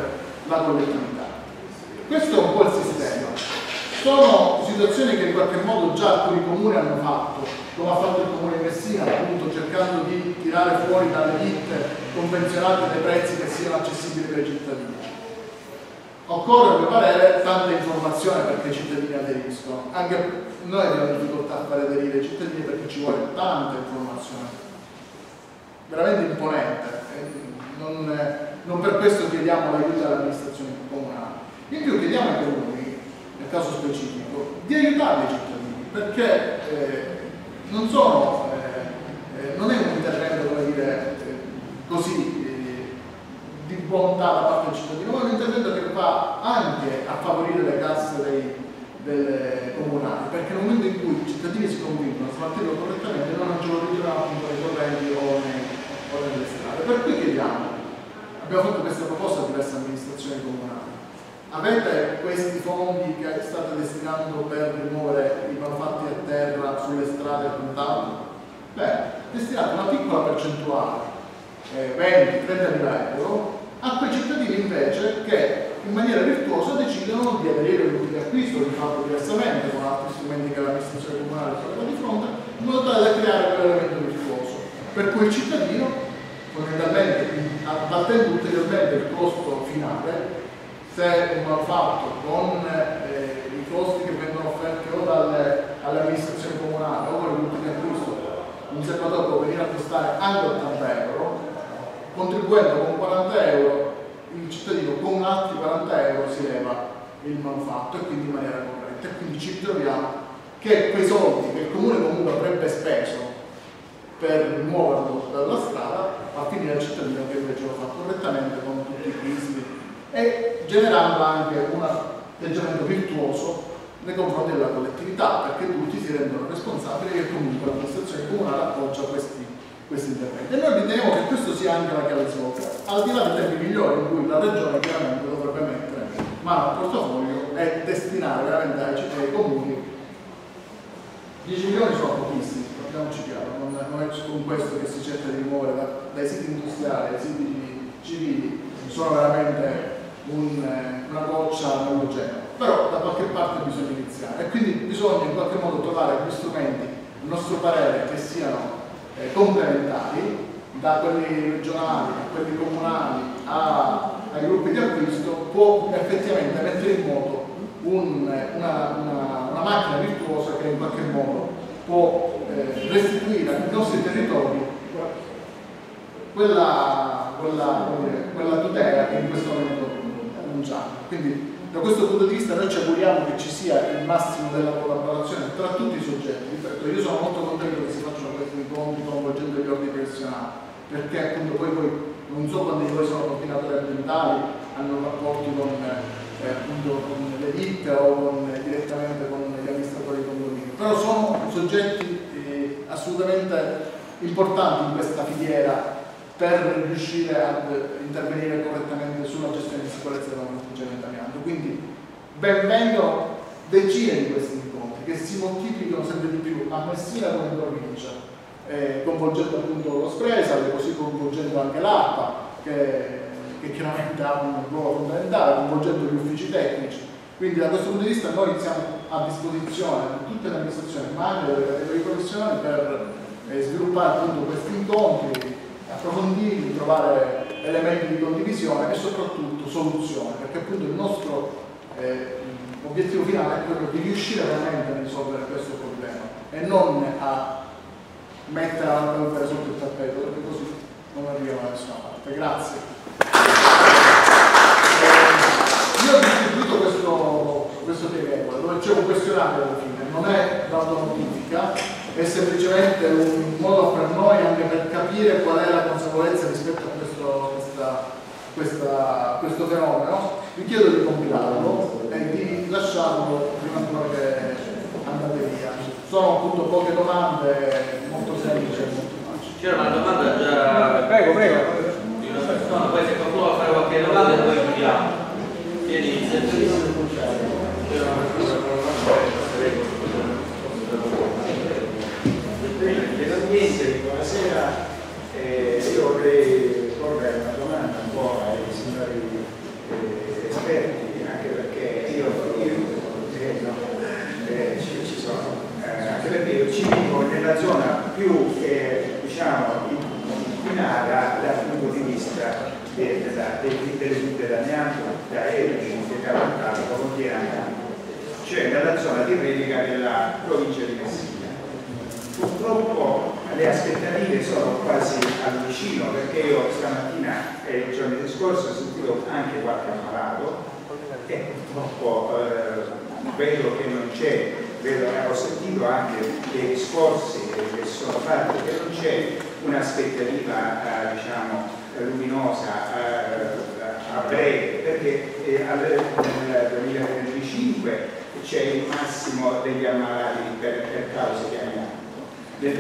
la collettività. Questo è un po' il sistema. Sono situazioni che in qualche modo già alcuni comuni hanno fatto, come ha fatto il comune di Messina, appunto cercando di tirare fuori dalle ditte convenzionate dei prezzi che siano accessibili per i cittadini. Occorre, a mio parere, tanta informazione perché i cittadini aderiscono. Anche noi abbiamo difficoltà a fare aderire i cittadini perché ci vuole tanta informazione, veramente imponente. Non, non per questo chiediamo l'aiuto dell'amministrazione comunale. In più chiediamo ai comuni, nel caso specifico, di aiutare i cittadini, perché eh, non sono, eh, eh, non è un intervento, come dire, eh, così di bontà da parte del cittadino, ma è un intervento che va anche a favorire le casse dei, delle comunali, perché nel momento in cui i cittadini si convincono a smaltirlo correttamente non ce lo ritroviamo appunto nei correnti o, nei, o nelle strade. Per cui chiediamo, abbiamo fatto questa proposta a diverse amministrazioni comunali, avete questi fondi che state destinando per rimuovere i manufatti a terra sulle strade e quant'altro? Beh, destinate una piccola percentuale, venti trenta mila euro, a quei cittadini invece che in maniera virtuosa decidono di aderire al gruppo di acquisto, di farlo diversamente con altri strumenti che l'amministrazione comunale trova di fronte, in modo tale da creare quell'elemento virtuoso, per cui il cittadino, fondamentalmente abbattendo ulteriormente il costo finale, se un manufatto con eh, i costi che vengono offerti o dalle, alle amministrazioni comunali o con il gruppo di acquisto, un serbatoio può venire a costare anche ottanta euro, contribuendo con quaranta euro, il cittadino con altri quaranta euro si leva il manufatto e quindi in maniera corretta. E quindi ci troviamo che quei soldi che il comune comunque avrebbe speso per rimuoverlo dalla strada va a finire al cittadino che invece lo fa correttamente con tutti i crismi e generando anche un atteggiamento virtuoso nei confronti della collettività, perché tutti si rendono responsabili che comunque l'amministrazione comunale appoggia questi questi interventi. E noi riteniamo che questo sia anche la chiave di svolta, al di là dei tempi migliori in cui la regione chiaramente dovrebbe mettere mano al portafoglio e destinare veramente ai cittadini comuni. dieci milioni sono pochissimi, parliamoci chiaro, non, non è con questo che si cerca di rimuovere da, dai siti industriali ai siti civili, sono veramente un, una goccia nell'oceano, però da qualche parte bisogna iniziare e quindi bisogna in qualche modo trovare gli strumenti, a nostro parere, che siano Eh, complementari, da quelli regionali a quelli comunali a, ai gruppi di acquisto, può effettivamente mettere in moto un, una, una, una macchina virtuosa che in qualche modo può eh, restituire ai nostri territori quella, quella, quella tutela che in questo momento non c'è. Quindi da questo punto di vista noi ci auguriamo che ci sia il massimo della collaborazione tra tutti i soggetti. Ripeto, io sono molto contento che si facciano questi incontri coinvolgendo gli ordini professionali, perché appunto poi, poi non so quando voi sono coordinatori ambientali, hanno rapporti con, eh, appunto, con le ditte o con, direttamente con gli amministratori di condominio, però sono soggetti eh, assolutamente importanti in questa filiera per riuscire ad intervenire correttamente sulla gestione di sicurezza della contingente amianto. Quindi benvengano decine di questi incontri che si moltiplicano sempre di più a Messina come in provincia, eh, coinvolgendo appunto lo Spresal, così coinvolgendo anche l'ARPA che, che chiaramente ha un ruolo fondamentale, coinvolgendo gli uffici tecnici. Quindi da questo punto di vista noi siamo a disposizione di tutte le amministrazioni, ma anche delle categorie professionali per eh, sviluppare appunto questi incontri, approfondire, trovare elementi di condivisione e soprattutto soluzioni, perché appunto il nostro eh, obiettivo finale è quello di riuscire veramente a risolvere questo problema e non a mettere la polvere sotto il tappeto, perché così non arriviamo da nessuna parte. Grazie. Eh, io ho distribuito questo, questo tema dove c'è un questionario alla fine, non è l'autonotifica, è semplicemente un modo per noi anche per capire qual è la consapevolezza rispetto a questo, questa, questa, questo fenomeno. Vi chiedo di compilarlo e di lasciarlo prima ancora che andate via. Sono appunto poche domande molto semplici e molto facili. C'era una domanda già. Prego, prego. Di una persona, poi se qualcuno va a fare qualche domanda e poi chiudiamo. Vieni, c'era una persona con Dell'ambiente, buonasera, eh, io vorrei porre una domanda un po' ai signori eh, perché io ci vivo nella zona più eh, diciamo inquinata dal punto di vista de, de, de, delle tutte d'amianto, da Erci, che Cavalcano, contiene amianto, cioè nella zona di replica della provincia di Messina. Purtroppo le aspettative sono quasi al vicino, perché io stamattina e i giorni scorsi ho sentito anche qualche ammalato e purtroppo eh, vedo che non c'è, vedo, ho sentito anche dei discorsi che sono fatti, che non c'è un'aspettativa eh, diciamo luminosa eh, a breve, perché eh, nel duemilaventicinque c'è il massimo degli ammalati per, per cause di amianto. Nel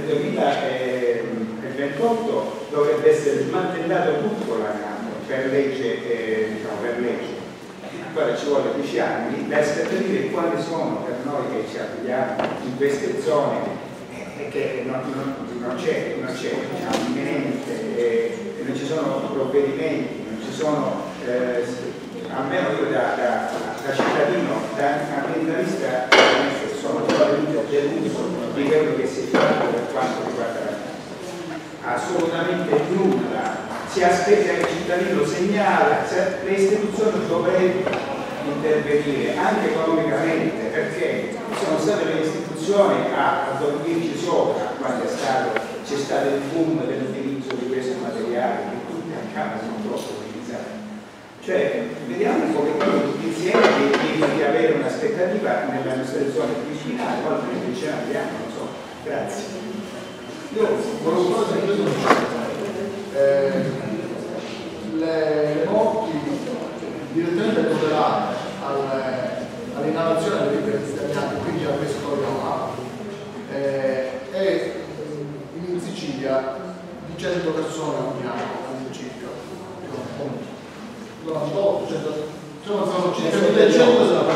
duemilaventotto dovrebbe essere smantellato tutto l'amianto per legge, eh, diciamo, per legge. Ancora ci vuole dieci anni, le aspettative quali sono per noi che ci abitiamo in queste zone e eh, che non, non, non c'è diciamo, imminente, eh, non ci sono provvedimenti, non ci sono, eh, almeno io da, da, da cittadino, da ambientalista, sono deluso di quello che si è fatto per quanto riguarda la vita. Assolutamente nulla. Si aspetta che il cittadino segnala, le istituzioni dovrebbero intervenire anche economicamente, perché sono state le istituzioni a, a dormirci sopra quando c'è stato il boom dell'utilizzo di questo materiale che tutti a casa sono troppo utilizzati. Cioè, vediamo un pochettino tutti insieme di, di avere un'aspettativa nella nostra zona vicina, qualche invece abbiamo, non so. Grazie. Io volevo solo dire eh, le, le morti direttamente correlate all'inalazione delle amianti, quindi al mescolioma, eh, e in Sicilia di cento persone ogni all'incirca. novantotto, cento, sono circa millecento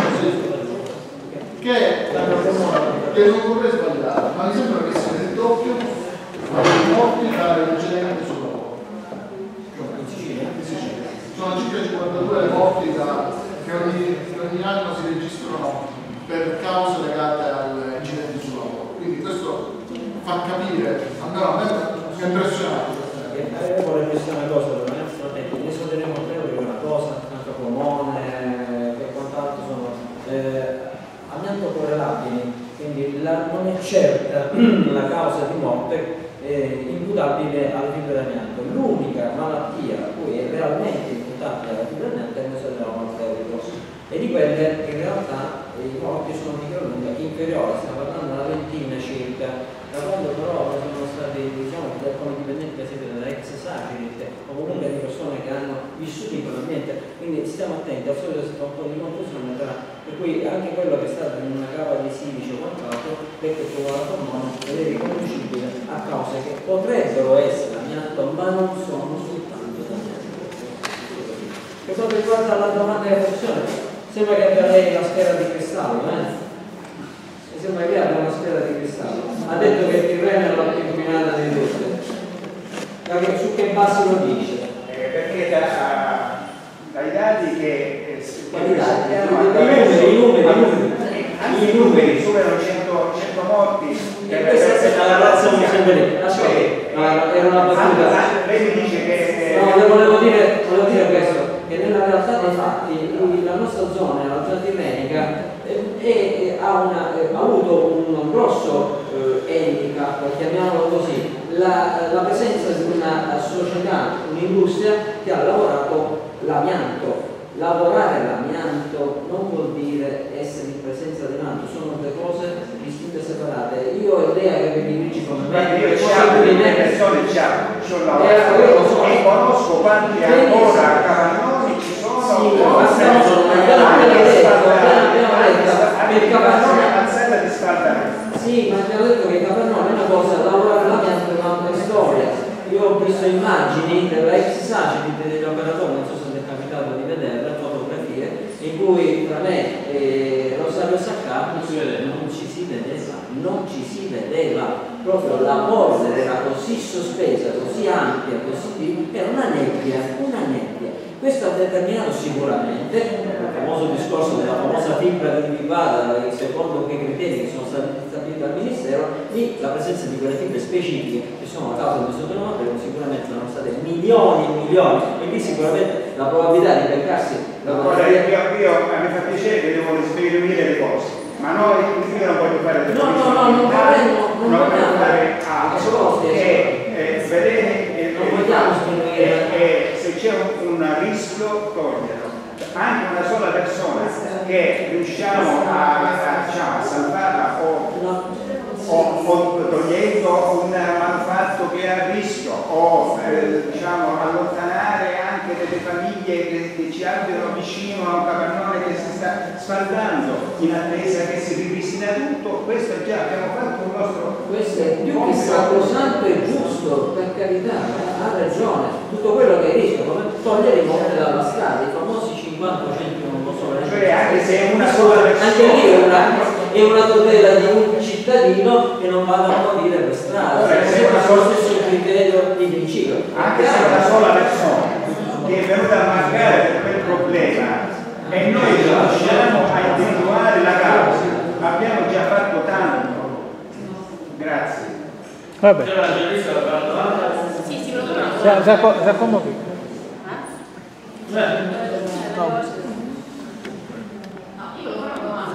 che, che non vorrei sbagliare, ma mi sembra che sia il doppio di morti da incidenti sul lavoro. In Sicilia? In Sicilia. Sono circa cinquantadue le morti da, che, ogni, che ogni anno si registrano per cause legate agli incidenti sul lavoro. Quindi questo fa capire, almeno a me mi ha impressionato. Io vorrei dire una cosa, ne sosterremo tre una cosa, anche Pomone e quant'altro sono eh, amianto correlabili, quindi la, non è certa la causa di morte eh, imputabile alla fibra d'amianto. L'unica malattia a cui è realmente imputabile alla fibra d'amianto è il mesoderoma alveolico, e di quelle in realtà eh, i morti sono di gran lunga inferiori, stiamo parlando di una ventina circa. Da quando però sono stati, diciamo, come dipendenti per esempio dalla ex Sacirit o comunque di persone che hanno vissuto in quell'ambiente, quindi stiamo attenti, al solito si fa un po' di confusione tra, per cui anche quello che è stato in una cava di silice o quant'altro, perché trovato ormone ed è riconoscibile a cause che potrebbero essere amianto, ma non sono soltanto amianto. Per quanto riguarda la domanda di funzione, sembra che abbia lei la sfera di cristallo, eh? Sembra che abbia una sfera di cristallo. Ha detto che il Tirreno è la più inquinata di tutte. Su che base lo dice? Eh, perché da, dai dati che eh, Quali dati? I numeri, numeri, i numeri. Anche i numeri superano cento, cento morti. E questa è la relazione sempre lì. Aspetta, era una battuta. Lei mi dice che. No, volevo dire, volevo dire questo, che nella realtà dei fatti la nostra zona, la zona tirrenica, E, e ha, una, eh, ha avuto un, un grosso eh, handicap, chiamiamolo così, la, la presenza di una società, un'industria che ha lavorato l'amianto. Lavorare l'amianto non vuol dire essere in presenza di amianto, sono due cose distinte e separate. Io e lei che mi dirigi come me, io c'ho delle persone c'ho lavorato e conosco quanti ancora a Cavagnoli ci sono. Sì, ma stiamo il Capannone alzata di scaldamento. Sì, ma abbiamo detto che il Capannone è una cosa, lavorare l'amianto è un'altra storia. Io ho visto immagini della ex Sacirit degli operatori, non so se mi è capitato di vederle, fotografie, in cui tra me e Rosario Sacca non ci si vedeva, non ci si vedeva, proprio la polvere era così sospesa, così ampia, così era una nebbia, una nebbia. Questo ha determinato sicuramente il famoso discorso della famosa fibra individuata secondo quei criteri che sono stati stabiliti stabiliti dal Ministero, lì la presenza di quelle fibre specifiche che sono la causa del disordine motorio sicuramente sono state milioni e milioni, e lì sicuramente la probabilità di beccarsi la Allora, io, io mi fa piacere che devo sminuire le cose, ma noi, io non voglio fare delle no, no, no, non vorremmo, non non voglio vogliamo fare altro e, e vedere e, non vogliamo sminuire e, e se c'è un, un rischio toglierlo. Anche una sola persona che riusciamo a, a, diciamo, a salvarla o, o, o togliendo un manufatto che è a rischio o eh, diciamo, allontanare anche delle famiglie che, che ci abitano vicino a un capannone che si sta sfaldando in attesa che si ripristina tutto, questo già abbiamo fatto un nostro. Questo è più che sacrosanto e giusto, per carità, ha ragione. Tutto quello che è rischio, come togliere i monete dalla strada, i famosi cinquanta centri non possono essere. Cioè anche se è una sola persona. Anche lì è una, è una tutela di un cittadino che non vada a morire per strada. Allora, se è una sola stesso criterio di principio. Anche se è una sola persona che è venuta a mancare per quel problema e noi riusciamo a individuare la causa, abbiamo già fatto tanto. Grazie. Vabbè. Sì, sì, però Sa, sa, sa come qui? No, io ho una domanda,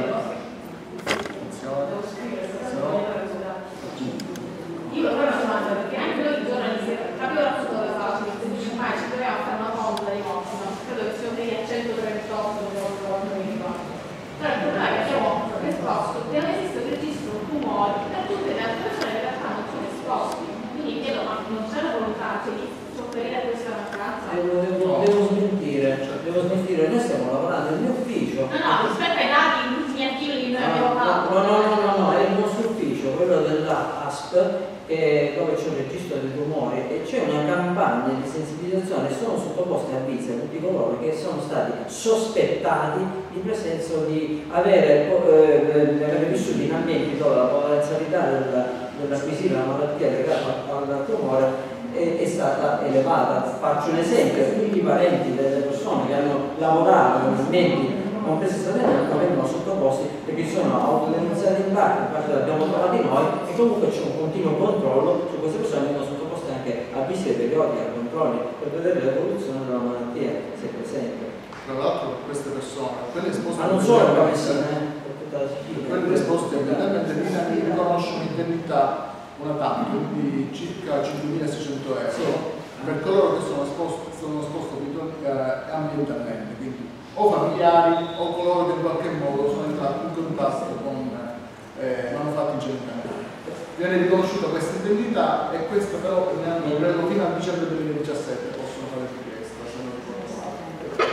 io ho una domanda perché anche noi giornalisti capiamo tutto dove fa la dice mai ci proviamo a fare una conta dei morti, no? Credo che siamo venuti a centotrentotto non mi ricordo. Però il problema è che abbiamo risposto che non esiste un registro tumori per tutte le altre persone che in realtà non sono esposti. Quindi chiedo, ma non c'è la volontà di sopperire a questa mancanza? Devo, devo, devo smentire, devo smentire, noi stiamo lavorando nel mio ufficio. No, no, rispetto ai dati ultimi che noi abbiamo fatto. No, no, no, no, no, è il nostro ufficio, quello dell'A S P, che, dove c'è un registro dei tumori e c'è una campagna di sensibilizzazione, sono sottoposti a avvisi a tutti coloro che sono stati sospettati di presenza di avere, eh, avere vissuto in ambienti dove la potenzialità dell'acquisire la malattia legata al tumore è, è stata elevata. Faccio un esempio: tutti i parenti delle persone che hanno lavorato in ambienti compresi stradali non vengono sottoposti perché sono autorizzati in parte, in parte l'abbiamo trovati noi, e comunque c'è un continuo controllo su queste persone, vengono sottoposte anche a visite periodiche, a controlli per vedere l'evoluzione della malattia, se è presente. Tra l'altro per queste persone, quelle esposte ma non solo per Messina, eh, per tutta la Sicilia. Quelle esposte evidentemente mi riconoscono un'indennità, una T A M di circa cinquemilaseicento euro sì. per coloro che sono esposti, sono esposti ambientalmente, quindi o familiari o coloro che in qualche modo sono entrati in contatto con eh, manufatti incenerati. Viene riconosciuta questa indennità e questa però ne hanno credo fino al dicembre duemiladiciassette possono fare richiesta, se non ricordo male.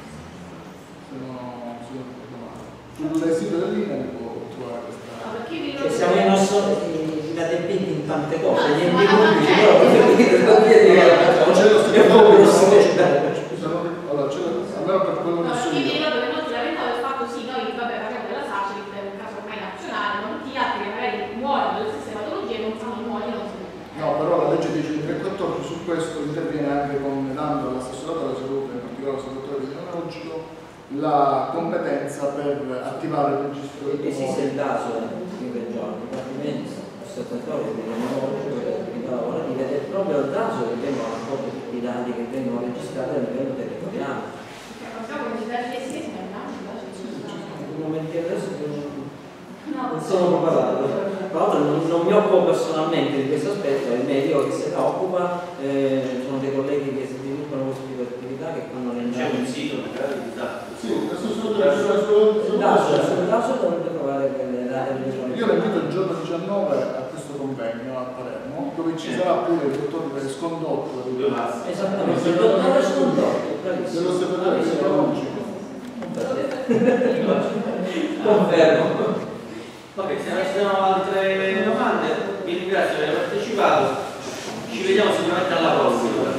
Se non ricordo male. Sul sito dell'I N A può trovare questa. No, cioè, siamo in nostro inadempienti in tante cose, no, niente pubblici, però per dire non viene è un po' allora c'è almeno per quello che so io. Io ricordo che non si lamentava del fatto sì, noi vabbè parliamo della SACE, che è un caso ormai nazionale, ma tutti gli altri che magari muoiono delle stesse patologie non fanno muoiono. No, però la legge dice che il quattordici su questo interviene anche con dando all'assessorato alla salute, in particolare al settore epidemiologico, la competenza per attivare il registro del tumore. Esiste il caso in regione, dipartimento, osservatorio epidemiologico e attività lavorative, ed è proprio il caso che vengono raccolti tutti i dati che vengono registrati a livello territoriale. In momenti adesso non sono preparato. Tra l'altro non, non mi occupo personalmente di questo aspetto, è il medico che se ne occupa, eh, sono dei colleghi che sviluppano questo tipo di attività che fanno le C'è un sito magari di dati. Sì, adesso sul caso dovete trovare quelle date. Io la invito il giorno diciannove a questo convegno a Palermo, dove ci sarà pure il dottor Scondotto. Esattamente, il dottore Scondotto, dell'osservatorio epidemiologico. Confermo. Vabbè, se non ci sono altre domande, vi ringrazio per aver partecipato, ci vediamo sicuramente alla prossima.